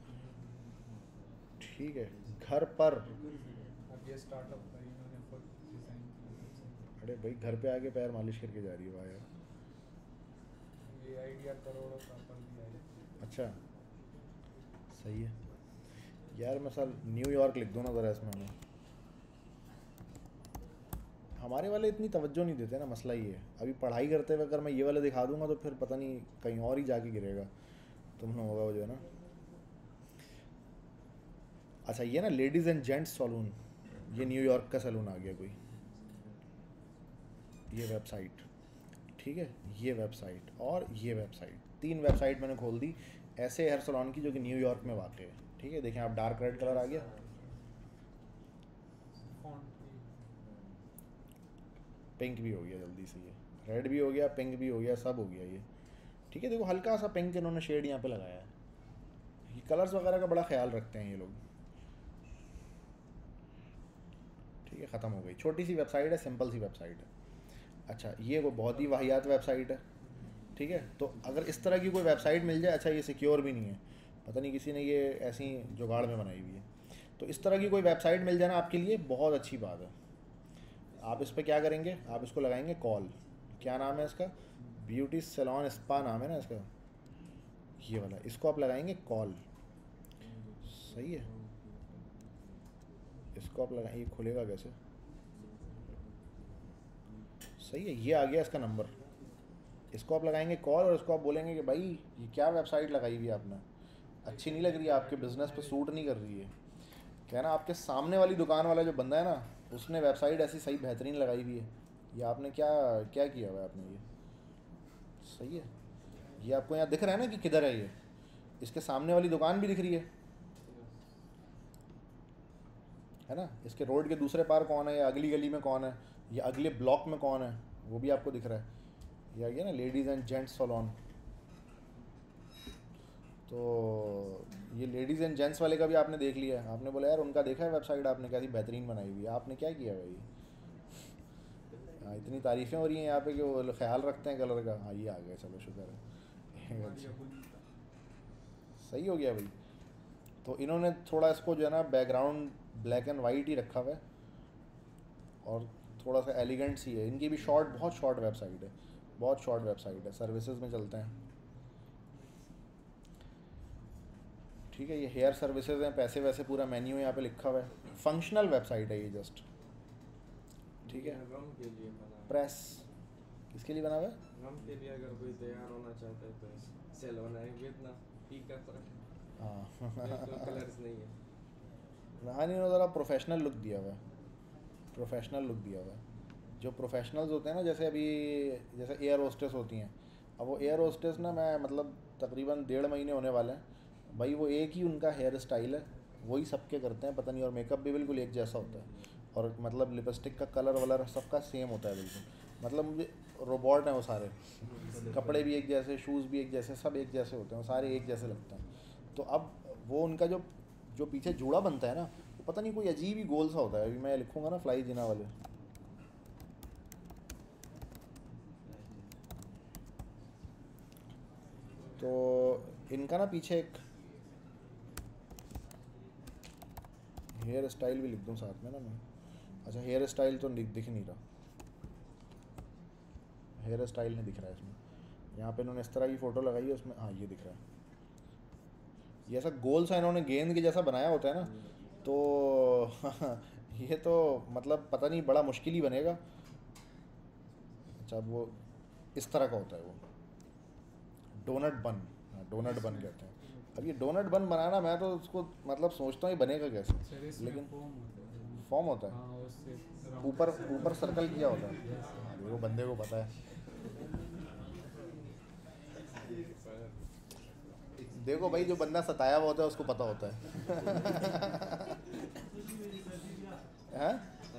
ठीक है। घर पर, अब ये स्टार्टअप का इन्होंने खुद डिज़ाइन किया। अरे भाई घर पे आके पैर मालिश करके जा रही है भाई यार। ये आइडिया करोड़ों का पर दिया है। अच्छा, सही है यार। मैं साल न्यूयॉर्क लिख दूँ ना ज़रा इसमें, हमारे वाले इतनी तवज्जो नहीं देते ना, मसला ये है। अभी पढ़ाई करते हुए अगर मैं ये वाले दिखा दूंगा तो फिर पता नहीं कहीं और ही जाके गिरेगा, तुम लोगों का जो है ना। अच्छा, ये ना लेडीज़ एंड जेंट्स सैलून, ये न्यूयॉर्क का सैलून आ गया कोई, ये वेबसाइट, ठीक है। ये वेबसाइट और ये वेबसाइट, 3 वेबसाइट मैंने खोल दी ऐसे हेयर सैलून की जो कि न्यूयॉर्क में वाक़ है, ठीक है। देखें आप, डार्क रेड कलर आ गया, फॉन्ट की पिंक भी हो गया जल्दी से, ये रेड भी हो गया, पिंक भी हो गया, सब हो गया ये, ठीक है। देखो हल्का सा पिंक इन्होंने शेड यहाँ पे लगाया है, ये कलर्स वगैरह का बड़ा ख्याल रखते हैं ये लोग, ठीक है। ख़त्म हो गई, छोटी सी वेबसाइट है, सिंपल सी वेबसाइट है। अच्छा, ये वो बहुत ही वाहियात वेबसाइट है, ठीक है। तो अगर इस तरह की कोई वेबसाइट मिल जाए, अच्छा ये सिक्योर भी नहीं है, पता नहीं किसी ने ये ऐसी जुगाड़ में बनाई हुई है, तो इस तरह की कोई वेबसाइट मिल जाना आपके लिए बहुत अच्छी बात है। आप इस पर क्या करेंगे, आप इसको लगाएंगे कॉल, क्या नाम है इसका, ब्यूटी सैलून स्पा नाम है ना इसका, ये वाला, इसको आप लगाएंगे कॉल, सही है। इसको आप लगाएंगे, ये खुलेगा कैसे, सही है, ये आ गया इसका नंबर, इसको आप लगाएंगे कॉल और इसको आप बोलेंगे कि भाई ये क्या वेबसाइट लगाई हुई है आपने, अच्छी नहीं लग रही है, आपके बिज़नेस पे सूट नहीं कर रही है। कहना आपके सामने वाली दुकान वाला जो बंदा है ना, उसने वेबसाइट ऐसी सही बेहतरीन लगाई हुई है, ये आपने क्या क्या किया हुआ है आपने, ये सही है। ये आपको यहाँ दिख रहा है ना कि किधर है, ये इसके सामने वाली दुकान भी दिख रही है ना, इसके रोड के दूसरे पार कौन है, या अगली गली में कौन है, या अगले ब्लॉक में कौन है, वो भी आपको दिख रहा है। ये आ गया ना लेडीज़ एंड जेंट्स सैलून, तो ये लेडीज़ एंड जेंट्स वाले का भी आपने देख लिया, आपने बोला यार उनका देखा है वेबसाइट आपने, कैसी बेहतरीन बनाई हुई है, आपने क्या किया भाई। हाँ, इतनी तारीफ़ें हो रही हैं यहाँ पे कि वो ख्याल रखते हैं कलर का। हाँ ये आ गया, चलो शुक्र है। अच्छा, सही हो गया भाई। तो इन्होंने थोड़ा इसको जो है ना बैकग्राउंड ब्लैक एंड वाइट ही रखा हुआ है और थोड़ा सा एलिगेंट सी है। इनकी भी शॉर्ट, बहुत शॉर्ट वेबसाइट है, बहुत शॉर्ट वेबसाइट है, सर्विसेज में चलते हैं। ठीक है, ये हेयर सर्विसेज हैं, पैसे वैसे पूरा मेन्यू यहाँ पे लिखा हुआ है। फंक्शनल वेबसाइट है ये जस्ट। ठीक है, रम के लिए बना है। प्रेस किसके लिए बना हुआ है? रम के लिए अगर कोई तैयार होना चाहता है तो सेल बनाएंगे इतना पीका पर हाँ कलर्स नहीं है। हाँ, नहीं ज़रा प्रोफेशनल लुक दिया हुआ है, प्रोफेशनल लुक दिया हुआ है। जो प्रोफेशनल्स होते हैं ना, जैसे अभी जैसे एयर होस्टेस होती हैं, अब वो एयर होस्टेस ना, मैं मतलब तकरीबन 1.5 महीने होने वाले हैं भाई, वो एक ही उनका हेयर स्टाइल है, वही सबके करते हैं पता नहीं, और मेकअप भी बिल्कुल एक जैसा होता है, और मतलब लिपस्टिक का कलर वलर सबका सेम होता है बिल्कुल। मतलब मुझे रोबोट हैं वो सारे, कपड़े भी एक जैसे, शूज़ भी एक जैसे, सब एक जैसे होते हैं, वो सारे एक जैसे लगते हैं। तो अब वो उनका जो जो पीछे जूड़ा बनता है ना, वो पता नहीं कोई अजीब ही गोल सा होता है। अभी मैं लिखूँगा ना फ्लाई जिना वाले, तो इनका ना पीछे एक हेयर स्टाइल भी लिख दूँ साथ में ना मैं। अच्छा, हेयर स्टाइल तो दिख नहीं रहा, हेयर स्टाइल नहीं दिख रहा है इसमें। यहाँ पे इन्होंने इस तरह की फ़ोटो लगाई है उसमें, हाँ ये दिख रहा है। ये ऐसा गोल सा इन्होंने गेंद के जैसा बनाया होता है ना, तो ये तो मतलब पता नहीं, बड़ा मुश्किल ही बनेगा। अच्छा, वो इस तरह का होता है, वो डोनट बन, डोनट बन कहते हैं। अब ये डोनट बन बनाना, मैं तो उसको मतलब सोचता हूँ ये बनेगा कैसे, लेकिन फॉर्म होता है, हाँ, उससे ऊपर ऊपर सर्कल किया होता है, वो बंदे को पता है। देखो भाई, जो बंदा सताया हुआ होता है उसको पता होता है। हैं?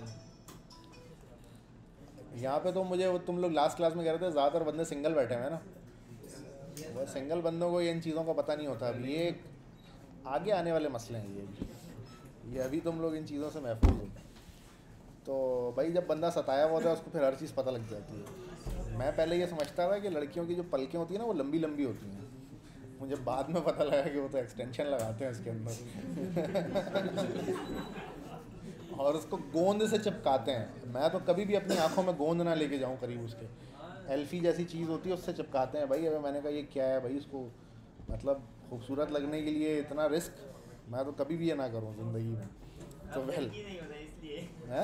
यहाँ पे तो मुझे वो तुम लोग लास्ट क्लास में कह रहे थे ज़्यादातर बंदे सिंगल बैठे हुए हैं ना, वो सिंगल बंदों को इन चीज़ों का पता नहीं होता। अब ये आगे आने वाले मसले हैं, ये अभी तुम लोग इन चीज़ों से महफूज हो। तो भाई जब बंदा सताया हुआ होता है उसको फिर हर चीज़ पता लग जाती है। मैं पहले ये समझता था कि लड़कियों की जो पलकें होती है ना, वो लंबी लंबी होती हैं, मुझे बाद में पता लगा कि वो तो एक्सटेंशन लगाते हैं इसके अंदर और उसको गोंद से चिपकाते हैं। मैं तो कभी भी अपनी आंखों में गोंद ना लेके जाऊं करीब उसके, एल्फी जैसी चीज़ होती है उससे चिपकाते हैं भाई। अगर मैंने कहा ये क्या है भाई, इसको मतलब खूबसूरत लगने के लिए इतना रिस्क, मैं तो कभी भी ये ना करूं ज़िंदगी में। तो वेल हैं,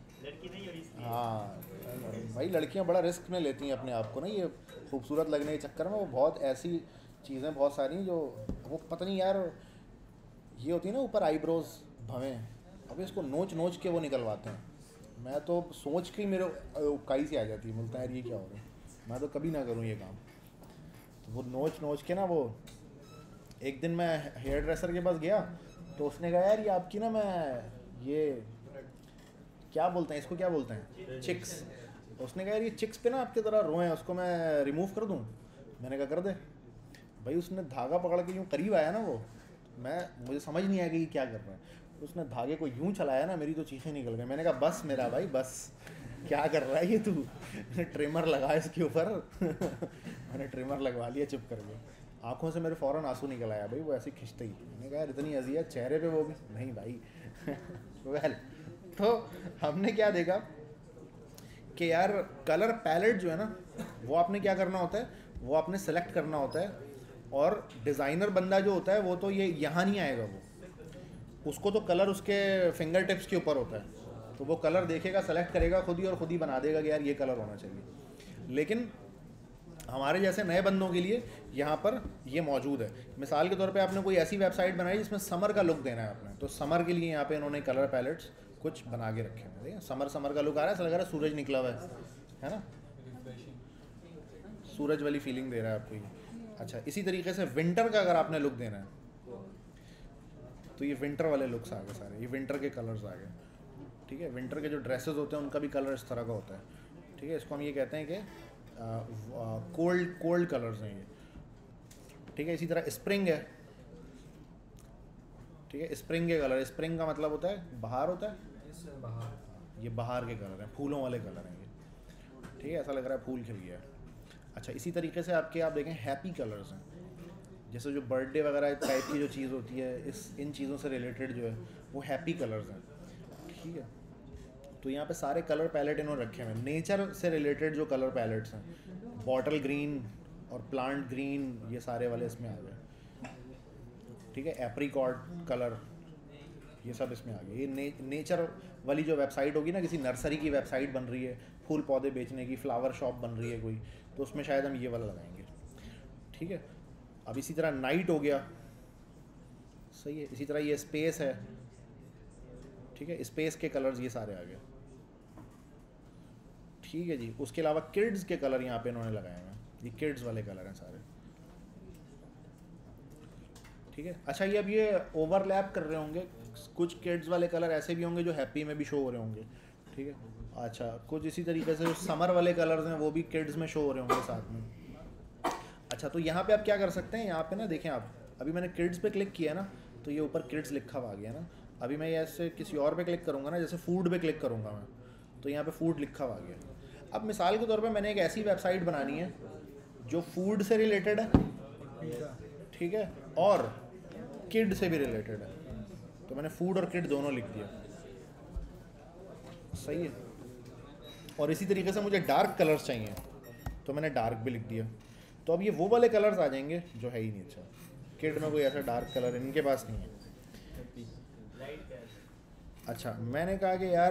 हाँ भाई, लड़कियां बड़ा रिस्क में लेती हैं अपने आप को ना, ये खूबसूरत लगने के चक्कर में। वो बहुत ऐसी चीज़ें बहुत सारी जो वो पता नहीं यार, ये होती है ना ऊपर आईब्रोज भवें, अब इसको नोच नोच के वो निकलवाते हैं। मैं तो सोच के ही मेरे उकाई से आ जाती है, बोलता है यार ये क्या हो रहा है, मैं तो कभी ना करूँ ये काम। तो वो नोच नोच के ना, वो एक दिन मैं हेयर ड्रेसर के पास गया तो उसने कहा यार ये आपकी ना, मैं ये क्या बोलते हैं इसको, क्या बोलते हैं, चिक्स। उसने कहा यार ये चिक्स पे ना आपके तरह रोए हैं, उसको मैं रिमूव कर दूँ। मैंने कहा कर दे भाई। उसने धागा पकड़ के यूँ करीब आया ना, वो मुझे समझ नहीं आया कि ये क्या कर रहा है। उसने धागे को यूँ चलाया ना, मेरी तो चीखें निकल गई। मैंने कहा बस मेरा भाई बस, क्या कर रहा है ये तू, ट्रिमर लगा इसके ऊपर। मैंने ट्रिमर लगवा लिया चुप कर गया। आंखों से मेरे फ़ौरन आंसू निकल आया भाई, वो ऐसी खिंचते ही। मैंने कहा यार इतनी अजियत चेहरे पे, वो भी नहीं भाई। वेल, तो हमने क्या देखा कि यार कलर पैलेट जो है ना, वो आपने क्या करना होता है, वो आपने सेलेक्ट करना होता है। और डिज़ाइनर बंदा जो होता है वो तो ये यहाँ नहीं आएगा, वो उसको तो कलर उसके फिंगर टिप्स के ऊपर होता है, तो वो कलर देखेगा, सेलेक्ट करेगा खुद ही और ख़ुद ही बना देगा कि यार ये कलर होना चाहिए। लेकिन हमारे जैसे नए बंदों के लिए यहाँ पर ये मौजूद है। मिसाल के तौर पे आपने कोई ऐसी वेबसाइट बनाई जिसमें समर का लुक देना है आपने, तो समर के लिए यहाँ पे इन्होंने कलर पैलेट्स कुछ बना के रखे हैं। ठीक है, समर समर का लुक आ रहा है, ऐसा लग रहा है सूरज निकला हुआ है ना, सूरज वाली फीलिंग दे रहा है आपको ये। अच्छा, इसी तरीके से विंटर का अगर आपने लुक देना है तो ये विंटर वाले लुक्स आ गए सारे, ये विंटर के कलर्स आ गए। ठीक है, विंटर के जो ड्रेसेस होते हैं उनका भी कलर इस तरह का होता है। ठीक है, इसको हम ये कहते हैं कि कोल्ड कलर्स हैं ये। ठीक है, इसी तरह स्प्रिंग है। ठीक है, स्प्रिंग के कलर, स्प्रिंग का मतलब होता है बाहर होता है, ये बाहर के कलर हैं, फूलों वाले कलर हैं ये। ठीक है, ऐसा लग रहा है फूल खिल गया है। अच्छा, इसी तरीके से आप देखें हैप्पी कलर्स हैं। जैसे जो बर्थडे वगैरह टाइप की जो चीज़ होती है, इन चीज़ों से रिलेटेड जो है वो हैप्पी कलर्स हैं, ठीक है। तो यहाँ पे सारे कलर पैलेट इन्होंने रखे हुए हैं। नेचर से रिलेटेड जो कलर पैलेट्स हैं, बॉटल ग्रीन और प्लांट ग्रीन, ये सारे वाले इसमें आ गए, ठीक है। एप्रीकॉट कलर, ये सब इसमें आ गए। ये नेचर वाली जो वेबसाइट होगी ना, किसी नर्सरी की वेबसाइट बन रही है, फूल पौधे बेचने की, फ्लावर शॉप बन रही है कोई, तो उसमें शायद हम ये वाला लगाएंगे, ठीक है। अब इसी तरह नाइट हो गया, सही है। इसी तरह ये स्पेस है, ठीक है। स्पेस के कलर्स ये सारे आ गए, ठीक है जी। उसके अलावा किड्स के कलर यहाँ पे इन्होंने लगाए हुए हैं, ये किड्स वाले कलर हैं सारे, ठीक है। अच्छा, ये अब ये ओवरलैप कर रहे होंगे, कुछ किड्स वाले कलर ऐसे भी होंगे जो हैप्पी में भी शो हो रहे होंगे, ठीक है। अच्छा, कुछ इसी तरीके से जो समर वाले कलर्स हैं वो भी किड्स में शो हो रहे होंगे साथ में। अच्छा, तो यहाँ पे आप क्या कर सकते हैं, यहाँ पे ना देखें आप, अभी मैंने किड्स पे क्लिक किया ना, तो ये ऊपर किड्स लिखा हुआ आ गया ना। अभी मैं ऐसे किसी और पे क्लिक करूँगा ना, जैसे फूड पे क्लिक करूँगा मैं, तो यहाँ पे फूड लिखा हुआ आ गया। अब मिसाल के तौर पे मैंने एक ऐसी वेबसाइट बनानी है जो फूड से रिलेटेड है, ठीक है, और किड से भी रिलेटेड है, तो मैंने फूड और किड दोनों लिख दिया, सही है। और इसी तरीके से मुझे डार्क कलर्स चाहिए, तो मैंने डार्क भी लिख दिया। तो अब ये वो वाले कलर्स आ जाएंगे जो है ही नहीं। अच्छा, किड में कोई ऐसा डार्क कलर इनके पास नहीं है। अच्छा, मैंने कहा कि यार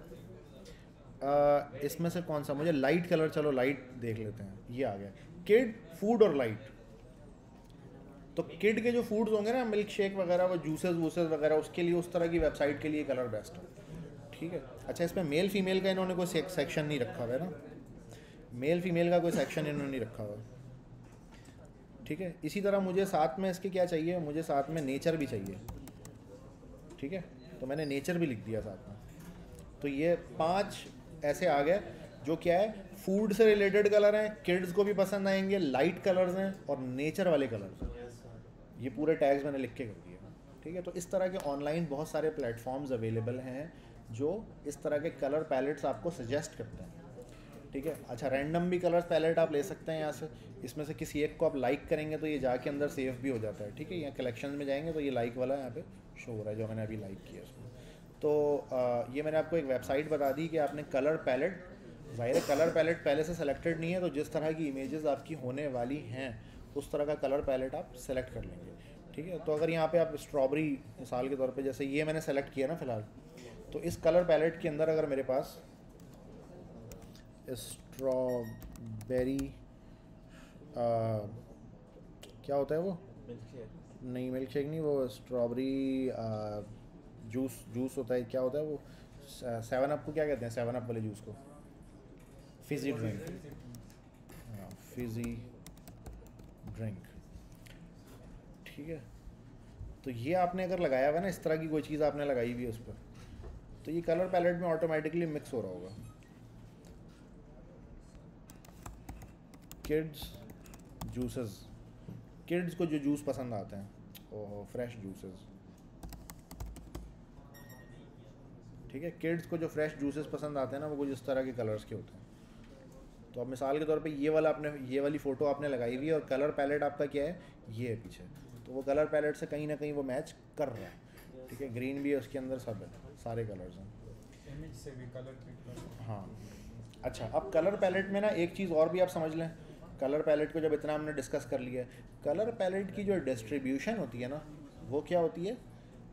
इसमें से कौन सा मुझे लाइट कलर, चलो लाइट देख लेते हैं। ये आ गया किड, फूड और लाइट। तो किड के जो फूड्स होंगे ना, मिल्क शेक वगैरह, वो जूसेस वूसेस वगैरह, उसके लिए उस तरह की वेबसाइट के लिए कलर बेस्ट है, ठीक है। अच्छा, इसमें मेल फीमेल का इन्होंने कोई सेक्शन नहीं रखा हुआ है ना, मेल फीमेल का कोई सेक्शन इन्होंने नहीं रखा हुआ, ठीक है। इसी तरह मुझे साथ में इसके क्या चाहिए, मुझे साथ में नेचर भी चाहिए, ठीक है। तो मैंने नेचर भी लिख दिया साथ में। तो ये 5 ऐसे आ गए जो क्या है, फूड से रिलेटेड कलर हैं, किड्स को भी पसंद आएंगे, लाइट कलर्स हैं और नेचर वाले कलर्स हैं। ये पूरे टैग्स मैंने लिख के कर दिए, ठीक है। तो इस तरह के ऑनलाइन बहुत सारे प्लेटफॉर्म्स अवेलेबल हैं जो इस तरह के कलर पैलेट्स आपको सजेस्ट करते हैं, ठीक है। अच्छा, रैंडम भी कलर्स पैलेट आप ले सकते हैं यहाँ से, इसमें से किसी एक को आप लाइक करेंगे तो ये जाके अंदर सेव भी हो जाता है, ठीक है। यहाँ कलेक्शन में जाएंगे तो ये लाइक वाला यहाँ पे शो हो रहा है जो मैंने अभी लाइक किया उसको। तो ये मैंने आपको एक वेबसाइट बता दी कि आपने कलर पैलेट, ज़ाहिर है कलर पैलेट पहले से सेलेक्टेड नहीं है, तो जिस तरह की इमेजेस आपकी होने वाली हैं उस तरह का कलर पैलेट आप सेलेक्ट कर लेंगे, ठीक है। तो अगर यहाँ पे आप स्ट्रॉबेरी मिसाल के तौर पे, जैसे ये मैंने सेलेक्ट किया ना फ़िलहाल, तो इस कलर पैलेट के अंदर अगर मेरे पास स्ट्रॉबेरी क्या होता है वो, नहीं मिल्क शेक नहीं, वो स्ट्रॉबेरी जूस होता है, क्या होता है वो, 7 अप को क्या कहते हैं, 7 अप वाले जूस को, फिज़ी ड्रिंक, हाँ फिज़ी ड्रिंक, ठीक है। तो ये आपने अगर लगाया हुआ ना, इस तरह की कोई चीज़ आपने लगाई हुई है उस पर, तो ये कलर पैलेट में ऑटोमेटिकली मिक्स हो रहा होगा। किड्स जूसेस, किड्स को जो जूस पसंद आते हैं, ओहो फ्रेश जूसेस, ठीक है। किड्स को जो फ्रेश जूसेस पसंद आते हैं ना, वो कुछ इस तरह के कलर्स के होते हैं। तो अब मिसाल के तौर पे ये वाला आपने, ये वाली फ़ोटो आपने लगाई हुई है और कलर पैलेट आपका क्या है, ये है पीछे, तो वो कलर पैलेट से कहीं ना कहीं वो मैच कर रहा है, ठीक है। ग्रीन भी है उसके अंदर, सब है, सारे कलर्स हैं, इमेज से भी कलर पिक कर। हाँ। अच्छा, अब कलर पैलेट में ना एक चीज़ और भी आप समझ लें, कलर पैलेट को जब इतना हमने डिस्कस कर लिया है, कलर पैलेट की जो डिस्ट्रीब्यूशन होती है ना, वो क्या होती है,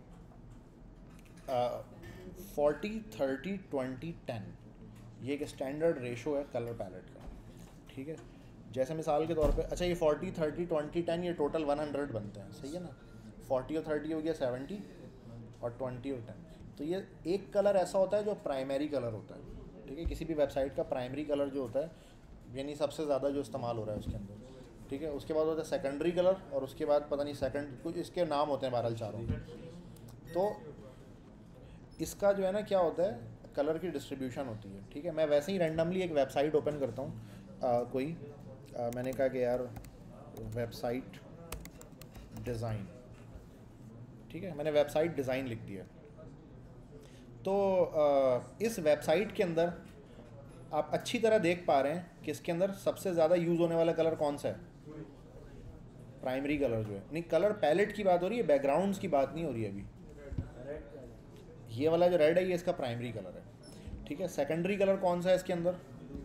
40-30-20-10, ये एक स्टैंडर्ड रेशो है कलर पैलेट का, ठीक है। जैसे मिसाल के तौर पे, अच्छा ये 40-30-20-10 ये टोटल 100 बनते हैं, सही है ना। 40 और 30 हो गया 70 और 20 और 10, तो ये एक कलर ऐसा होता है जो प्राइमरी कलर होता है, ठीक है। किसी भी वेबसाइट का प्राइमरी कलर जो होता है, यानी सबसे ज़्यादा जो इस्तेमाल हो रहा है उसके अंदर, ठीक है। उसके बाद होता है सेकेंडरी कलर, और उसके बाद पता नहीं सेकंड कुछ इसके नाम होते हैं बहरहाल चारों। तो इसका जो है ना क्या होता है, कलर की डिस्ट्रीब्यूशन होती है, ठीक है। मैं वैसे ही रैंडमली एक वेबसाइट ओपन करता हूँ, मैंने कहा कि यार वेबसाइट डिज़ाइन, ठीक है, मैंने वेबसाइट डिज़ाइन लिख दिया। तो इस वेबसाइट के अंदर आप अच्छी तरह देख पा रहे हैं कि इसके अंदर सबसे ज़्यादा यूज़ होने वाला कलर कौन सा है, प्राइमरी कलर जो है, नहीं कलर पैलेट की बात हो रही है, बैकग्राउंड्स की बात नहीं हो रही है अभी। ये वाला जो रेड है ये इसका प्राइमरी कलर है, ठीक है। सेकेंडरी कलर कौन सा है इसके अंदर?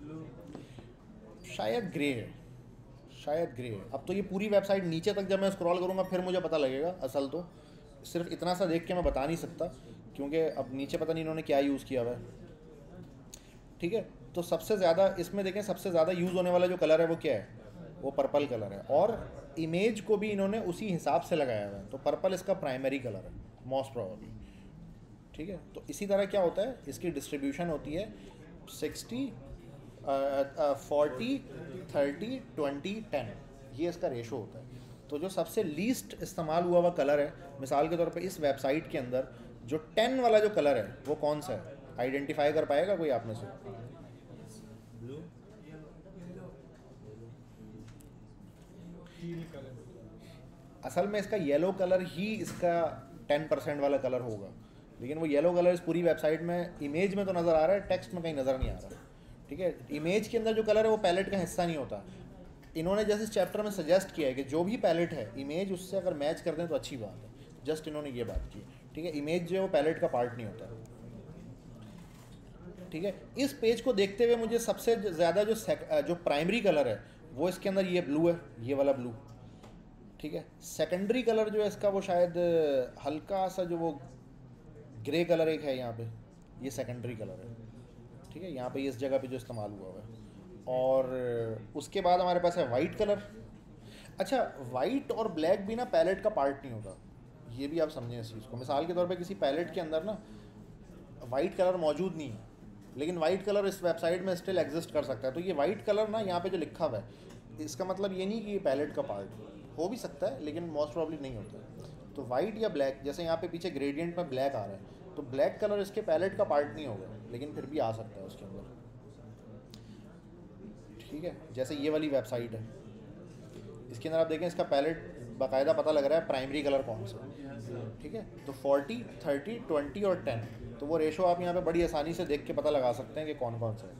शायद ग्रे है, शायद ग्रे है। अब तो ये पूरी वेबसाइट नीचे तक जब मैं स्क्रॉल करूँगा फिर मुझे पता लगेगा। असल तो सिर्फ इतना सा देख के मैं बता नहीं सकता, क्योंकि अब नीचे पता नहीं इन्होंने क्या यूज़ किया हुआ है, ठीक है। तो सबसे ज़्यादा इसमें देखें, सबसे ज़्यादा यूज़ होने वाला जो कलर है वो क्या है? वो पर्पल कलर है, और इमेज को भी इन्होंने उसी हिसाब से लगाया हुआ है, तो पर्पल इसका प्राइमरी कलर है मोस्ट प्रोबेबली, ठीक है। तो इसी तरह क्या होता है, इसकी डिस्ट्रीब्यूशन होती है 60 40 30 20 10, ये इसका रेशो होता है। तो जो सबसे लीस्ट इस्तेमाल हुआ हुआ कलर है, मिसाल के तौर पे इस वेबसाइट के अंदर जो 10 वाला जो कलर है वो कौन सा है? आइडेंटिफाई कर पाएगा कोई आप में से? Blue, teal colour. असल में इसका येलो कलर ही इसका 10% वाला कलर होगा, लेकिन वो येलो कलर इस पूरी वेबसाइट में इमेज में तो नज़र आ रहा है, टेक्स्ट में कहीं नज़र नहीं आ रहा, ठीक है। इमेज के अंदर जो कलर है वो पैलेट का हिस्सा नहीं होता। इन्होंने जैसे इस चैप्टर में सजेस्ट किया है कि जो भी पैलेट है इमेज उससे अगर मैच कर दें तो अच्छी बात है, जस्ट इन्होंने ये बात की, ठीक है। इमेज जो है वो पैलेट का पार्ट नहीं होता, ठीक है। इस पेज को देखते हुए मुझे सबसे ज़्यादा जो प्राइमरी कलर है वो इसके अंदर ये ब्लू है, ये वाला ब्लू, ठीक है। सेकेंडरी कलर जो है इसका वो शायद हल्का सा जो वो ग्रे कलर एक है यहाँ पे, ये सेकेंडरी कलर है, ठीक है। यहाँ पे इस जगह पे जो इस्तेमाल हुआ हुआ है। और उसके बाद हमारे पास है वाइट कलर। अच्छा, वाइट और ब्लैक भी ना पैलेट का पार्ट नहीं होता, ये भी आप समझें इस चीज़ को। मिसाल के तौर पे किसी पैलेट के अंदर ना वाइट कलर मौजूद नहीं है, लेकिन वाइट कलर इस वेबसाइट में स्टिल एग्जिस्ट कर सकता है। तो ये वाइट कलर ना यहाँ पे जो लिखा हुआ है, इसका मतलब ये नहीं कि ये पैलेट का पार्ट हो भी सकता है, लेकिन मोस्ट प्रॉब्ली नहीं होता है। तो वाइट या ब्लैक, जैसे यहाँ पे पीछे ग्रेडियंट में ब्लैक आ रहा है, तो ब्लैक कलर इसके पैलेट का पार्ट नहीं होगा, लेकिन फिर भी आ सकता है उसके अंदर, ठीक है। जैसे ये वाली वेबसाइट है, इसके अंदर आप देखें इसका पैलेट बाकायदा पता लग रहा है प्राइमरी कलर कौन सा, ठीक है। तो 40 30 20 और 10, तो वो रेशो आप यहाँ पे बड़ी आसानी से देख के पता लगा सकते हैं कि कौन कौन सा है।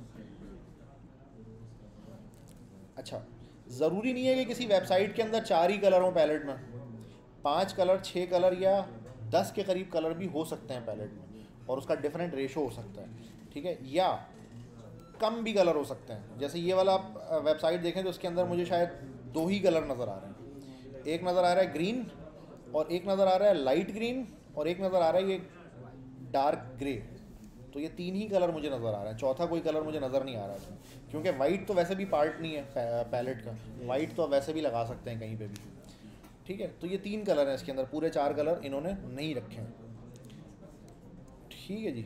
अच्छा, ज़रूरी नहीं है कि किसी वेबसाइट के अंदर 4 ही कलर हों पैलेट में, 5 कलर 6 कलर या 10 के करीब कलर भी हो सकते हैं पैलेट में, और उसका डिफरेंट रेशो हो सकता है, ठीक है। या कम भी कलर हो सकते हैं। जैसे ये वाला आप वेबसाइट देखें तो उसके अंदर मुझे शायद 2 ही कलर नज़र आ रहे हैं, एक नज़र आ रहा है ग्रीन, और एक नज़र आ रहा है लाइट ग्रीन, और एक नज़र आ रहा है ये डार्क ग्रे। तो ये 3 ही कलर मुझे नज़र आ रहे हैं, चौथा कोई कलर मुझे नज़र नहीं आ रहा है, क्योंकि वाइट तो वैसे भी पार्ट नहीं है पैलेट का, वाइट तो वैसे भी लगा सकते हैं कहीं पे भी, ठीक है। तो ये 3 कलर हैं इसके अंदर, पूरे 4 कलर इन्होंने नहीं रखे हैं, ठीक है जी।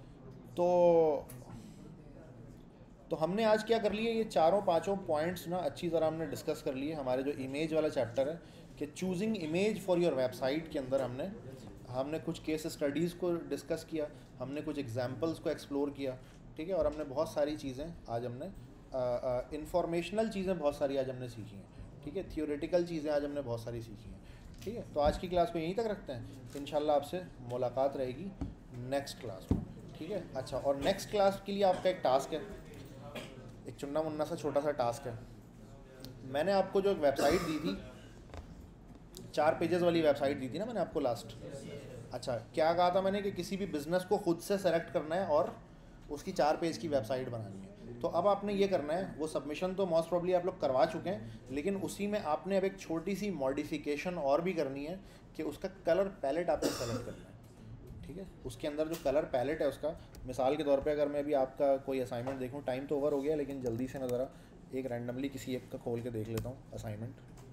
तो हमने आज क्या कर लिए, ये चारों पांचों पॉइंट्स ना अच्छी तरह हमने डिस्कस कर लिए। हमारे जो इमेज वाला चैप्टर है कि choosing image for your website के अंदर हमने कुछ केस स्टडीज़ को डिस्कस किया, हमने कुछ एग्जांपल्स को एक्सप्लोर किया, ठीक है। और हमने बहुत सारी चीज़ें आज हमने इंफॉर्मेशनल चीज़ें बहुत सारी आज हमने सीखी हैं, ठीक है। थियोरेटिकल चीज़ें आज हमने बहुत सारी सीखी हैं, ठीक है। तो आज की क्लास को यहीं तक रखते हैं, इंशाल्लाह आपसे मुलाकात रहेगी नेक्स्ट क्लास में, ठीक है। अच्छा, और नेक्स्ट क्लास के लिए आपका एक टास्क है, एक चुन्ना मुन्ना सा छोटा सा टास्क है। मैंने आपको जो एक वेबसाइट दी थी, 4 पेजेस वाली वेबसाइट दी थी ना मैंने आपको लास्ट। अच्छा, क्या कहा था मैंने कि किसी भी बिज़नेस को खुद से सेलेक्ट करना है और उसकी 4 पेज की वेबसाइट बनानी है। तो अब आपने ये करना है, वो सबमिशन तो मोस्ट प्रॉब्ली आप लोग करवा चुके हैं, लेकिन उसी में आपने अब एक छोटी सी मॉडिफिकेशन और भी करनी है कि उसका कलर पैलेट आपने सेलेक्ट करना है, ठीक है। उसके अंदर जो कलर पैलेट है उसका, मिसाल के तौर पे अगर मैं भी आपका कोई असाइनमेंट देखूं, टाइम तो ओवर हो गया लेकिन जल्दी से मैं ज़रा एक रैंडमली किसी एक का खोल के देख लेता हूं असाइनमेंट।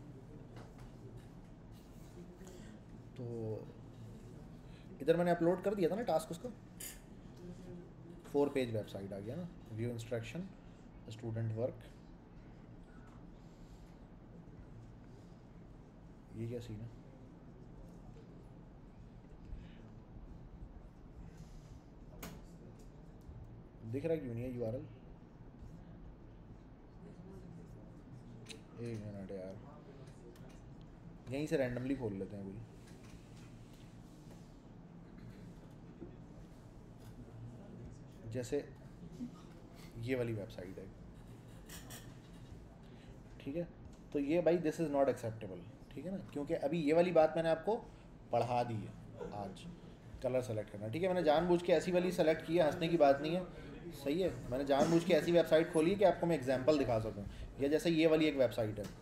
तो इधर मैंने अपलोड कर दिया था ना टास्क उसका, 4 पेज वेबसाइट आ गया ना, व्यू इंस्ट्रक्शन स्टूडेंट वर्क। ये क्या सीन है? दिख रहा क्यों नहीं है यूआरएल? एक मिनट यार, यहीं से रैंडमली खोल लेते हैं कोई। जैसे ये वाली वेबसाइट है, ठीक है। तो ये भाई दिस इज़ नॉट एक्सेप्टेबल, ठीक है ना, क्योंकि अभी ये वाली बात मैंने आपको पढ़ा दी है आज, कलर सेलेक्ट करना। ठीक है, मैंने जानबूझ के ऐसी वाली सेलेक्ट की है, हंसने की बात नहीं है, सही है। मैंने जानबूझ के ऐसी वेबसाइट खोली है कि आपको मैं एग्जांपल दिखा सकूं, या जैसे ये वाली एक वेबसाइट है।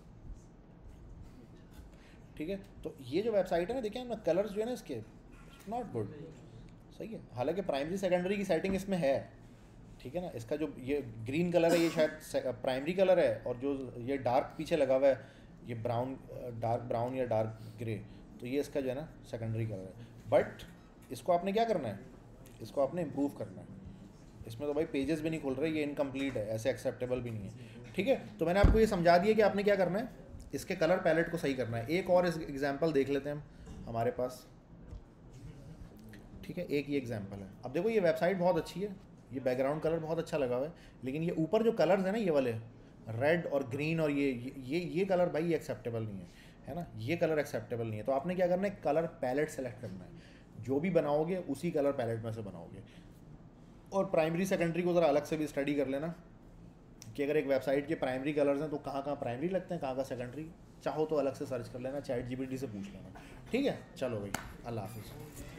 ठीक है, तो ये जो वेबसाइट है ना, देखिए ना कलर्स जो है ना इसके नॉट गुड, सही है। हालांकि प्राइमरी सेकेंडरी की सेटिंग इसमें है, ठीक है ना। इसका जो ये ग्रीन कलर है ये शायद प्राइमरी कलर है, और जो ये डार्क पीछे लगा हुआ है ये ब्राउन, डार्क ब्राउन या डार्क ग्रे, तो ये इसका जो है ना सेकेंडरी कलर है। बट इसको आपने क्या करना है, इसको आपने इम्प्रूव करना है। इसमें तो भाई पेजेस भी नहीं खुल रहे, ये इनकम्प्लीट है, ऐसे एक्सेप्टेबल भी नहीं है। ठीक है, तो मैंने आपको ये समझा दिया कि आपने क्या करना है, इसके कलर पैलेट को सही करना है। एक और एग्जाम्पल देख लेते हैं हम हमारे पास। ठीक है, एक ये एग्जाम्पल है। अब देखो ये वेबसाइट बहुत अच्छी है, ये बैकग्राउंड कलर बहुत अच्छा लगा हुआ है, लेकिन ये ऊपर जो कलर्स है ना, ये वाले रेड और ग्रीन और ये कलर भाई ये एक्सेप्टेबल नहीं है ना, ये कलर एक्सेप्टेबल नहीं है। तो आपने क्या करना है, कलर पैलेट सेलेक्ट करना है, जो भी बनाओगे उसी कलर पैलेट में से बनाओगे। और प्राइमरी सेकेंडरी को ज़रा अलग से भी स्टडी कर लेना कि अगर एक वेबसाइट के प्राइमरी कलर्स हैं तो कहाँ कहाँ प्राइमरी लगते हैं, कहाँ कहाँ सेकेंडरी, चाहो तो अलग से सर्च कर लेना, चैट जीपीटी से पूछ लेना। ठीक है, चलो भाई, अल्लाह हाफिज़।